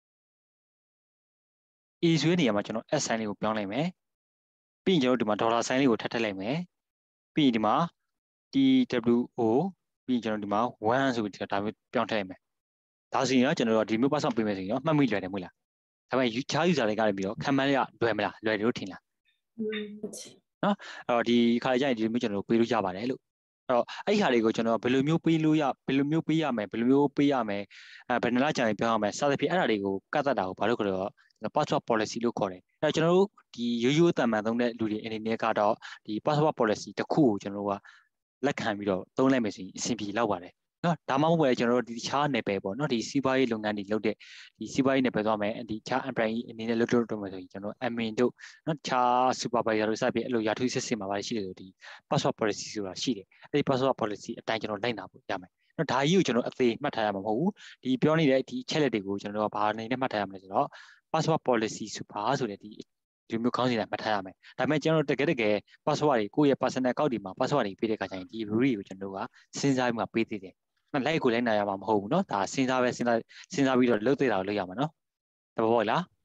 a ဆွဲနေရာမှာကျွန်တော် s sign လေးကိုပြောင်းလိုက်မယ်ပြီးရင်ကျွန်တော်ဒီမှာ dollar sign လေးကိုထပ်ထည့်လိုက်မယ်ပြီးရင်ဒီမှာ t w o ပြီးရင်ကျွန်တော်ဒီမှာoneဆိုပြီးဒါမျိုးပြောင်းထည့်လိုက်မယ်ဒါဆိုရင်ကျွန်တော်တို့ဒီမျိုး password ပေးမယ်ဆိုရင်မှတ်မိလွယ်တယ်မဟုတ်လားဒါပေမဲ့ခြား user တွေကနေပြီးတော့ခံမှန်းရလွယ်မလားလွယ်တယ်လို့ထင်လားနော်အဲ့တော့ဒီခါကြရင်ဒီမျိုးကျွန်တော်တို့ပေးလို့ရပါတယ်လို့အဲ့တော့အဲ့ဒီဟာတွေကိုကျွန်တော်ဘယ်လိုမျိုးပေးလို့ရဘယ်လိုမျိုးပေးရမယ်ဘယ်လိုမျိုးပေးရမယ်အဲဘယ်နှလားကြာရင်ပြောရမယ်စသဖြင့်အဲ့ဒါတွေကိုကတ်သက်တာကိုဘာလို့ခေါ်တော့ password policy လို့ခေါ်တယ်အဲ့တော့ကျွန်တော်တို့ဒီရိုးရိုးတန်မှန်သုံးတဲ့လူတွေအနေနဲ့ကတော့ဒီ password policy တစ်ခုကိုကျွန်တော်တို့ကလက်ခံပြီးတော့သုံးလိုက်မယ်ဆိုရင်အဆင်ပြေလောက်ပါတယ်နော်ဒါမှမဟုတ်လည်းကျွန်တော်တို့ဒီခြားနယ်ပယ်ပေါ့နော်ဒီစီးပွားရေးလုပ်ငန်းတွေလုပ်တဲ့ဒီစီးပွားရေးနယ်ပယ်သွားမယ်ဒီခြား employee အနေနဲ့လုပ်လို့တော့မယ်ဆိုရင်ကျွန်တော် admin တို့နော်ခြား supervisor တို့စသဖြင့်အဲ့လိုရာထူးစစ်စစ်မှာပါရှိတယ်ဆိုဒီ password policy ဆိုတာရှိတယ်အဲ့ဒီ password policy အတိုင်းကျွန်တော်လိုက်နာဖို့ရမယ်နော်ဒါကြီးကိုကျွန်တော်အသေးမှတ်ထားရမှာမဟုတ်ဘူးဒီပြောနေတဲ့ဒီအချက်လက်တွေကိုကျွန်တော်ကဘာအနေနဲ့မှတ်ထားရမလဲဆိုတော့ password policy ဆိုတာဆိုတဲ့ဒီဒီမျိုးခေါင်းစဉ်နဲ့မှတ်ထားရမယ်ဒါပေမဲ့ကျွန်တော်တကယ်တကယ် password တွေကိုယ့်ရဲ့ personal account ဒီမှာ password တွေပေးတဲ့အခါကျရင်ဒီ rule တွေကိုကျွန်တော်တို့ကစဉ်းစားပြီးမှပေးသေးတယ်လိုက်ကိုလိုက်နိုင်ရမှာမဟုတ်ဘူးเนาะဒါစဉ်းစားပဲစဉ်းစားစဉ်းစားပြီးတော့လုပ်သေးတာကိုလုပ်ရမှာเนาะတဘောပေါ့လား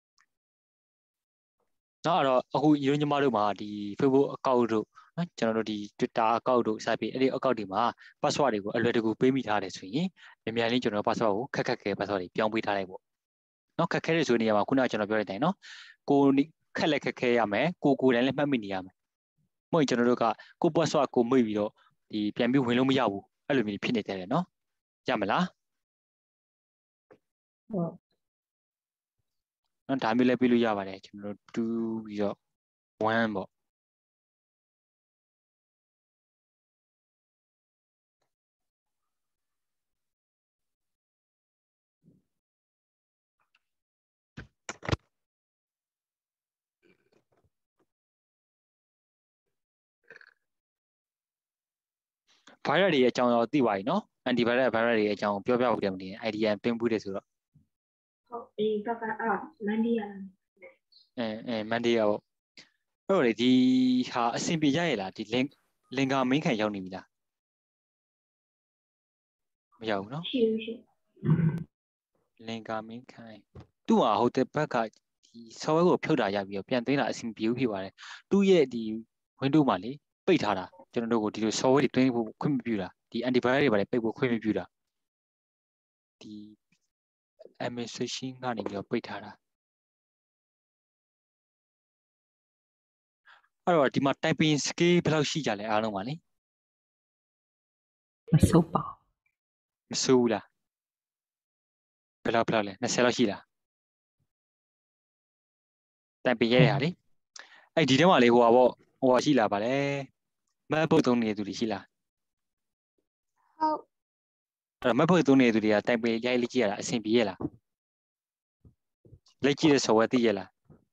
เนาะအဲ့တော့အခုညီတို့ညီမတို့မှာဒီ Facebook account တို့เนาะကျွန်တော်တို့ဒီ Twitter account တို့စပြီးအဲ့ဒီ account တွေမှာ password တွေကိုအလွယ်တကူပေးမိထားတယ်ဆိုရင်မြန်မြန်လေးကျွန်တော် password ကိုခက်ခက်ခဲ password တွေပြောင်းပေးထားလိုက်ပေါ့เนาะခက်ခဲတဲ့ဆိုနေရာမှာခုနကကျွန်တော်ပြောတဲ့အတိုင်းเนาะကိုခက်လက်ခက်ခဲရမယ်ကိုကိုယ်တိုင်လည်းမှတ်မိနေရမယ်မဟုတ်ရင်ကျွန်တော်တို့ကကို password ကိုမေ့ပြီးတော့ဒီပြန်ပြီးဝင်လို့မရဘူးအဲ့လိုမျိုးဖြစ်နေတယ်เนาะရမလားဟုတ်နော်ဒါမျိုးလည်းပြလို့ရပါတယ်ကျွန်တော်တို့twoပြီးတော့oneပေါ့ဗိုင်းရပ်တွေရဲ့အကြောင်းတော့သိပါပြီနော်အန်တီဗိုင်းရပ်ဗိုင်းရပ်တွေရဲ့အကြောင်းပြောပြဖို့တည်းမနေ idea တွင်းပူးတယ်ဆိုတော့ဟုတ်အေးဘက်ကအာမန်ဒီယာအဲအဲမန်ဒီယာပေါ့အဲ့တော့လေဒီဟာအဆင်ပြေရရဲ့လားဒီ link လင်္ကာမင်းခံရောက်နေပြီလားမရောက်ဘူးနော်ရှိရှိလင်္ကာမင်းခံသူ့ဟာဟိုတဲ့ဘက်ကဒီ software ကိုဖြုတ်တာရပြီးတော့ပြန်သိမ်းတာအဆင်ပြေဘူးဖြစ်ပါတယ်သူ့ရဲ့ဒီ window မှာလေပိတ်ထားတာကျွန်တော်တို့ကိုဒီလို software တွေတွင်းဖို့ခွင့်မပြုတာဒီ antivirus တွေပါလေပိတ်ဖို့ခွင့်မပြုတာဒီ administration ကနေပြီးတော့ပိတ်ထားတာအဲ့တော့ဒီမှာ typing skill ဘယ်လောက်ရှိကြလဲအားလုံးပါလေမစိုးပါမစိုးဘူးလားဘယ်လောက်ဘယ်လောက်လဲ၂၀လောက်ရှိလား typing ရရဟာလေအဲ့ဒီထဲမှာလေဟိုပါပေါ့ဟိုပါရှိလားဗါလဲ MacBook သုံးနေတဲ့သူတွေရှိလားဟုတ်အဲ့တော့ MacBook သုံးနေတဲ့သူတွေက typing ရိုက်လိကြည့်ရတာအဆင်ပြေရလားလက်ကြည့်တဲ့ software သိရလား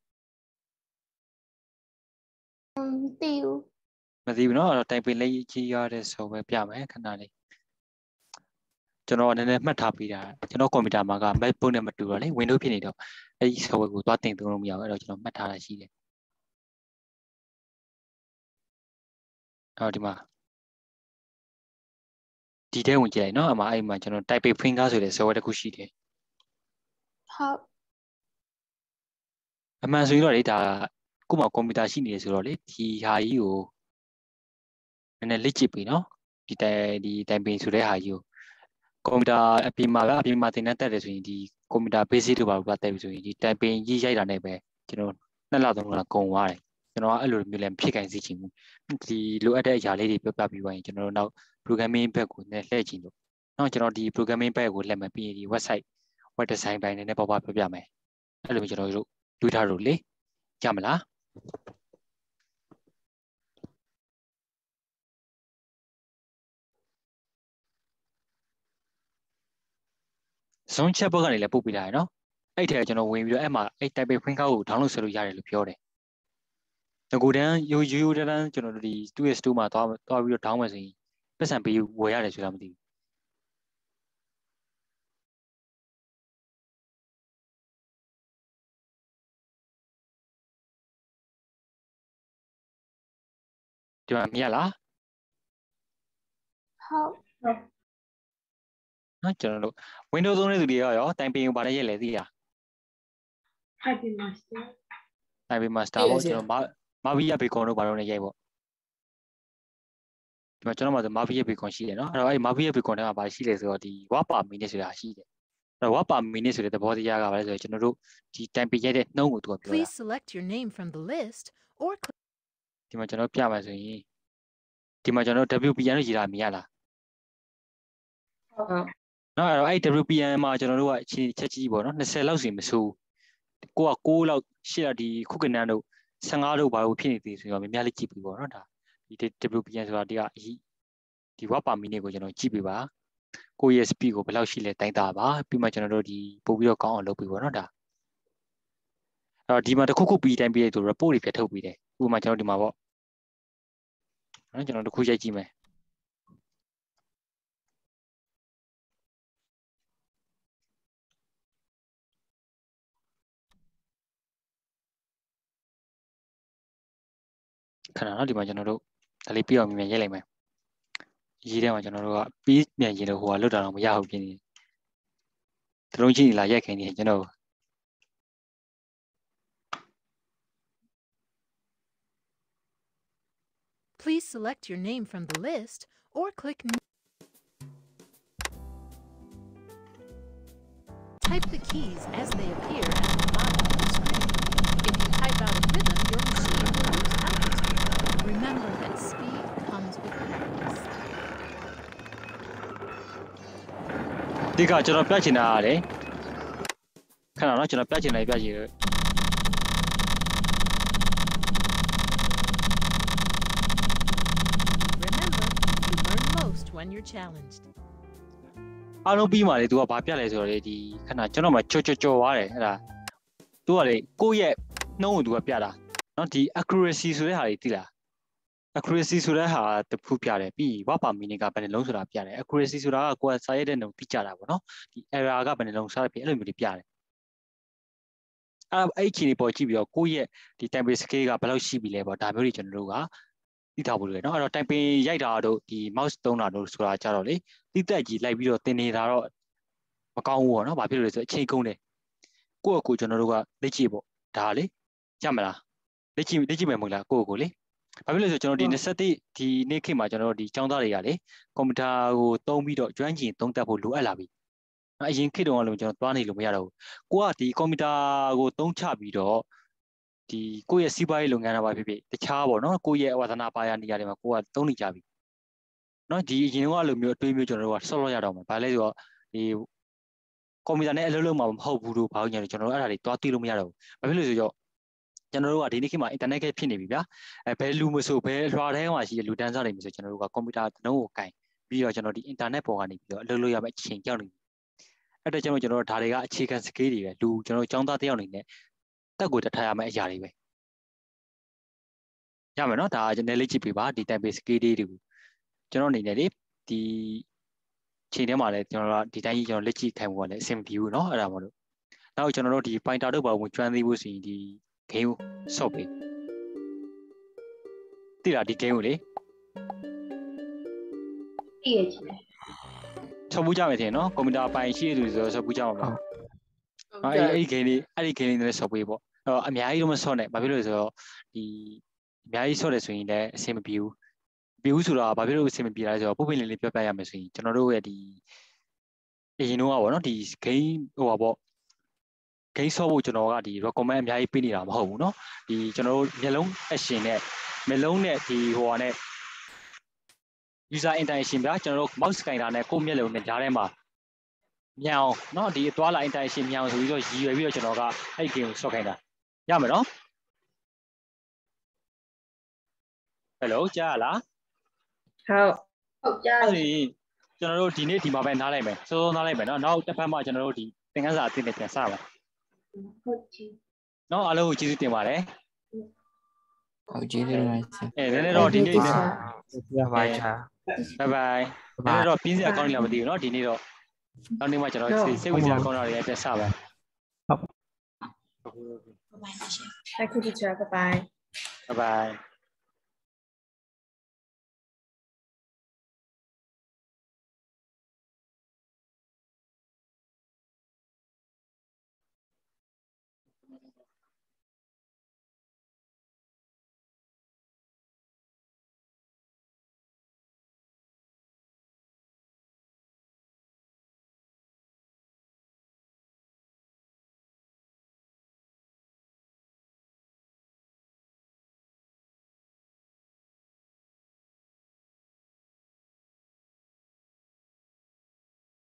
မသိဘူးမသိဘူးเนาะအဲ့တော့ typing လက်ကြည့်ရတဲ့ software ပြမယ်ခဏလေးကျွန်တော်နည်းနည်းမှတ်ထားပေးတာကျွန်တော်ကွန်ပျူတာမှာက MacBook နဲ့မတူတော့လေ Windows ဖြစ်နေတော့အဲ့ဒီ software ကိုသွားတင်သုံးလို့မရဘူးအဲ့တော့ကျွန်တော်မှတ်ထားတာရှိတယ်အော်ဒီမှာဒီထဲဝင်ကြည့်လိုက်နော်အမအဲ့မှာကျွန်တော် type finger ဆိုတဲ့ software တစ်ခုရှိတယ်ဟုတ်အမှန်ဆိုရင်တော့လေဒါကို့မှာကွန်ပျူတာရှိနေတယ်ဆိုတော့လေဒီဟာကြီးကိုနည်းနည်းလေ့ကျင့်ပြီနော်ဒီတိုင်ဒီတိုင်ပင်ဆိုတဲ့ဟာကြီးကိုကွန်ပျူတာအပြင်မှာကအပြင်မှာသင်တန်းတက်တယ်ဆိုရင်ဒီကွန်ပျူတာ basic တို့ပါလို့တက်ပြီဆိုရင်ဒီတိုင်ပင်ကြီးရိုက်တာနဲ့ပဲကျွန်တော်နှစ်လသုံးလကုန်သွားတယ်ကျွန်တော်ကအဲ့လိုမျိုးလည်းဖြစ်ခိုင်းစီချင်ဘူးဒီလိုအပ်တဲ့အရာလေးတွေပြောပြပြီးသွားရင်ကျွန်တော်တို့နောက် programming ဘက်ကိုလည်းလှည့်ချင်လို့နော်ကျွန်တော်ဒီ programming ဘက်ကိုလက်မှတ်ပြီးဒီ website web design ပိုင်းနဲ့ပေါ့ပါပြောပြမယ်အဲ့လိုမျိုးကျွန်တော်တို့တွေးထားလို့လေကြမလားဇွန်ချက်ဘက်ကနေလည်းပို့ပေးထားရနော်အဲ့ထဲကျွန်တော်ဝင်ပြီးတော့အဲ့မှာအဲ့ type print ကောက်ကို download ဆွဲလို့ရတယ်လို့ပြောတယ်ငကိုတန်းရိုးရိုးတန်းကျွန်တော်တို့ဒီ two s two မှာသွားသွားပြီးတော့ down မယ်ဆိုရင်ပတ်စံပေးဝယ်ရတယ်ဆိုတာမသိဘူးဒီမှာမြင်ရလားဟုတ်နော်ကျွန်တော်တို့ Windows သုံးတဲ့သူတွေရောတိုင်ပင်ကိုဗာနဲ့ရက်လဲသိလား Typing master တိုင်ပင် master ပေါ့ကျွန်တော်မာဗီယာဘေကွန်တို့ဗာတော့လည်းရိုက်ပေါ့ဒီမှာကျွန်တော်မှဆိုမာဗီယာဘေကွန်ရှိတယ်နော်အဲ့တော့အဲ့မာဗီယာဘေကွန်ထဲမှာဗာရှိလဲဆိုတော့ဒီဝါပါမီနစ်ဆိုတာရှိတယ်အဲ့တော့ဝါပါမီနစ်ဆိုတဲ့သဘောတရားကဗာလဲဆိုတော့ကျွန်တော်တို့ဒီတိုင်ပင်ရိုက်တဲ့နှုံးကိုသူကပြောတာ Please select your name from the list or ဒီမှာကျွန်တော်ပြမယ်ဆိုရင်ဒီမှာကျွန်တော် W P M လို့ရေးတာမြင်ရလားဟုတ်နော်အဲ့တော့အဲ့ W P M မှာကျွန်တော်တို့ကအချင်းချက်ကြီးပေါ့နော်20လောက်စီမဆိုးကိုက9လောက်ရှစ်လောက်ဒီခုကနန်းတို့15တို့ဘာလို့ဖြစ်နေသေးဆိုတော့များများလေးကြည့်ပြီးပေါ့နော်ဒါဒီ W P M ဆိုတာဒီကဒီဝါပါမီနစ်ကိုကျွန်တော်ကြည့်ပြီးပါကိုရဲ့ speed ကိုဘယ်လောက်ရှိလဲတိုင်းတာပါပြီးမှကျွန်တော်တို့ဒီပို့ပြီးတော့ကောင်းအောင်လုပ်ပြီးပေါ့နော်ဒါအဲ့တော့ဒီမှာတစ်ခုခုပြီးတိုင်းပြီးလိုက်ဆို report တွေပြထုတ်ပြီးတယ်ဥပမာကျွန်တော်ဒီမှာပေါ့နော်ကျွန်တော်တစ်ခုရိုက်ကြည့်မယ်ခဏနော်ဒီမှာကျွန်တော်တို့ဒါလေးပြအောင်မြန်ရိုက်လိုက်မယ်ရေးထဲမှာကျွန်တော်တို့ကပြီးမြန်ရင်လို့ဟိုကလွတ်တာတော့မရဘူးဖြစ်နေတလုံးချင်းလာရိုက်ခိုင်းနေကျွန်တော် please select your name from the list or click type the keys as they appear at the bottom of the screen. If you type out of rhythm, your machine will lose altitude. Remember that speed comes with practice. ဒီကကျွန်တော်ပြချင်တာရတယ်ခဏနော်ကျွန်တော်ပြချင်တယ်ပြချင်တယ် Remember, you learn most when you're challenged. အားလုံးပြီးမှလေ तू ကဘာပြလဲဆိုတော့လေဒီခဏကျွန်တော်မှချောချောချောသွားတယ်အဲ့ဒါ तू ကလေကိုယ့်ရဲ့နှုံးကို तू ကပြတာနော်ဒီ accuracy ဆိုတဲ့ဟာတွေသိလား accuracy ဆိုတဲ့ဟာတစ်ခုပြတယ်ပြီးဝါပါမီနစ်ကဘယ်နှလုံးဆိုတာပြတယ် accuracy ဆိုတာကကိုယ်စာရိုက်တဲ့နှုံးသိကြတာပေါ့နော်ဒီ error ကဘယ်နှလုံးစားဖြစ်အဲ့လိုမျိုးတွေပြတယ်အဲ့အဲ့ချင်းတွေပေါ်ကြည့်ပြီးတော့ကိုယ့်ရဲ့ဒီ time scale ကဘယ်လောက်ရှိပြီလဲပေါ့ဒါမျိုးတွေကျွန်တော်တို့ကသိထားဖို့လိုတယ်နော်အဲ့တော့ time ရိုက်တာတို့ဒီ mouse သုံးတာတို့ဆိုတာကြတော့လေတိတက်ကြီးလိုက်ပြီးတော့တင်နေတာတော့မကောင်းဘူးပေါ့နော်ဘာဖြစ်လို့လဲဆိုအချိန်ကုန်တယ်ကိုယ့်အကိုကျွန်တော်တို့ကလက်ကြည့်ပေါ့ဒါလေကြမလားလက်ကြည့်လက်ကြည့်မယ်မဟုတ်လားကိုယ့်အကိုလေဘာဖြစ်လို့လဲဆိုကျွန်တော်ဒီ21ဒီနေ့ခေတ်မှာကျွန်တော်တို့ဒီចောင်းသားတွေကလေကွန်ပျူတာကိုသုံးပြီးတော့ကျွမ်းကျင်သုံးသပ်ဖို့လိုအပ်လာပြီအရင်ခေတ်တုန်းကလည်းကျွန်တော်သွားနေလို့မရတော့ဘူးကိုကဒီကွန်ပျူတာကိုသုံးချပြီးတော့ဒီကိုယ့်ရဲ့စီးပွားရေးလုပ်ငန်းတော့ဘာဖြစ်ဖြစ်တခြားပေါ့နော်ကိုယ့်ရဲ့ဝါသနာပါရနေရာတွေမှာကိုကသုံးနေကြပြီနော်ဒီအရင်ကလိုမျိုးအတွေးမျိုးကျွန်တော်တို့ကဆော့လို့ရတော့မှာဘာလဲဆိုတော့ဒီကွန်ပျူတာနဲ့အလုပ်လုပ်မှာမဟုတ်ဘူးလို့ဘာလို့ညာကျွန်တော်တို့အဲ့ဒါတွေသွားသိလို့မရတော့ဘူးဘာဖြစ်လို့ဆိုတော့ကျွန်တော်တို့ကဒီနေ့ခေတ်မှာ internet ကဖြစ်နေပြီဗျာအဲဘယ်လူမဆိုဘယ်လွှာထဲမှာရှိတဲ့လူတန်းစားတွေမျိုးဆိုကျွန်တော်တို့ကကွန်ပျူတာနှုံးကိုကင်ပြီးတော့ကျွန်တော်ဒီ internet ပေါ်ကနေပြီးတော့အလုပ်လုပ်ရမယ့်အချိန်ကြောက်နေပြီအဲ့တော့ကျွန်တော်ကျွန်တော်ဒါတွေကအခြေခံ skill တွေပဲလူကျွန်တော်ចောင်းသားတယောက်အနေနဲ့တက်ကိုတထားရမယ့်အရာတွေပဲရမယ်နော်ဒါကျွန်တော်လေးကြည့်ပြပါဒီ type skill တွေကိုကျွန်တော်အနေနဲ့လေဒီချိန်ထဲမှာလည်းကျွန်တော်တို့ဒီတိုင်းကြီးကျွန်တော်လက်ကြည့်ခိုင်းဖို့ကလည်းအဆင်ပြေဘူးเนาะအဲ့ဒါမလို့နောက်ကျွန်တော်တို့ဒီ pointer တို့ဘာလို့ကျွမ်းသေးဘူးဆိုရင်ဒီ game ကို ဆော့ပေးတိလားဒီ game ကိုလေသိရချင်းဆော့ဘူးကြမယ်ထင်နော်ကွန်ပျူတာပိုင်ရှိတဲ့လူဆိုတော့ဆော့ဘူးကြမှာပါအဲ့အဲ့ဒီ game လေးအဲ့ဒီ game လေးလည်းဆော့ပေးပေါ့အဲ့တော့အများကြီးတော့မဆော့နဲ့ဘာဖြစ်လို့လဲဆိုတော့ဒီအများကြီးဆော့တယ်ဆိုရင်လည်းအဆင်မပြေဘူးပြေဘူးဆိုတော့ဘာဖြစ်လို့အဆင်မပြေလဲဆိုတော့ပုတ်ပင်လေးလေးပြောပြရမယ်ဆိုရင်ကျွန်တော်တို့ရဲ့ဒီအရင်တော့ကပေါ့နော်ဒီ game ဟိုပါပေါ့ game ဆော့ဖို့ကျွန်တော်ကဒီ recommend အများကြီးပေးနေတာမဟုတ်ဘူးเนาะဒီကျွန်တော်တို့မျက်လုံး action နဲ့မျက်လုံးနဲ့ဒီဟိုဟာနဲ့ user interaction ဗျာကျွန်တော်တို့ mouse scanner နဲ့ကိုယ့်မျက်လုံးနဲ့ကြားထဲမှာမြောင်เนาะဒီအသွားလာ interaction မြောင်ဆိုပြီးတော့ရည်ရွယ်ပြီးတော့ကျွန်တော်ကအဲ့ game ကိုဆော့ခိုင်းတာရမယ်เนาะ Hello ကြားရလားဟုတ်ဟုတ်ကြားအဲ့ဒီကျွန်တော်တို့ဒီနေ့ဒီမှာပဲနားလိုက်မယ်စိုးစိုးနားလိုက်မယ်เนาะနောက်တစ်ဖက်မှာကျွန်တော်တို့ဒီသင်ခန်းစာအသစ်နဲ့ပြန်စပါမယ်ဟုတ်ချင်เนาะအားလုံးကိုကျေးဇူးတင်ပါတယ်ဟုတ်ကျေးဇူးတင်ပါတယ်အဲနည်းနည်းတော့ဒီနေ့ဘိုင်ချာ bye bye နည်းနည်းတော့ပြင်းစရာကောင်းနေလားမသိဘူးเนาะဒီနေ့တော့နောက်နေ့မှကျွန်တော်စိတ်ဝင်စားကောင်းတာတွေပြန်စပါ Thank you teacher bye bye bye bye